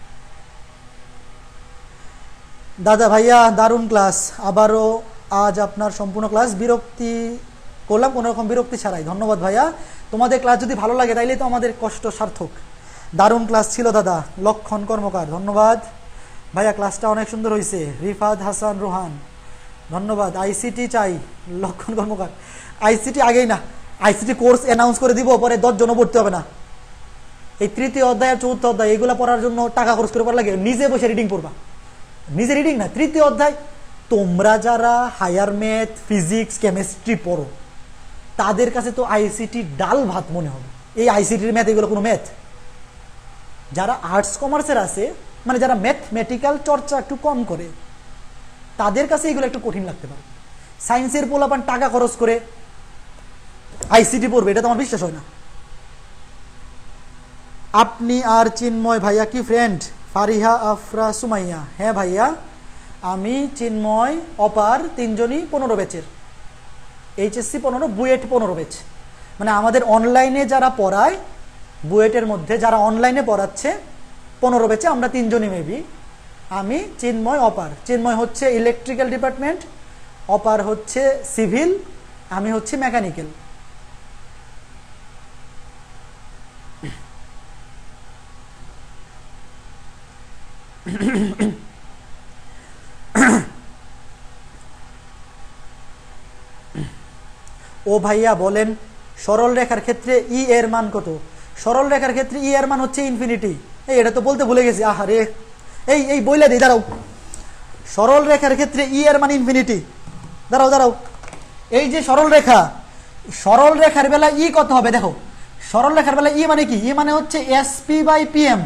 দাদা ভাইয়া দারুণ ক্লাস, আবারও আজ আপনার সম্পূর্ণ ক্লাস বিরক্তি করলাম কোনো রকম বিরক্তি ছাড়াই। ধন্যবাদ ভাইয়া, তোমাদের ক্লাস যদি ভালো লাগে তাইলে তো আমাদের কষ্ট সার্থক। দারুণ ক্লাস ছিল দাদা। লক্ষণ কর্মকার ধন্যবাদ ভাইয়া, ক্লাসটা অনেক সুন্দর হয়েছে। রিফাত হাসান রোহান ধন্যবাদ। আইসিটি চাই লক্ষণ কর্মকার, আইসিটি আগেই না, আইসিটি কোর্স অ্যানাউন্স করে দিব, পরে 10 জনও পড়তে হবে না। এই তৃতীয় অধ্যায় আর চতুর্থ অধ্যায় এগুলো পড়ার জন্য টাকা খরচ করে পড়া লাগে, নিজে বসে রিডিং পড়বা, নিজে রিডিং না। তৃতীয় অধ্যায় তোমরা যারা হায়ার ম্যাথ ফিজিক্স কেমিস্ট্রি পড়ো তাদের কাছে তো আইসিটি ডাল ভাত মনে হবে, এই আইসিটির ম্যাথ এগুলো কোনো ম্যাথ। যারা আর্টস কমার্সের আছে, মানে যারা ম্যাথমেটিক্যাল চর্চা একটু কম করে তাদের কাছে এগুলো একটু কঠিন লাগতে পারে। সায়েন্সের পোলাপান টাকা খরচ করে আইসিটি পড়বে, এটা তো আমার বিশ্বাস হয় না। আপনি আর চিন্ময় ভাইয়া কি ফ্রেন্ড? ফারিহা আফরা সুমাইয়া, হ্যাঁ ভাইয়া আমি চিন্ময় অপার তিনজনই 15 ব্যাচের, এইচএসসি 15 বুয়েট 15 ব্যাচ, মানে আমাদের অনলাইনে যারা পড়ায় বুয়েটের মধ্যে যারা অনলাইনে পড়াচ্ছে 15 ব্যাচে আমরা তিনজনই মেবি। আমি চিন্ময় অপার, চিন্ময় হচ্ছে ইলেকট্রিক্যাল ডিপার্টমেন্ট, অপার হচ্ছে সিভিল, আমি হচ্ছে মেকানিক্যাল। ও ভাইয়া বলেন সরল রেখার ক্ষেত্রে ই এর মান কত? সরল রেখার ক্ষেত্রে ই এর মান হচ্ছে ইনফিনিটি। এই এটা তো বলতে ভুলে গেছি, আহারে এই বইলা দিই, দাঁড়াও। সরল রেখার ক্ষেত্রে ই এর মান ইনফিনিটি, দাঁড়াও। এই যে সরল রেখা, সরল রেখার বেলা ই কত হবে দেখো, সরল রেখার বেলা ই মানে কি? ই মানে হচ্ছে এসপি বাই পিএম,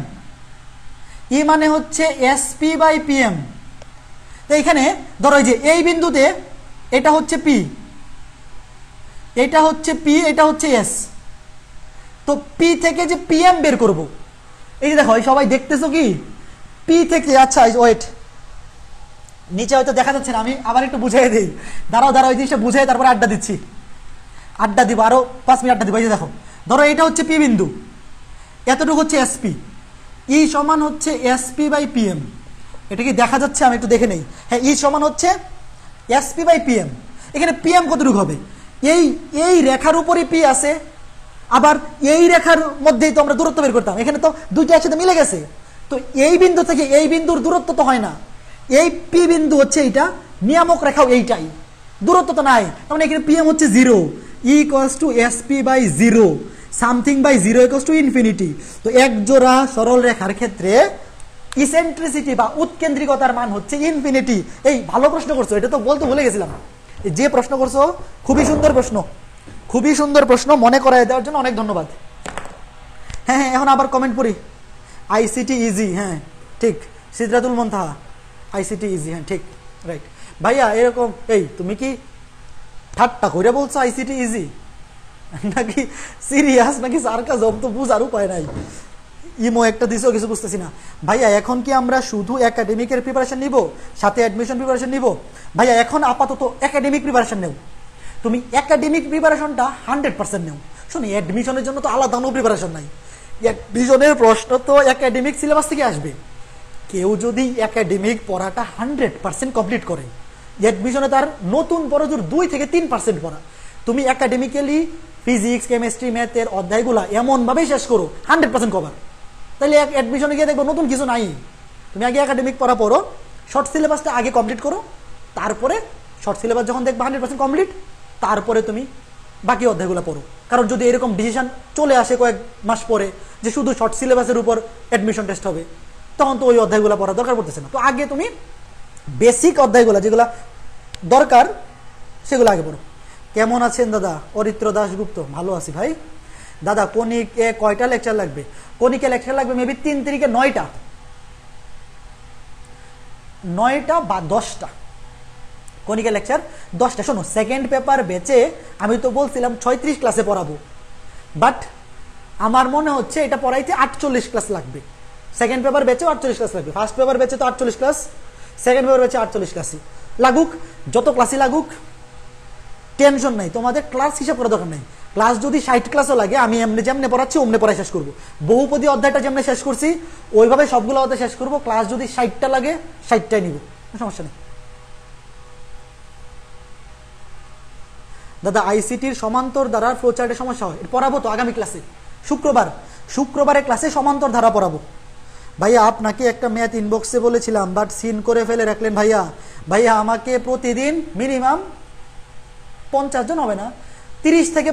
ই মানে হচ্ছে এসপি বাই পিএম। তো এইখানে ধরো এই যে এই বিন্দুতে এটা হচ্ছে পি, এটা হচ্ছে পি, এটা হচ্ছে এস, তো পি থেকে যে পিএম বের করব, এই যে দেখো সবাই দেখতেছো কি পি থেকে, আচ্ছা ওয়েট নিচে হয়তো দেখা যাচ্ছে না, আমি আবার একটু বুঝাই দিই, দাঁড়াও এই জিনিসটা বুঝাই তারপরে আড্ডা দিচ্ছি, আড্ডা দিব আরো 5 মিনিট আড্ডা দিব। এই যে দেখো ধরো এটা হচ্ছে পি বিন্দু, এতটুকু হচ্ছে এসপি, ই সমান হচ্ছে এসপি বাই পিএম। এটা কি দেখা যাচ্ছে? আমি একটু দেখে নেই, হ্যাঁ ই সমান হচ্ছে এসপি বাই পিএম। এখানে পিএম কতটুকু হবে? এই রেখার উপরই পি আছে, আবার এই রেখার মধ্যেই তো আমরা দূরত্ব বের করতাম, এখানে তো দুইটা একসাথে মিলে গেছে, তো এই বিন্দু থেকে এই বিন্দুর দূরত্ব তো হয় না, এই পি বিন্দু হচ্ছে এইটা, নিয়ামক রেখাও এইটাই, দূরত্ব তো নাই, তার মানে এখানে পিএম হচ্ছে 0, E equals to SP by 0, something by 0 equals to infinity. তো এক জোড়া সরল রেখার ক্ষেত্রে ইসেন্ট্রিসিটি বা উৎকেন্দ্রিকতার মান হচ্ছে ইনফিনিটি। এই ভালো প্রশ্ন করছো, এটা তো বলতে ভুলে গেছিলাম। যে প্রশ্ন করছো খুবই সুন্দর প্রশ্ন, খুবই সুন্দর প্রশ্ন, মনে করায় দেওয়ার জন্য অনেক ধন্যবাদ। হ্যাঁ এখন আবার কমেন্ট পড়ি। আইসিটি ইজি, হ্যাঁ ঠিক, সিদরাতুল মুনতাহা আইসিটি ইজি, হ্যাঁ ঠিক রাইট। ভাইয়া এরকম এই তুমি কি ঠাট্টা করে বলছো আইসিটি ইজি, নাকি সিরিয়াস, নাকি সার্কাজম? তো বুঝার উপায় নাই, ইমো একটা দিছো কিছু বুঝতেছি না। ভাইয়া এখন কি আমরা শুধু একাডেমিকের প্রিপারেশন নিব, সাথে অ্যাডমিশন প্রিপারেশন নিব? ভাইয়া এখন আপাতত একাডেমিক প্রিপারেশন নেও, তুমি একাডেমিক প্রিপারেশনটা 100% নেও। শোনো অ্যাডমিশনের জন্য তো আলাদা কোনো প্রিপারেশন নাই, অ্যাডমিশনের প্রশ্ন তো একাডেমিক সিলেবাস থেকে আসবে। কেউ যদি একাডেমিক পড়াটা 100% কমপ্লিট করে, অ্যাডমিশনে তার নতুন পড়াজোর 2 থেকে 3% পড়া। তুমি একাডেমিক্যালি ফিজিক্স কেমিস্ট্রি ম্যাথের অধ্যায়গুলো এমনভাবেই শেষ করো 100% কভার, তাহলে অ্যাডমিশনে গিয়ে দেখবো নতুন কিছু নাই। তুমি আগে একাডেমিক পড়া পড়ো, শর্ট সিলেবাসটা আগে কমপ্লিট করো, তারপরে শর্ট সিলেবাস যখন দেখবে 100% কমপ্লিট, তারপরে তুমি বাকি অধ্যায়গুলো পড়ো। কারণ যদি এরকম ডিসিশন চলে আসে কয়েক মাস পরে যে শুধু শর্ট সিলেবাসের উপর অ্যাডমিশন টেস্ট হবে, তখন তো ওই অধ্যায়গুলো পড়ার দরকার পড়তেছে না। তো আগে তুমি বেসিক অধ্যায়গুলো যেগুলো দরকার সেগুলো আগে পড়ো। কেমন আছেন দাদা? অরিত্র দাশগুপ্ত, ভালো আছি ভাই। দাদা কনিকে কয়টা লেকচার লাগবে? কনিকে লেকচার লাগবে মেবি 3 তারিখে 9টা বা 10টা কনিকে লেকচার 10টা। শোনো, সেকেন্ড পেপার বেচে আমি তো বলছিলাম 36 ক্লাসে পড়াবো, বাট আমার মনে হচ্ছে এটা পড়াইতে 48 ক্লাস লাগবে। সেকেন্ড পেপার বেচেও 48 ক্লাস লাগবে। ফার্স্ট পেপার বেচে তো 48 ক্লাস, সেকেন্ড পেপার বেচে 48 ক্লাসই লাগুক। যত ক্লাসই লাগুক টেনশন নাই, তোমাদের ক্লাস হিসাব করার দরকার নেই। ক্লাস যদি 60 ক্লাসও লাগে, আমি এমনি যেমনি পড়াচ্ছি অমনি পড়াই শেষ করবো। বহুপদী অধ্যায়টা যেমনি শেষ করছি ওইভাবে সবগুলো অধ্যায় শেষ করবো। ক্লাস যদি 60টা লাগে 60টাই নিব, সমস্যা নেই। দাদা আইসিটির সমান্তর ধারার ফ্লোচার্টের সমস্যা হয়, পড়াবো তো আগামী ক্লাসে। শুক্রবারে ক্লাসে সমান্তর ধারা পড়াবো। ভাইয়া আপনাকে একটা ম্যাথ ইনবক্সে বলেছিলাম, বাট সিন করে ফেলে রাখলেন ভাইয়া আমাকে প্রতিদিন মিনিমাম 50 জন হবে না, 30 থেকে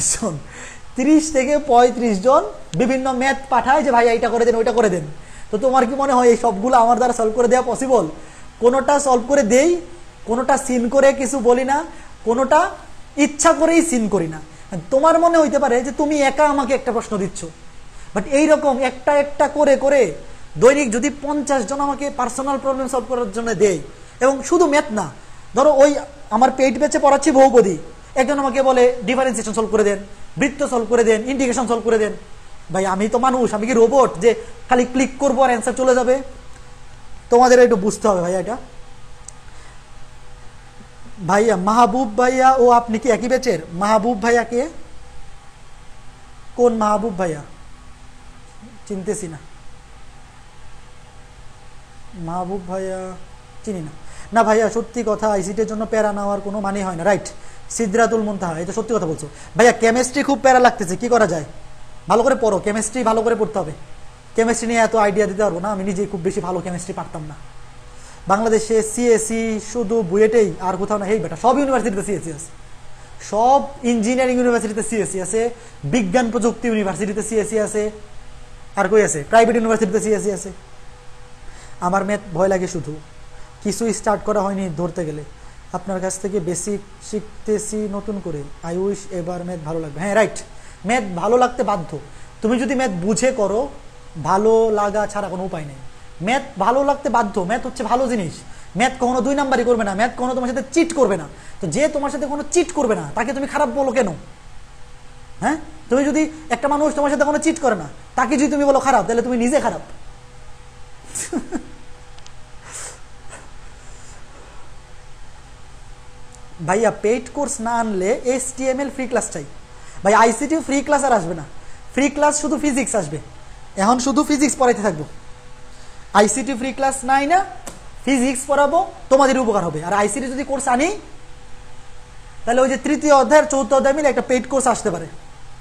35 জন বিভিন্ন ম্যাথ পাঠায় যে ভাইয়া এটা করে দেন ওইটা করে দেন। তো তোমার কি মনে হয় এই সবগুলো আমার দ্বারা সলভ করে দেওয়া পসিবল? কোনোটা সলভ করে দেই, কোনোটা সিন করে কিছু বলি না, কোনোটা ইচ্ছা করেই সিন করি না। তোমার মনে হইতে পারে যে তুমি একা আমাকে একটা প্রশ্ন দিচ্ছ, বাট এইরকম একটা একটা করে করে দৈনিক যদি 50 জন আমাকে পার্সোনাল প্রবলেম সলভ করার জন্য দেয়, এবং শুধু ম্যাথ না, ধরো ওই আমার পেইড ব্যাচে পড়াচ্ছি বহুপদী, একজন আমাকে বলে ডিফারেন্সিয়েশন সলভ করে দেন, বৃত্ত সলভ করে দেন, ইন্টিগ্রেশন সলভ করে দেন। ভাই আমি তো মানুষ, আমি কি রোবট যে খালি ক্লিক করবো আর অ্যান্সার চলে যাবে? তোমাদের একটু বুঝতে হবে ভাইয়া এটা। ভাইয়া মাহবুব ভাইয়া ও আপনি কি একই ব্যাচের? মাহবুব ভাইয়া কে? কোন মাহবুব ভাইয়া? চিনতেছি না। মাহবুব ভাইয়া চিনি না। না ভাইয়া সত্যি কথা, আইসিটির জন্য প্যারা নেওয়ার কোনো মানে হয় না, রাইট? সিদ্রাতুল মুনতাহা, এটা সত্যি কথা বলছো। ভাইয়া কেমিস্ট্রি খুব প্যারা লাগতেছে, কি করা যায়? ভালো করে পড়ো, কেমিস্ট্রি ভালো করে পড়তে হবে। কেমিস্ট্রি নিয়ে এত আইডিয়া দিতে পারবো না, আমি নিজেই খুব বেশি ভালো কেমিস্ট্রি পারতাম না। বাংলাদেশে সিএসি শুধু বুয়েটেই, আর কোথাও না। এই বেটা সব ইউনিভার্সিটিতে সিএসি আছে, সব ইঞ্জিনিয়ারিং ইউনিভার্সিটিতে সিএসি আছে, বিজ্ঞান প্রযুক্তি ইউনিভার্সিটিতে সিএসি আছে, আর কই আছে? প্রাইভেট ইউনিভার্সিটিতে সিএসি আছে। আমার ম্যাথ ভয় লাগে, শুধু কিছুই স্টার্ট করা হয়নি ধরতে গেলে। আপনার কাছ থেকে বেসিক শিখতেছি নতুন করে, আই উইশ এবার ম্যাথ ভালো লাগবে। হ্যাঁ রাইট, ম্যাথ ভালো লাগতে বাধ্য। তুমি যদি ম্যাথ বুঝে করো, ভালো লাগা ছাড়া কোনো উপায় নেই। ম্যাথ ভালো লাগতে বাধ্য, ম্যাথ হচ্ছে ভালো জিনিস। ম্যাথ কখনো 2 নাম্বারই করবে না, ম্যাথ কখনো তোমার সাথে চিট করবে না। তো যে তোমার সাথে কোনো চিট করবে না তাকে তুমি খারাপ বলো কেন? হ্যাঁ, তুমি যদি একটা মানুষ তোমার সাথে কোনো চিট করে না তাকে যদি তুমি বলো খারাপ, তাহলে তুমি নিজে খারাপ। ভাইয়া পেইড কোর্স না আনলে HTML ফ্রি ক্লাস চাই। ভাই আইসিটি ফ্রি ক্লাস আর আসবে না, ফ্রি ক্লাস শুধু ফিজিক্স আসবে। এখন শুধু ফিজিক্স পড়াইতে থাকবো। আইসিটি ফ্রি ক্লাস নাই না, ফিজিক্স পড়াবো, তোমাদের উপকার হবে। আর আইসিটি যদি কোর্স আনি তাহলে ওই যে 3য় অধ্যায় 4th অধ্যায় মিলে একটা পেইড কোর্স আসতে পারে।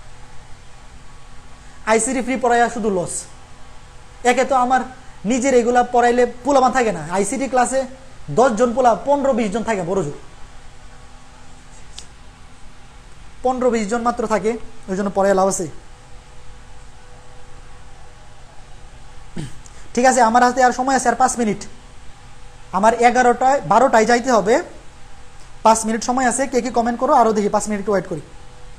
আইসিটি ফ্রি পড়াইয়া শুধু লস। একে তো আমার নিজের এগুলা পড়াইলে পোলামান থাকে না, আইসিটি ক্লাসে 10 জন পোলা 15-20 জন থাকে, বড় জোর 15-20 জন মাত্র থাকে, ওই জন্য পড়াই লাভ আছে। ঠিক আছে, আমার হাতে আর সময় আছে, আর 5 মিনিট। আমার 12টায় যাইতে হবে, 5 মিনিট সময় আছে। কে কি কমেন্ট করো আরো দেখি, 5 মিনিট ওয়েট করি।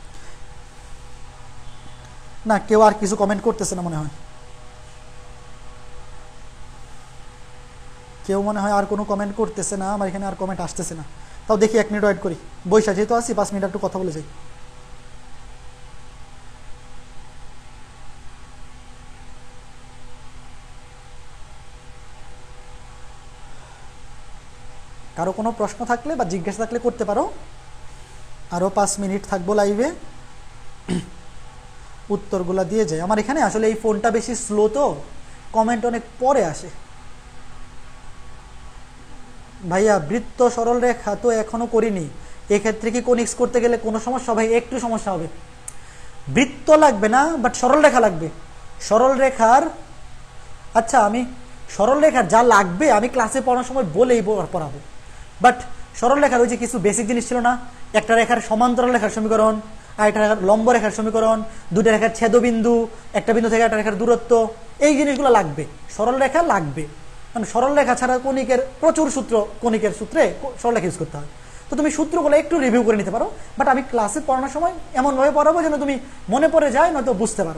না, কেউ আর কিছু কমেন্ট করতেছে না মনে হয়, কেউ মনে হয় আর কোনো কমেন্ট করতেছে না। আমার এখানে আর কমেন্ট আসতেছে না, তাও দেখি 1 মিনিট ওয়েট করি। বৈশা যেহেতু আসি, 5 মিনিট একটু কথা বলে যাই। কারো কোনো প্রশ্ন থাকলে বা জিজ্ঞাসা থাকলে করতে পারো। আরও 5 মিনিট থাকবো লাইভে, উত্তরগুলা দিয়ে যায়। আমার এখানে আসলে এই ফোনটা বেশি স্লো, তো কমেন্ট অনেক পরে আসে। ভাইয়া বৃত্ত সরল রেখা তো এখনো করিনি, এক্ষেত্রে কি কোনিক্স করতে গেলে কোনো সমস্যা? ভাই একটু সমস্যা হবে, বৃত্ত লাগবে না, বাট সরল রেখা লাগবে। সরল রেখার, আচ্ছা আমি সরল রেখার যা লাগবে আমি ক্লাসে পড়ানোর সময় বলেই পড়াবো। বাট সরল রেখার ওই যে কিছু বেসিক জিনিস ছিল না, একটা রেখার সমান্তরাল রেখার সমীকরণ, আর একটা রেখার লম্ব রেখার সমীকরণ, দুটো রেখার ছেদবিন্দু, একটা বিন্দু থেকে একটা রেখার দূরত্ব, এই জিনিসগুলো লাগবে। সরল রেখা লাগবে, কারণ সরল রেখা ছাড়া কণিকের প্রচুর সূত্র, কণিকের সূত্রে সরল রেখা ইউজ করতে হয়। তো তুমি সূত্রগুলো একটু রিভিউ করে নিতে পারো, বাট আমি ক্লাসে পড়ানোর সময় এমনভাবে পড়াবো যেন তুমি মনে পড়ে যায়, নয়তো বুঝতে পারো।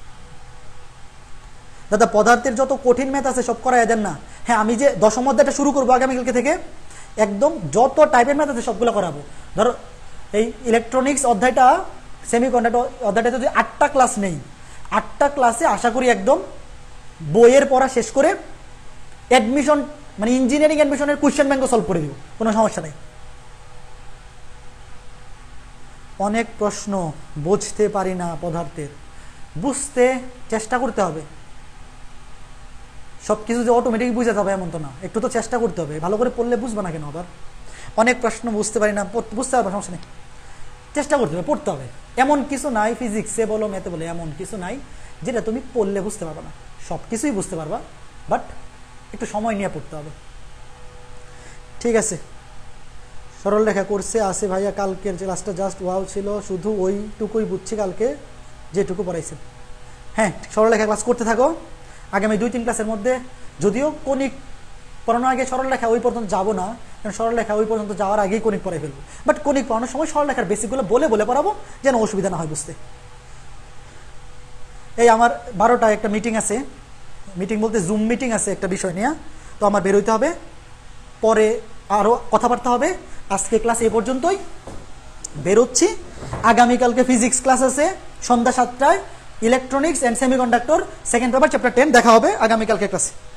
দাদা পদার্থের যত কঠিন ম্যাথ আছে সব করাই দেন না। হ্যাঁ, আমি যে দশম অধ্যায়টা শুরু করবো আগামীকালকে থেকে, একদম যত টাইপের ম্যাথ আছে সবগুলো করাবো। ধরো এই ইলেকট্রনিক্স অধ্যায়টা, সেমিকন্ডাক্টর অধ্যায়টা যদি 8টা ক্লাস নেই, 8টা ক্লাসে আশা করি একদম বইয়ের পড়া শেষ করে অ্যাডমিশন, মানে ইঞ্জিনিয়ারিং অ্যাডমিশনের কোয়েশ্চেন ব্যাংকও সলভ করে দিব, কোনো সমস্যা নেই। অনেক প্রশ্ন বুঝতে পারি না পদার্থের, বুঝতে চেষ্টা করতে হবে। সব কিছু যে অটোমেটিক বুঝে যাবে এমন তো না, একটু তো চেষ্টা করতে হবে। ভালো করে পড়লে বুঝবে না কেন আবার? অনেক প্রশ্ন বুঝতে পারি না, বুঝতে পারবে, সমস্যা নেই, চেষ্টা করতে হবে, পড়তে হবে। এমন কিছু নাই ফিজিক্সে বলো ম্যাথে বলো, এমন কিছু নাই যেটা তুমি পড়লে বুঝতে পারবে না। সব কিছুই বুঝতে পারবা, বাট একটু সময় নিয়ে পড়তে হবে। ঠিক আছে, সরল রেখা করছে আছে ভাইয়া, কালকের ক্লাসটা জাস্ট ওয়াও ছিল, শুধু ওইটুকুই বুঝছি কালকে যেটুকু পড়াইছেন। হ্যাঁ, সরল রেখা ক্লাস করতে থাকো আগামী 2-3 ক্লাসের মধ্যে। যদিও কণিক পড়ানোর আগে সরল রেখা ওই পর্যন্ত যাবো না, কারণ সরল রেখা ওই পর্যন্ত যাওয়ার আগেই কণিক পড়াই ফেলবো, বাট কণিক পড়ানোর সময় সরল রেখার বেসিকগুলো বলে বলে পড়াবো যেন অসুবিধা না হয় বুঝতে। এই আমার 12টায় একটা মিটিং আছে, মিটিং বলতে জুম মিটিং আছে একটা বিষয় নিয়ে, তো আমার বেরোইতে হবে, পরে আরও কথাবার্তা হবে। আজকে ক্লাস এই পর্যন্তই, বেরোচ্ছি। আগামীকালকে ফিজিক্স ক্লাস আছে সন্ধ্যা 7টায়, electronics and semiconductor second paper chapter 10 দেখা হবে আগামীকালকে ক্লাসে।